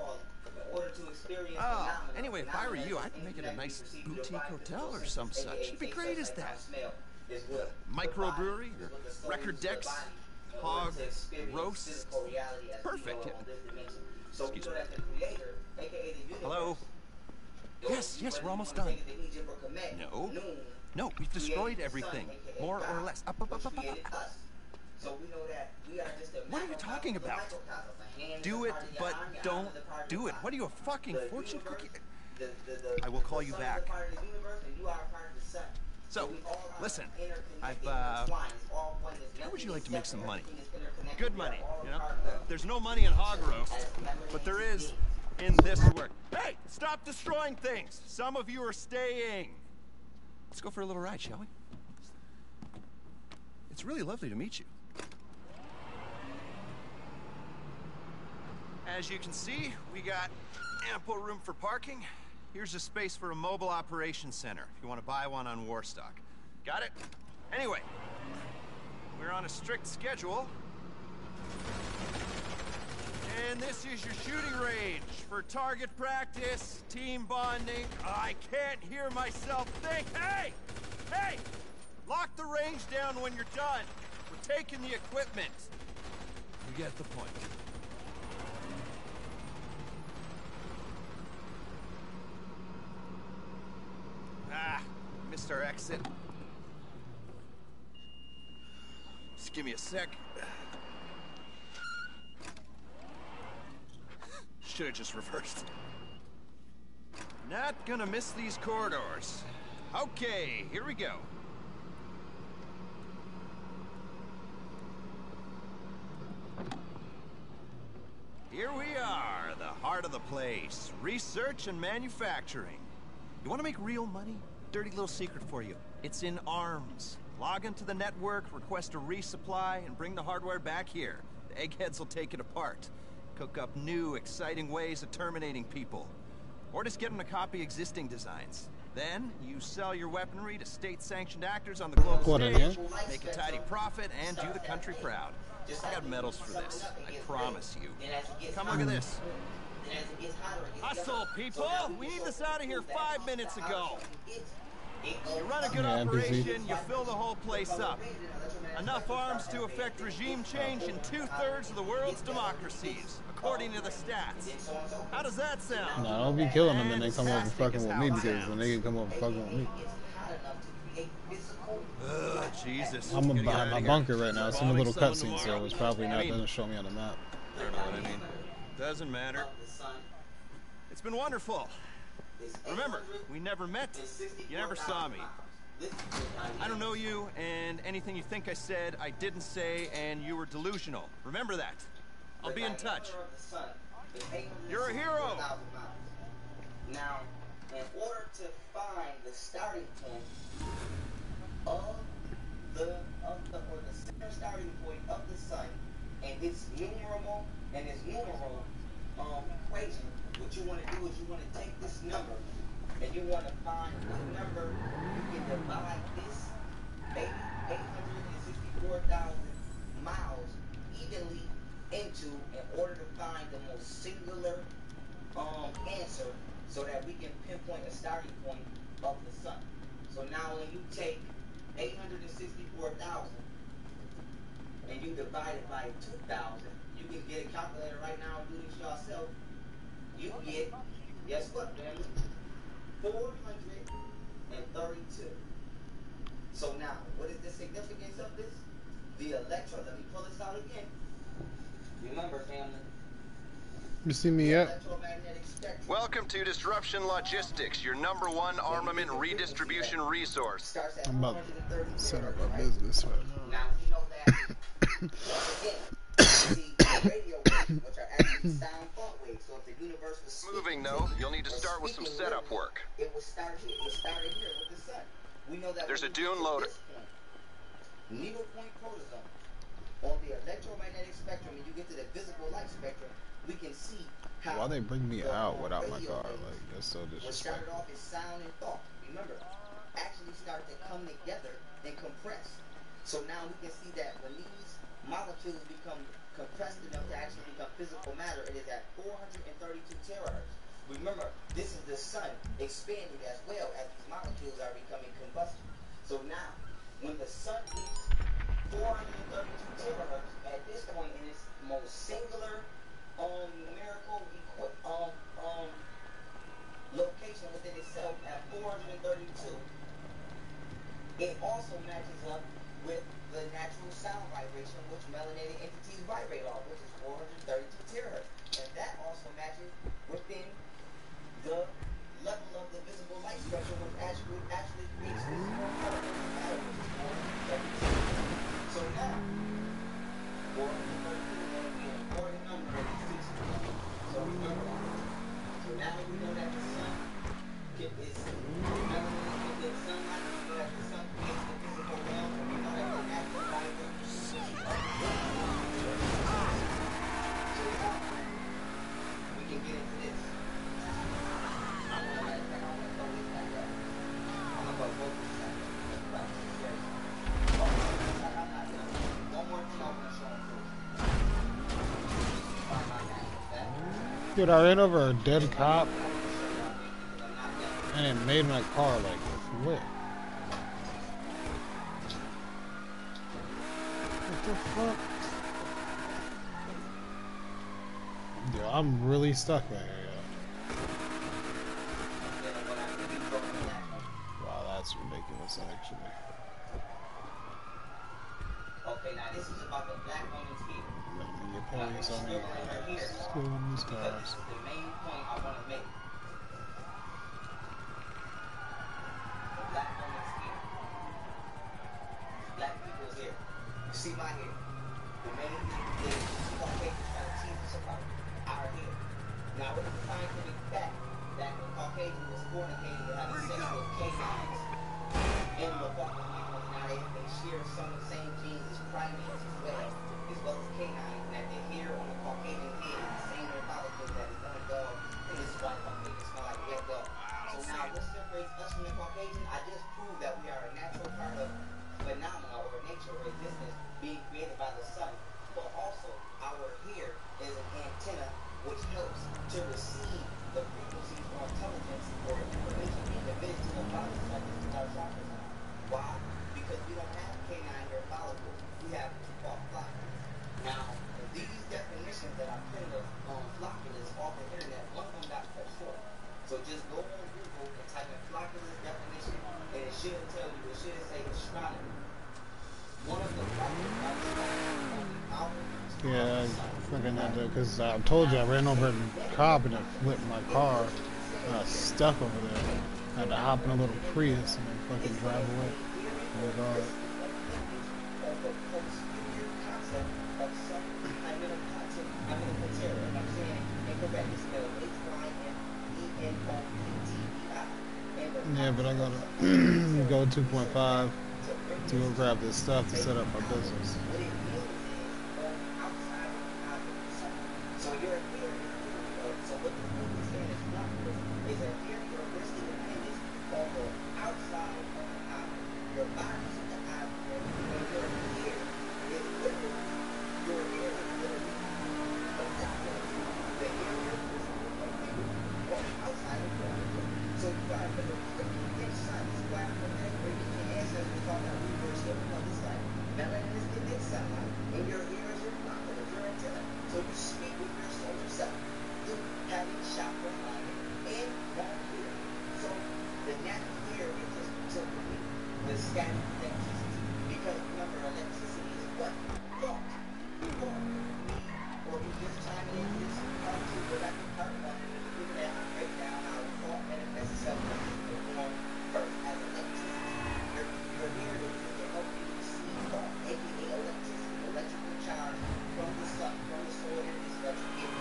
Anyway, if I were you, I'd make it a nice boutique hotel or some such. It'd be great as that. Microbrewery, record decks, hog roasts. Perfect. Excuse me. Hello? Yes, we're almost done. No, we've destroyed everything. More or less. Up. What are you talking about? Do it, but don't do it. What are you, a fucking fortune cookie? I will call you back. So, listen, how would you like to make some money? Good money, you know? There's no money in hog roast, but there is in this work. Hey, stop destroying things! Some of you are staying. Let's go for a little ride, shall we? It's really lovely to meet you. As you can see, we got ample room for parking. Here's a space for a mobile operations center, if you want to buy one on Warstock. Got it? Anyway, we're on a strict schedule. And this is your shooting range for target practice, team bonding. I can't hear myself think. Hey! Lock the range down when you're done. We're taking the equipment. You get the point. missed our exit. Just give me a sec. Should have just reversed. Not gonna miss these corridors. Okay, here we go. Here we are, the heart of the place. Research and manufacturing. You want to make real money? Dirty little secret for you. It's in arms. Log into the network, request a resupply, and bring the hardware back here. The eggheads will take it apart. Cook up new, exciting ways of terminating people. Or just get them to copy existing designs. Then, you sell your weaponry to state-sanctioned actors on the global stage, make a tidy profit, and do the country proud. I got medals for this, I promise you. Come look at this. Hustle, people! We need this out of here 5 minutes ago. You run a good operation, you fill the whole place up. Enough arms to effect regime change in 2/3 of the world's democracies, according to the stats. How does that sound? No, don't be killing them and they come over fucking with me, because when they can come over fucking with me. Ugh, Jesus. I'm behind my bunker right now. It's in a little cutscene, so it's probably not, doesn't show me on the map. I don't know what I mean. Doesn't matter. It's been wonderful. Remember, we never met. You never saw me. I don't know you, and anything you think I said, I didn't say, and you were delusional. Remember that. I'll be in touch. You're a hero! Now, in order to find the starting point of the center starting point of the sun and its numeral equation, what you want to do is you want to take this number and you want to find the number you can divide this 864,000 miles evenly into in order to find the most singular answer so that we can pinpoint a starting point of the sun. So now when you take 864,000 and you divide it by 2,000, you can get a calculator right now and do this yourself. You get, guess what, family? 432. So now, what is the significance of this? The electron, let me pull this out again. Remember, family. You see me yet? Welcome to Disruption Logistics, your #1 armament redistribution resource. I'm about to set up a business right now. Now, you know that, again, the radio waves, which are actually sound thought waves. So if the universe was Moving, though, you'll need to start with some setup work. It was started here. It started here with the sun. We know that there's a dune loader. Needle point protozone on the electromagnetic spectrum, and you get to the visible light spectrum, we can see how. Why they bring me out without my car? Like, that's so disrespectful. What started off as sound and thought, remember, actually started to come together and compress. So now we can see that when these molecules become compressed enough to actually become physical matter, it is at 432 terahertz. Remember, this is the sun expanding as well as these molecules are becoming combustion. So now, when the sun reaches 432 terahertz at this point in its most singular numerical location within itself at 432, it also matches up with the natural sound vibration which melanated entities vibrate off, which is 432 terahertz. And that also matches within the level of the visible light spectrum, which actually creates this matter, which is 432. So now, 432 is going to be an important number in these systems. So remember that. So now we know that the sun is melanated with sunlight. We know that the sun creates the physical realm. We know that the natural vibration. So now we can get into this. Dude, I ran over a dead cop and it made my car like flip. What the fuck? Dude, I'm really stuck right here. Wow, that's That's ridiculous, actually. Okay, now this is about the black woman's here. Let me get And I'm police on still in her here still in these because cars. this is the main point I want to make. The black woman's here. Black people's here. You see my hair. The main thing is Caucasians trying to tease us about our hair. Now it's a scientific fact that the Caucasian was fornicating and having sex with canines in the fucking animals. Now they share some of the same genes as primates as well as canines. That the hair on the Caucasian head is the same hair follicles that is on a dog. And this is why Caucasians smell like wet dog. So now what separates us from the Caucasian? I just proved that we are a natural part of phenomena or nature or existence being created by the sun. But also our hair is an antenna which helps to receive the frequencies or intelligence or information being emitted to the body like this is our chakras. Why? Because we don't have canine hair follicles. We have called flocculus. Now, these definitions that I printed on flocculus off the internet, one of them got cut short. So just go on Google and type in flocculus definition, and it should tell you, it should say astronomy. One of the Yeah, I fucking had to, because I told you I ran over a cop and it flipped my car. I was stuck over there. I had to hop in a little Prius and then fucking drive away. Oh god. Yeah, but I gotta go 2.5 to go grab this stuff to set up my business. So you're here, so what the movie is saying is flocculus is a here your risk independence on the outside of the eye. Your body's in the eye, and your hair is literally, your hair is literally the flocculus. The hair is on the outside of the eye. So you got to look inside this black woman, where you can ancestors talk about reverse living on this side. Melanin is getting its sunlight, and your hair is your flocculus, your antenna. So you speak with your solar self. You have a chakra alignment and one hair. So the natural hair is just typically the static electricity. Because remember, electricity is what? Thought. Thought. Or you just chime in this part two, go back to part one, and you look at how break down how thought manifests itself in the form first as electricity. Your hair is to help you receive thought, aka electricity, electrical charge from the sun, from the solar energies that you get.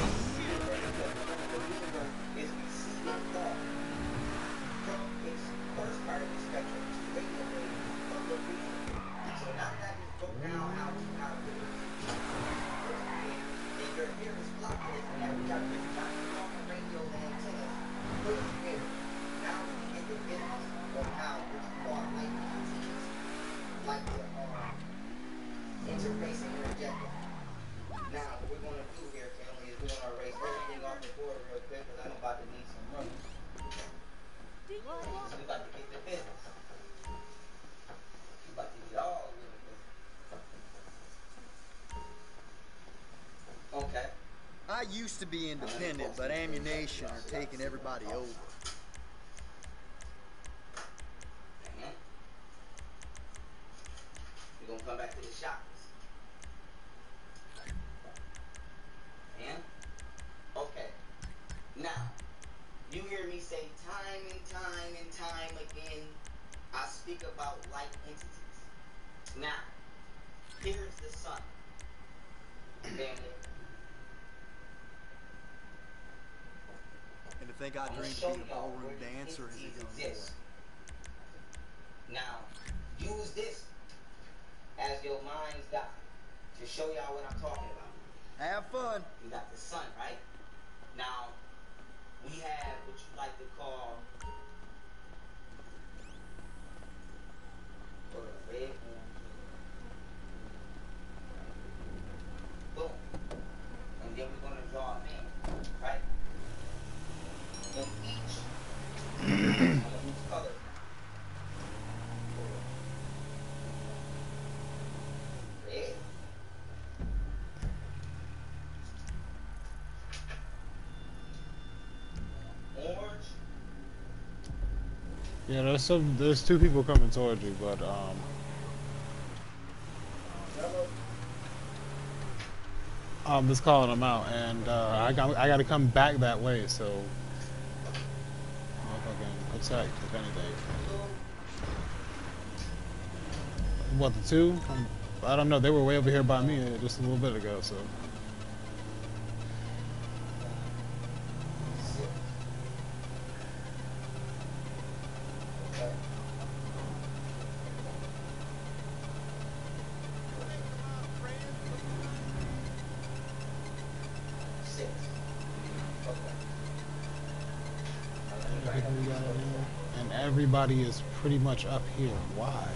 The universe is receiving thought from its first part of the spectrum to radio waves from the breathing. So now that is broke down how to how it is. And your hair is flocculus, and now we got different kinds of radios and antennas for your hair. Now we get the business of how what you call like PTs, like the interface and interjector. Now, what we're going to do here, family, is we're going to erase everything off the board real quick because I'm about to need some money. So we about to get the business. We about to get all of the business. Okay. I used to be independent, but ammunition are taking everybody over. We're going to come back to the shops. And? Okay. Now, you hear me say time and time and time again, I speak about light entities. Now, here's the sun. Family. And to think I dreamed to be a ballroom dancer as a young boy. Now, use this as your mind's guide to show y'all what I'm talking about. Have fun. You got the sun, right? Now, we have what you like to call a red, boom. And then we're going to draw a man, right? And each color. Red. Orange. Yeah, there's two people coming towards you, but I'm just calling them out, and I got to come back that way, so motherfucking attack if anything. What, the two? I don't know. They were way over here by me just a little bit ago, so. And everybody is pretty much up here. Why?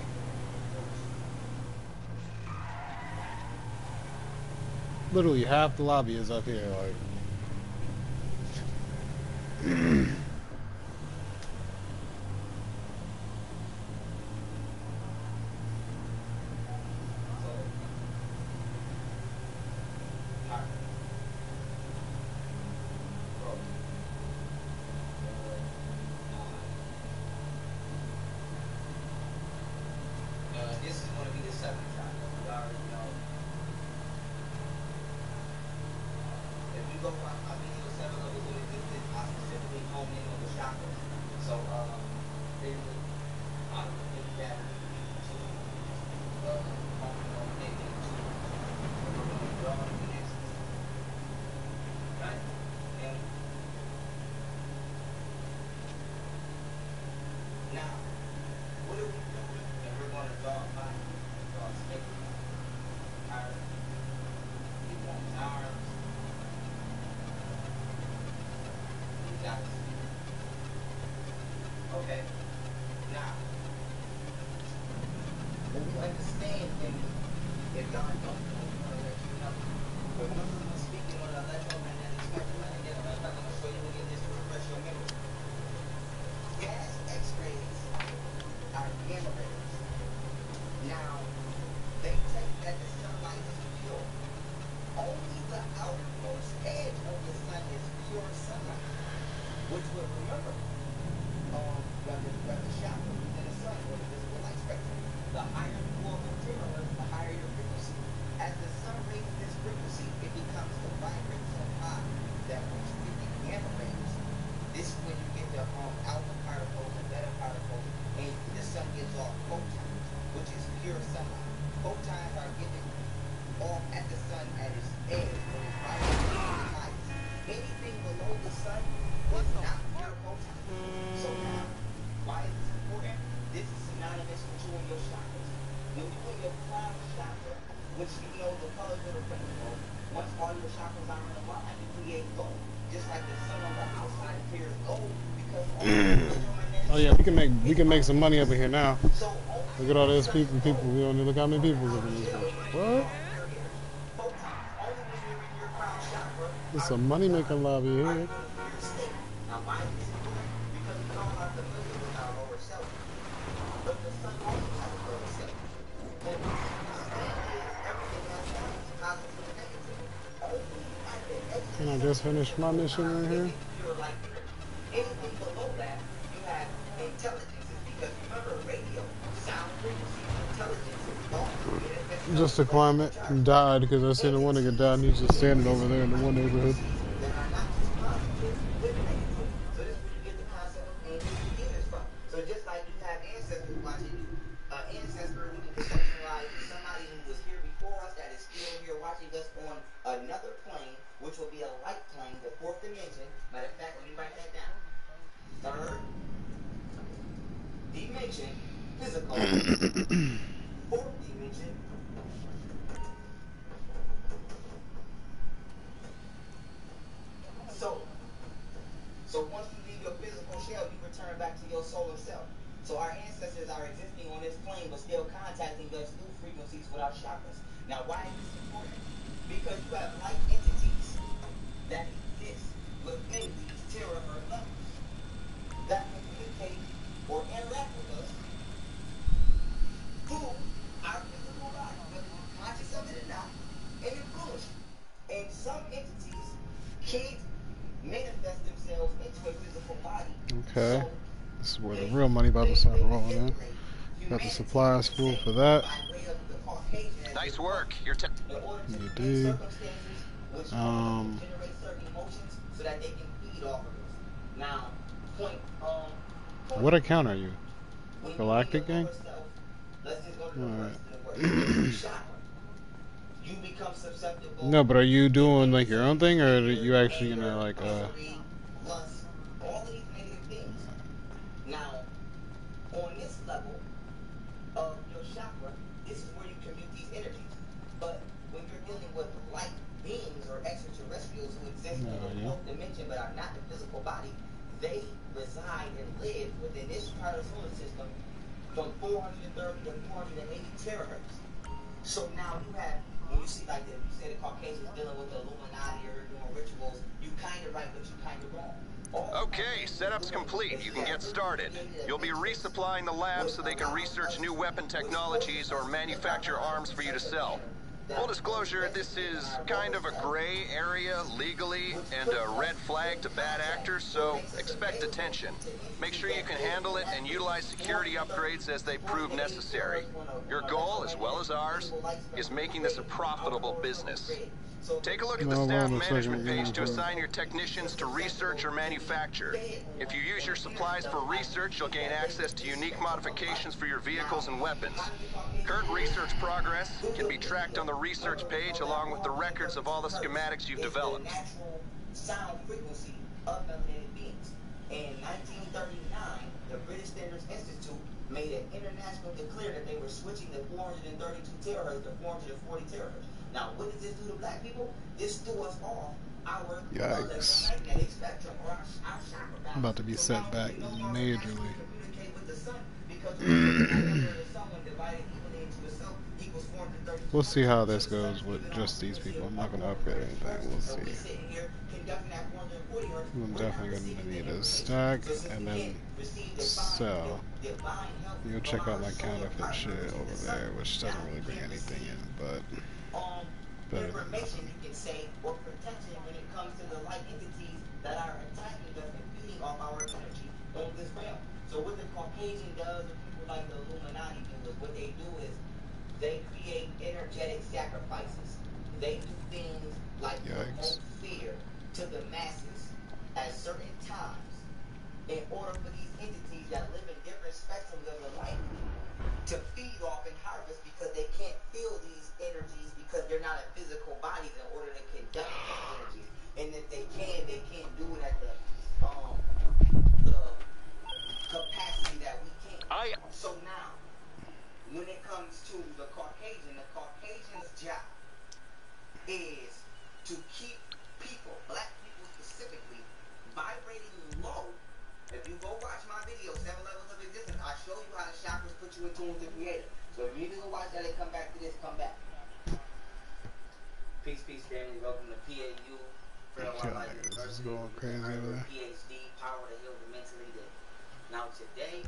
Literally half the lobby is up here. Like. This is going to be the second time. We already know. If you go by my video 7 levels of existence, I specifically hone in on the chakra. So, basically, I would think that to hone in on maybe to draw the next. Right? And now, what are we doing? And we're going to draw a line. Draw a snake line. Alright? We want his arms. We got his feet. Okay. Now, what we understand in if y'all don't know, we want to let you know. But remember we were speaking on the electromagnetic spectrum, and again, I'm going to show you again this to refresh your memory. Gas X-rays are gamma rays. Now, they take that the sunlight is pure. Only the outermost edge of the sun is pure sunlight. Which will remember, the chakra within the sun or the visible light spectrum. The higher the core material, the higher your frequency. As the sun raises this frequency, it becomes the vibrant so high that once you get the gamma rays, this is when you get the alpha particles and beta particles, and the sun gives off photons, which is pure sunlight. Photons are given off at the sun at its edge, when it's vibrating the highest. Anything below the sun is not pure photons. So now, why is this important? This is synonymous with you and your chakras. When you in your crown chakra, which you know the colors of the rainbow, once all your chakras are in a line, you create gold. Just like the sun on the outside appears gold because all Oh yeah, we can make some money up in here now. Look at all those people. We don't look how many people live in this place. What? It's a money making lobby here. Can I just finish my mission right here? Anything below that, you have intelligences because remember, radio, sound frequency, intelligence is all. Just a climate died because I seen the one that died and he's just standing over there in the one neighborhood. That are not just positive, but negative. So this is where you get the concept of angels and demons from. So just like you have ancestors watching you, ancestor, we can conceptualize somebody who was here before us that is still here watching us on another plane, which will be a light plane, the fourth dimension. Matter of fact, let me write that down. Third dimension, physical. Fourth dimension. So once you leave your physical shell, you return back to your solar self. So our ancestors are existing on this plane, but still contacting us through frequencies with our chakras. Now, why is this important? Because you have light entities that exist within these terahertz levels that can communicate or interact with us through our physical life, whether you're conscious of it or not, and influence you. And some entities can't manifest themselves into a physical body. Okay. So This is where the real money about to start rolling in. Got the supplies full for that. Nice work. You're You dig? What account are you? Galactic Gang? Alright. No, but are you doing like your own thing, or are you actually gonna like Now, on this level of your chakra, this is where you commute these energies. But when you're dealing with light beings or extraterrestrials who exist in the fourth dimension but are not the physical body, they reside and live within this part of the solar system from 430 to 480 terahertz. So now you have, when you see like you say the Caucasians dealing with the Illuminati or doing rituals, you kind of right, but you kind of wrong. Okay, setup's complete. You can get started. You'll be resupplying the lab so they can research new weapon technologies or manufacture arms for you to sell. Full disclosure, this is kind of a gray area legally and a red flag to bad actors, so expect attention. Make sure you can handle it and utilize security upgrades as they prove necessary. Your goal, as well as ours, is making this a profitable business. Take a look at the staff management page to assign your technicians to research or manufacture. If you use your supplies for research, you'll gain access to unique modifications for your vehicles and weapons. Current research progress can be tracked on the research page along with the records of all the schematics you've developed. Sound frequency of melanated beings. In 1939, the British Standards Institute made an international declare that they were switching the 432 terahertz to 440 terahertz. Now, what does this do to black people? This threw us off our electromagnetic spectrum, or our chakra. I'm about to be set back majorly. We'll see how this goes with just these people. I'm not going to upgrade anything. We'll see. I'm definitely going to need a stack and then sell. You'll check out my counterfeit shit over there, which doesn't really bring anything in, but better than nothing. You can say, or protection when it comes to the light entities that are attacking us and feeding off our energy on this realm. So what the Caucasian does, or people like the Illuminati do, is what they do is they create energetic sacrifices. They do things like promote fear to the masses at certain times in order for these entities that live in different spectrums of the light to feed off and harvest, because they can't feel these energies because they're not in physical bodies in order to conduct these energies. And if they can't do it at the capacity that we can. So now, when it comes to the Caucasian's job is to keep people, black people specifically, vibrating low. If you go watch my video, 7 Levels of Existence, I show you how the chakras put you in tune with the Creator. So if you need to go watch that and come back to this, come back. Peace, peace, family. Welcome to PAU. This is going crazy over there. PhD, power to heal the mentally dead. Now today's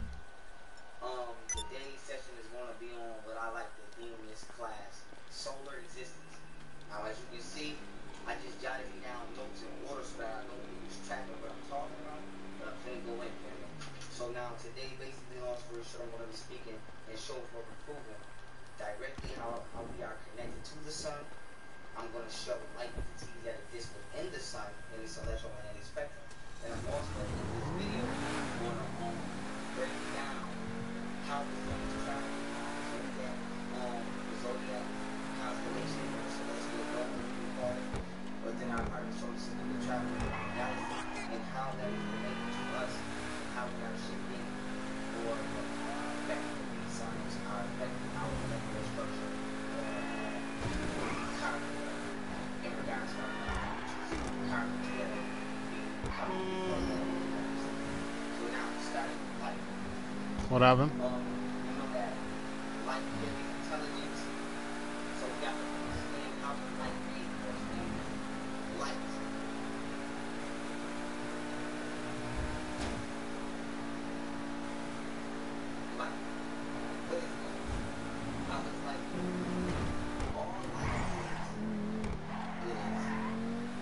session is going to be on what I like to deem this class, solar existence. Now as you can see, I just jotted down notes in order so that I don't lose track of what I'm talking about, but I'm going to go in there. So now today, basically, long story short, I'm going to be speaking and showing for improvement directly how we are connected to the sun. I'm going to show light entities that exist within the sun in this electromagnetic spectrum. And I'm also in this video going to break down how the sun is traveling. The zodiac constellation or celestial dome, as we call it, within our solar system, the traveling galaxy, and how that is related to us, and how we are shifting or affecting the signs, are affecting our molecular structure, in regards to our together. So now starting with light. What happened? You know that light is intelligence. So we got to understand how the light is light. Light. What is light? How is light? All light is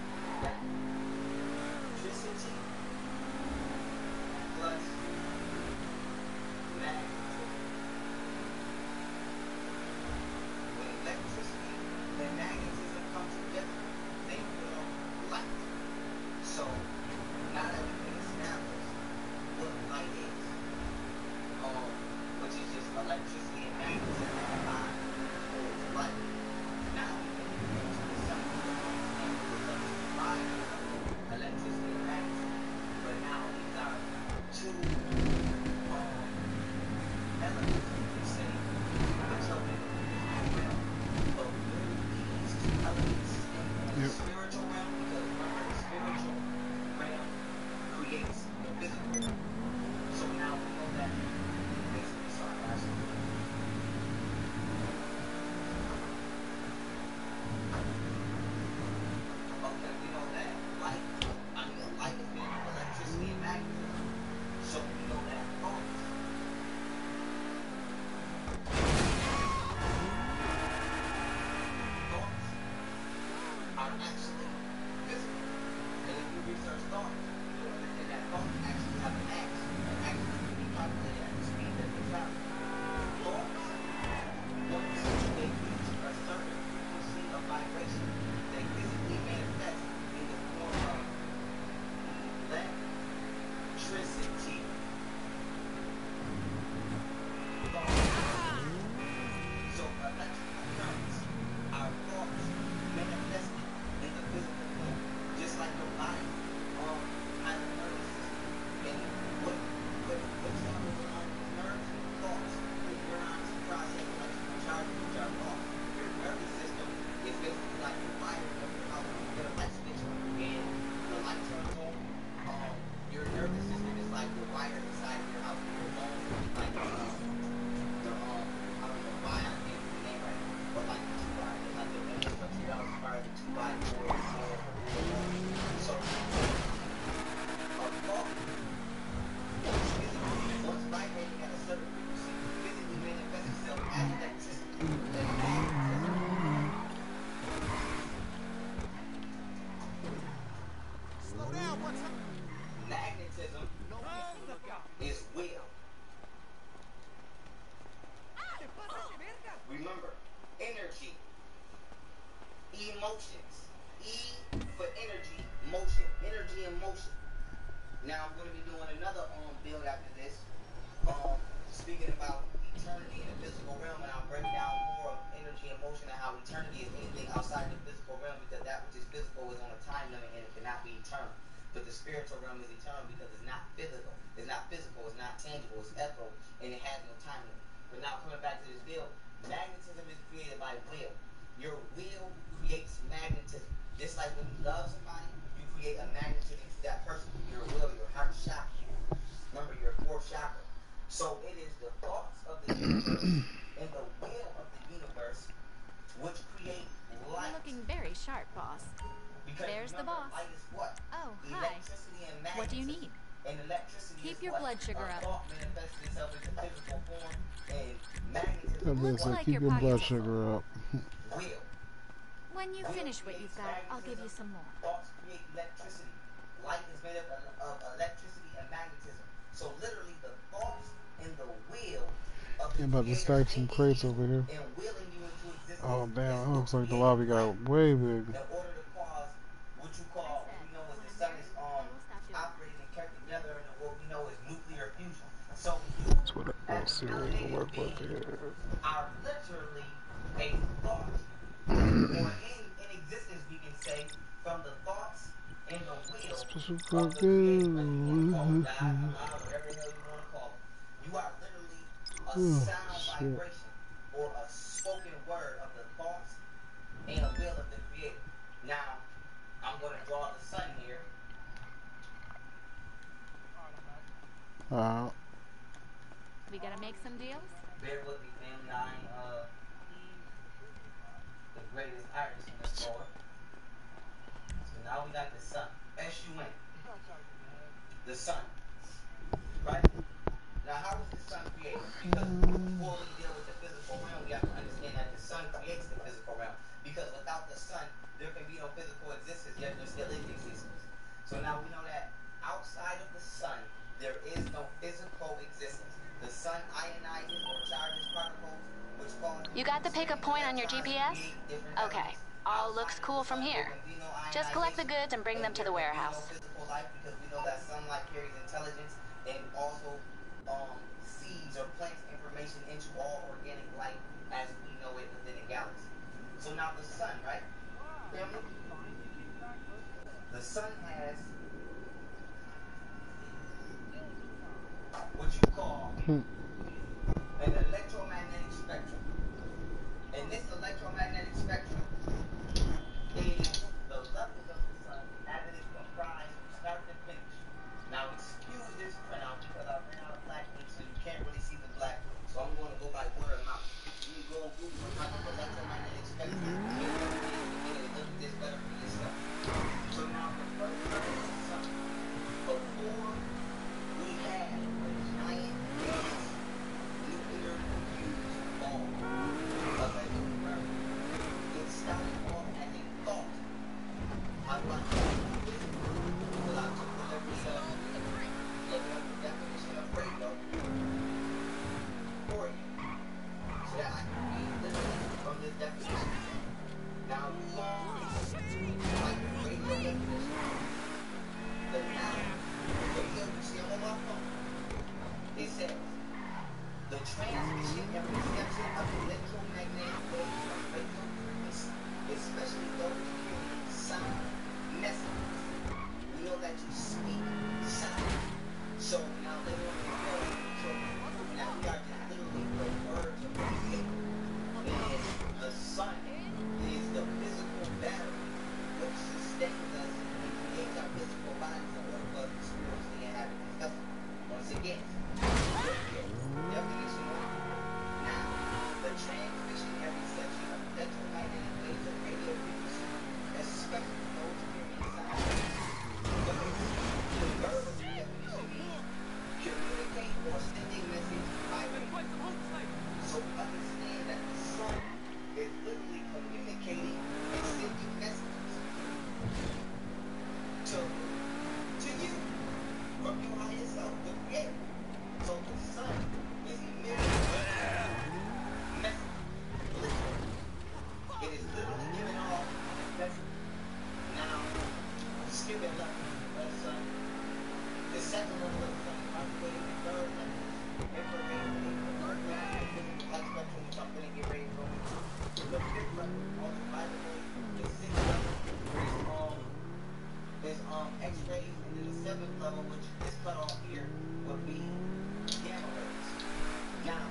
electricity plus electricity and magnetism combined holds light. Now we can move to the sun and look up to provide electricity and magnetism. But now these are two elements, you can say, which are in the physical realm. But where do these two elements in the spiritual realm? Because remember, the spiritual realm creates the physical. So now we know that basically sarcasm. Okay, we know that light is made of electricity and magnetism. So we know that thoughts are actually physical. And if you research thoughts, you'll understand that thoughts actually have an mass and actually can be calculated at the speed that they travel. Thoughts, once they reach a certain frequency of vibration, they physically manifest in the form of electricity. So electrical currents are thoughts manifested in the physical form, just like your body has a nervous system. And what's happening on these nerves? Thoughts. The neurons process electrical charges, which are thoughts. Your nervous system is basically like your wire of your house. You get a light switch and the light turns on. Your nervous system is like the wire inside of your house. Your bones would be like I don't know why I can't do the name right now, but like the 2 wire, it's like the main structure that was part of the 2 by 4 or 4. So a thought is physically, once vibrating at a certain frequency, physically manifests itself as electricity and magnetism. Slow down, what's up? Magnetism is will. Remember, energy, emotions. E for energy, motion. Energy and motion. Now I'm going to be doing another build after this. Speaking about eternity in the physical realm, and I'll break down more of energy and motion and how eternity is anything outside the physical realm, because that which is physical is on a time limit and it cannot be eternal. But the spiritual realm is eternal because it's not physical. It's not physical, it's not tangible, it's ethereal, and it has no time limit. But now coming back to this build, magnetism is created by will. Your will creates magnetism. Just like when you love somebody, you create a magnetism to that person. Your will, your heart chakra. Remember, your 4th chakra. So it is the thoughts of the universe and the will of the universe which create light. You're looking very sharp, boss. Because There's remember, the boss. light is what? Oh, hi. Electricity and magnetism. What do you need? And electricity Keep is your what? blood sugar A up. thought manifests itself into physical form, and magnetism That is looks what? like keep your blood sugar up. Will. When you finish what you've got, I'll give you some more. Thoughts create electricity. Light is made up of electricity and magnetism. So literally the thoughts and the will of the I'm about to stack some crates over here. and willing you into existence. Oh damn, it looks like the lobby got way big. In order to cause what you call, what we know as the sun is operating and kept together, and what we know is nuclear fusion. So you, That's what I as see a what the melanated work being, with here. are literally a thought. Or in existence, we can say, from the thoughts and the will Special of the creator, whether you want to call it God, Allah, whatever the hell you want to call it. You are literally a sound vibration or a spoken word of the thoughts and the will of the creator. Now, I'm going to draw the sun here. We gotta make some deals? Bear with me, family. I ain't the greatest artist on this floor. So now we got the sun. S-U-N. The sun. Right? Now, how was the sun created? Because before we deal with the physical realm, we have to understand that the sun creates the physical realm. Because without the sun, there can be no physical existence, yet there still is existence. So now we know that outside of the sun, there is no physical existence. The sun ionizes or charges particles, which cause... You got the pickup point on your GPS? Okay. All looks cool from here. Just collect the goods and bring them to the warehouse. Physical life, because we know that sunlight carries intelligence and also seeds or plants information into all An electromagnetic spectrum. And this electromagnetic spectrum is the levels of the sun as it is comprised from start to finish. Now excuse this printout because I ran out of black ink, so you can't really see the black. So I'm going to go by word of mouth. You can go on Google and type up electromagnetic spectrum. You look at this better for yourself. So now the first surface of the sun, before we had a giant gas nuclear fused ball of electromagnetic, it started off as a thought. I'm not going to do this because I took the liberty of looking up the definition of radio for you so that I can read literally from this definition. Now, you all like the radio definition. But now, radio, you see I'm on my phone. It says, the transmission and reception of electromagnetic waves from radio frequency, especially those carrying sound messages. We know that you speak sound. So now later on in the show, so now we are just literally the words of the people. And the sun is the physical battery which sustains us and creates our physical bodies in order for us to spiritually inhabit this vessel. Once again, definition one. Now, the transmission and reception of electromagnetic waves of radio frequency, especially those carrying sound. The verb of the definition means communicate or send a message by radio. So understand that the sun is literally communicating and sending messages to you from your higher self, the creator. So the sun is emitting messages. Literally. It is literally giving off messages. Now, skipping left of the sun. The second level of the sun is microwave, the third level is infrared, the third level is light spectrum, which I'm going to get ready to go into. The fifth level, ultraviolet rays. The sixth level is X-rays, and then the seventh level, which is cut off here, would be gamma rays. Now,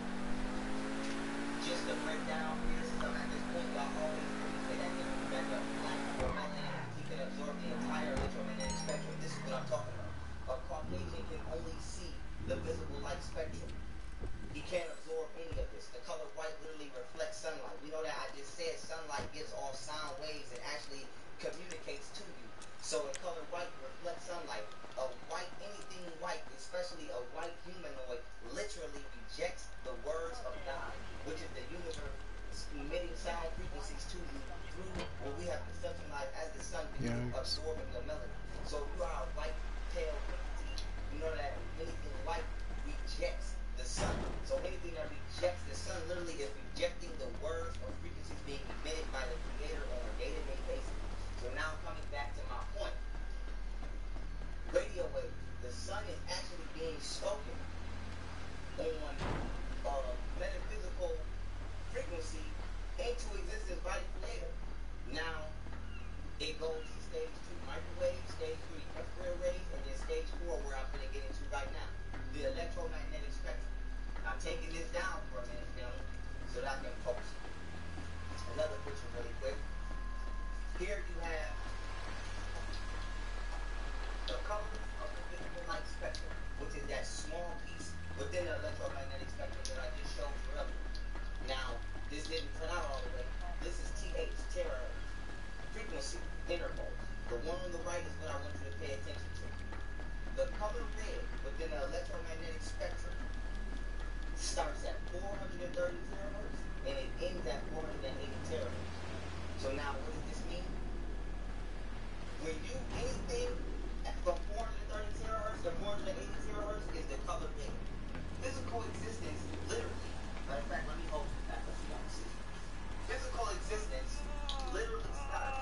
just to break down here, since I'm at this point, y'all always hear me say that the black or melanin, he can absorb the entire electromagnetic spectrum. This is what I'm talking about. A Caucasian can only see the visible light spectrum. He can't absorb any of this. The color white literally reflects sunlight. We know that I just said sunlight gives off sound waves and actually communicates to you. So a color white reflects sunlight. A white, anything white, especially a white humanoid, literally rejects the words of God, which is the universe emitting sound frequencies to you through what we have conceptualized as the sun absorbing the melanin. So if you are a white pale frequency, you know that anything white rejects the sun. So anything that rejects the sun literally is rejecting the words or frequencies being emitted by the creator on a day-to-day basis. So now coming back to my point. Radio waves. The sun is actually being spoken on metaphysical frequency into existence by the creator. Now it goes to stage 2 microwave, stage 3 infrared rays, and then stage 4 where I'm going to get into right now. The electromagnetic spectrum. I'm taking this down for a minute, gentlemen, so that I can post another picture really quick. Here you have the colors of the visible light spectrum, which is that small piece within the electromagnetic spectrum that I just showed you earlier. Now, this didn't print out all the way. This is TH, terahertz, frequency, intervals. The one on the right is what I want you to pay attention to. The color red within the electromagnetic spectrum starts at 430 terahertz and it ends at 480 terahertz. So now, what does this mean? When you anything from 430 terahertz to 480 terahertz is the color red. Physical existence, literally. Matter of fact, let me hold this back. Let's see how this is. Physical existence literally starts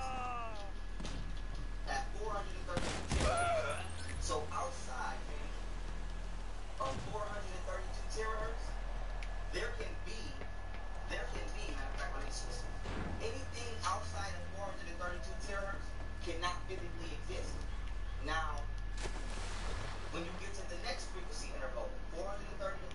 at 430 terahertz. So outside of 432 terahertz, there can be, matter of fact, let me switch. Anything outside of 432 terahertz cannot physically exist. Now, when you get to the next frequency interval, 430 to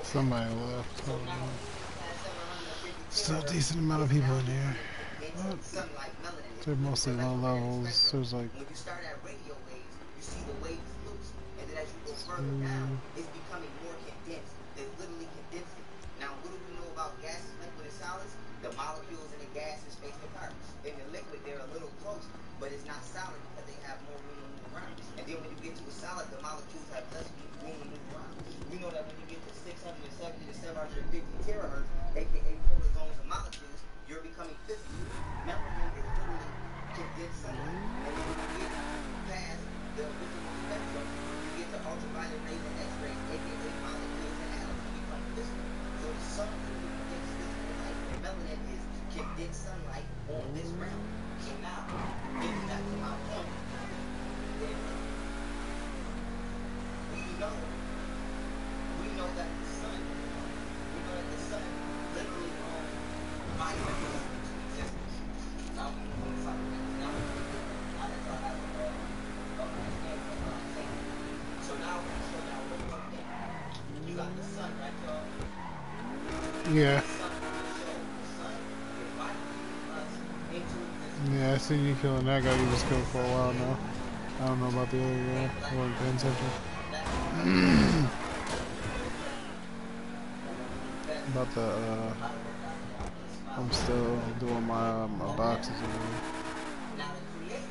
Somebody left. Still a decent amount of people in here. But they're mostly low levels. There's like when you start at radio waves, you see the wave is loose, and then as you go further down, it's becoming more condensed. It's literally condensing. Now, what do we know about gases, liquid, and solids? The molecules in the gas is spaced apart. In the liquid, they're a little close, but it's not solid because they have more room to move around. And then when you get to a solid, the molecules have less room to move around. We know that when you get to 670 to 750 terahertz, aka protozoans and molecules, you're becoming physical. Melanin is literally condensed sunlight. And then when you get past the visible spectrum, you get to ultraviolet rays and X-rays, aka molecules and atoms, you become physical. So the sun literally condenses physical light, and melanin is condensed sunlight on this realm. So now, getting back to my point, we know that the sun literally violates existence. Now we know it's like that. Now I just thought I would understand what I'm saying. So now we're going to slow down real quick. You got the sun, right, y'all? yeah. The sun is violating us into existence. Yeah, I seen you killing that guy you was killed for a while now. I don't know about the other guy. I wasn't paying attention. About the I'm still doing my boxes and everything. Now the creator,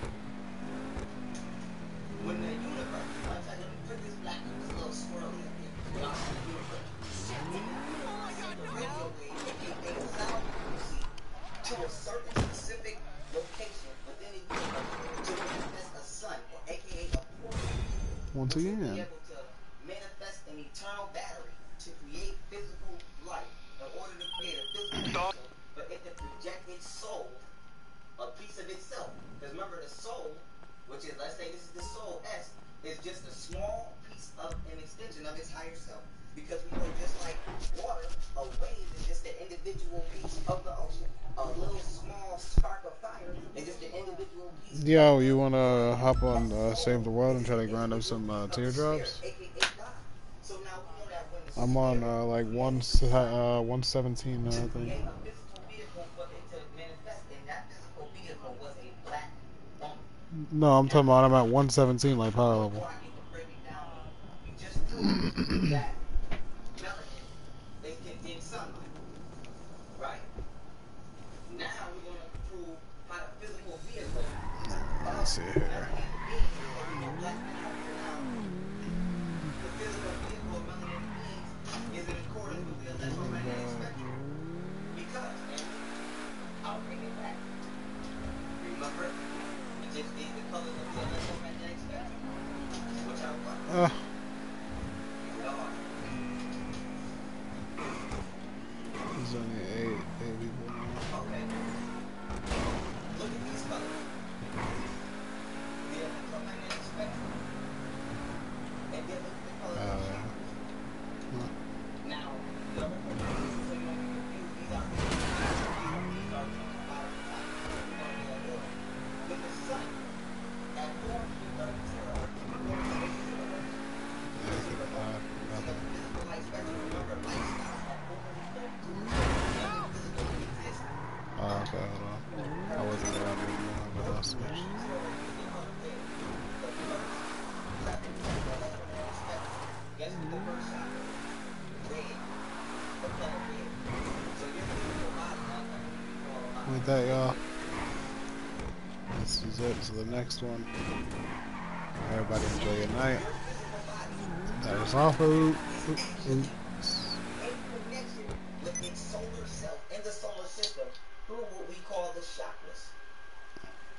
when the universe, let me put this black, this little swirly up here. Y'all see the universe. The radio wave, aka sound frequency, to a certain specific location within the universe to manifest a sun, or aka a portal. Once To be again. able to manifest an eternal battery to create physical life in order to create a physical vessel, but it to project its soul, a piece of itself. Because remember, the soul, which is, let's say this is the soul S, is just a small piece of an extension of its higher self. Because we know, just like water, a wave is just an individual piece of the ocean. A little small spark of fire is just an individual piece. Yo, you wanna hop on Save the World and try to grind up some teardrops? So now we know that when the I'm on like 117 now, I think. a physical vehicle for it to manifest, and that physical vehicle was a black woman. No, I'm talking about I'm at 117 like power level. Before I get to break it down, we just proved that melanin is condensed sunlight, right? Now we're going to prove how the physical vehicle Let's see here. the physical vehicle of melanin beings is in accordance with the electromagnetic spectrum. Because, and I'll bring it back. Remember, we just did the colors of the electromagnetic spectrum, which are what? There's only 8 people now. Okay. Look at these colors. The electromagnetic spectrum. And then look at the colors of the shop. Now, the other colors, so you don't get confused, these are when the sun at 430 terahertz, physical light spectrum, remember, light stops at 430. Physical exists. Okay, hold on. I wasn't around anymore, but I'll switch. Guess what the first shot is? Red. The color red. So your physical body now With that, y'all. This is it. So the next one. Everybody enjoy your night. That is all, food.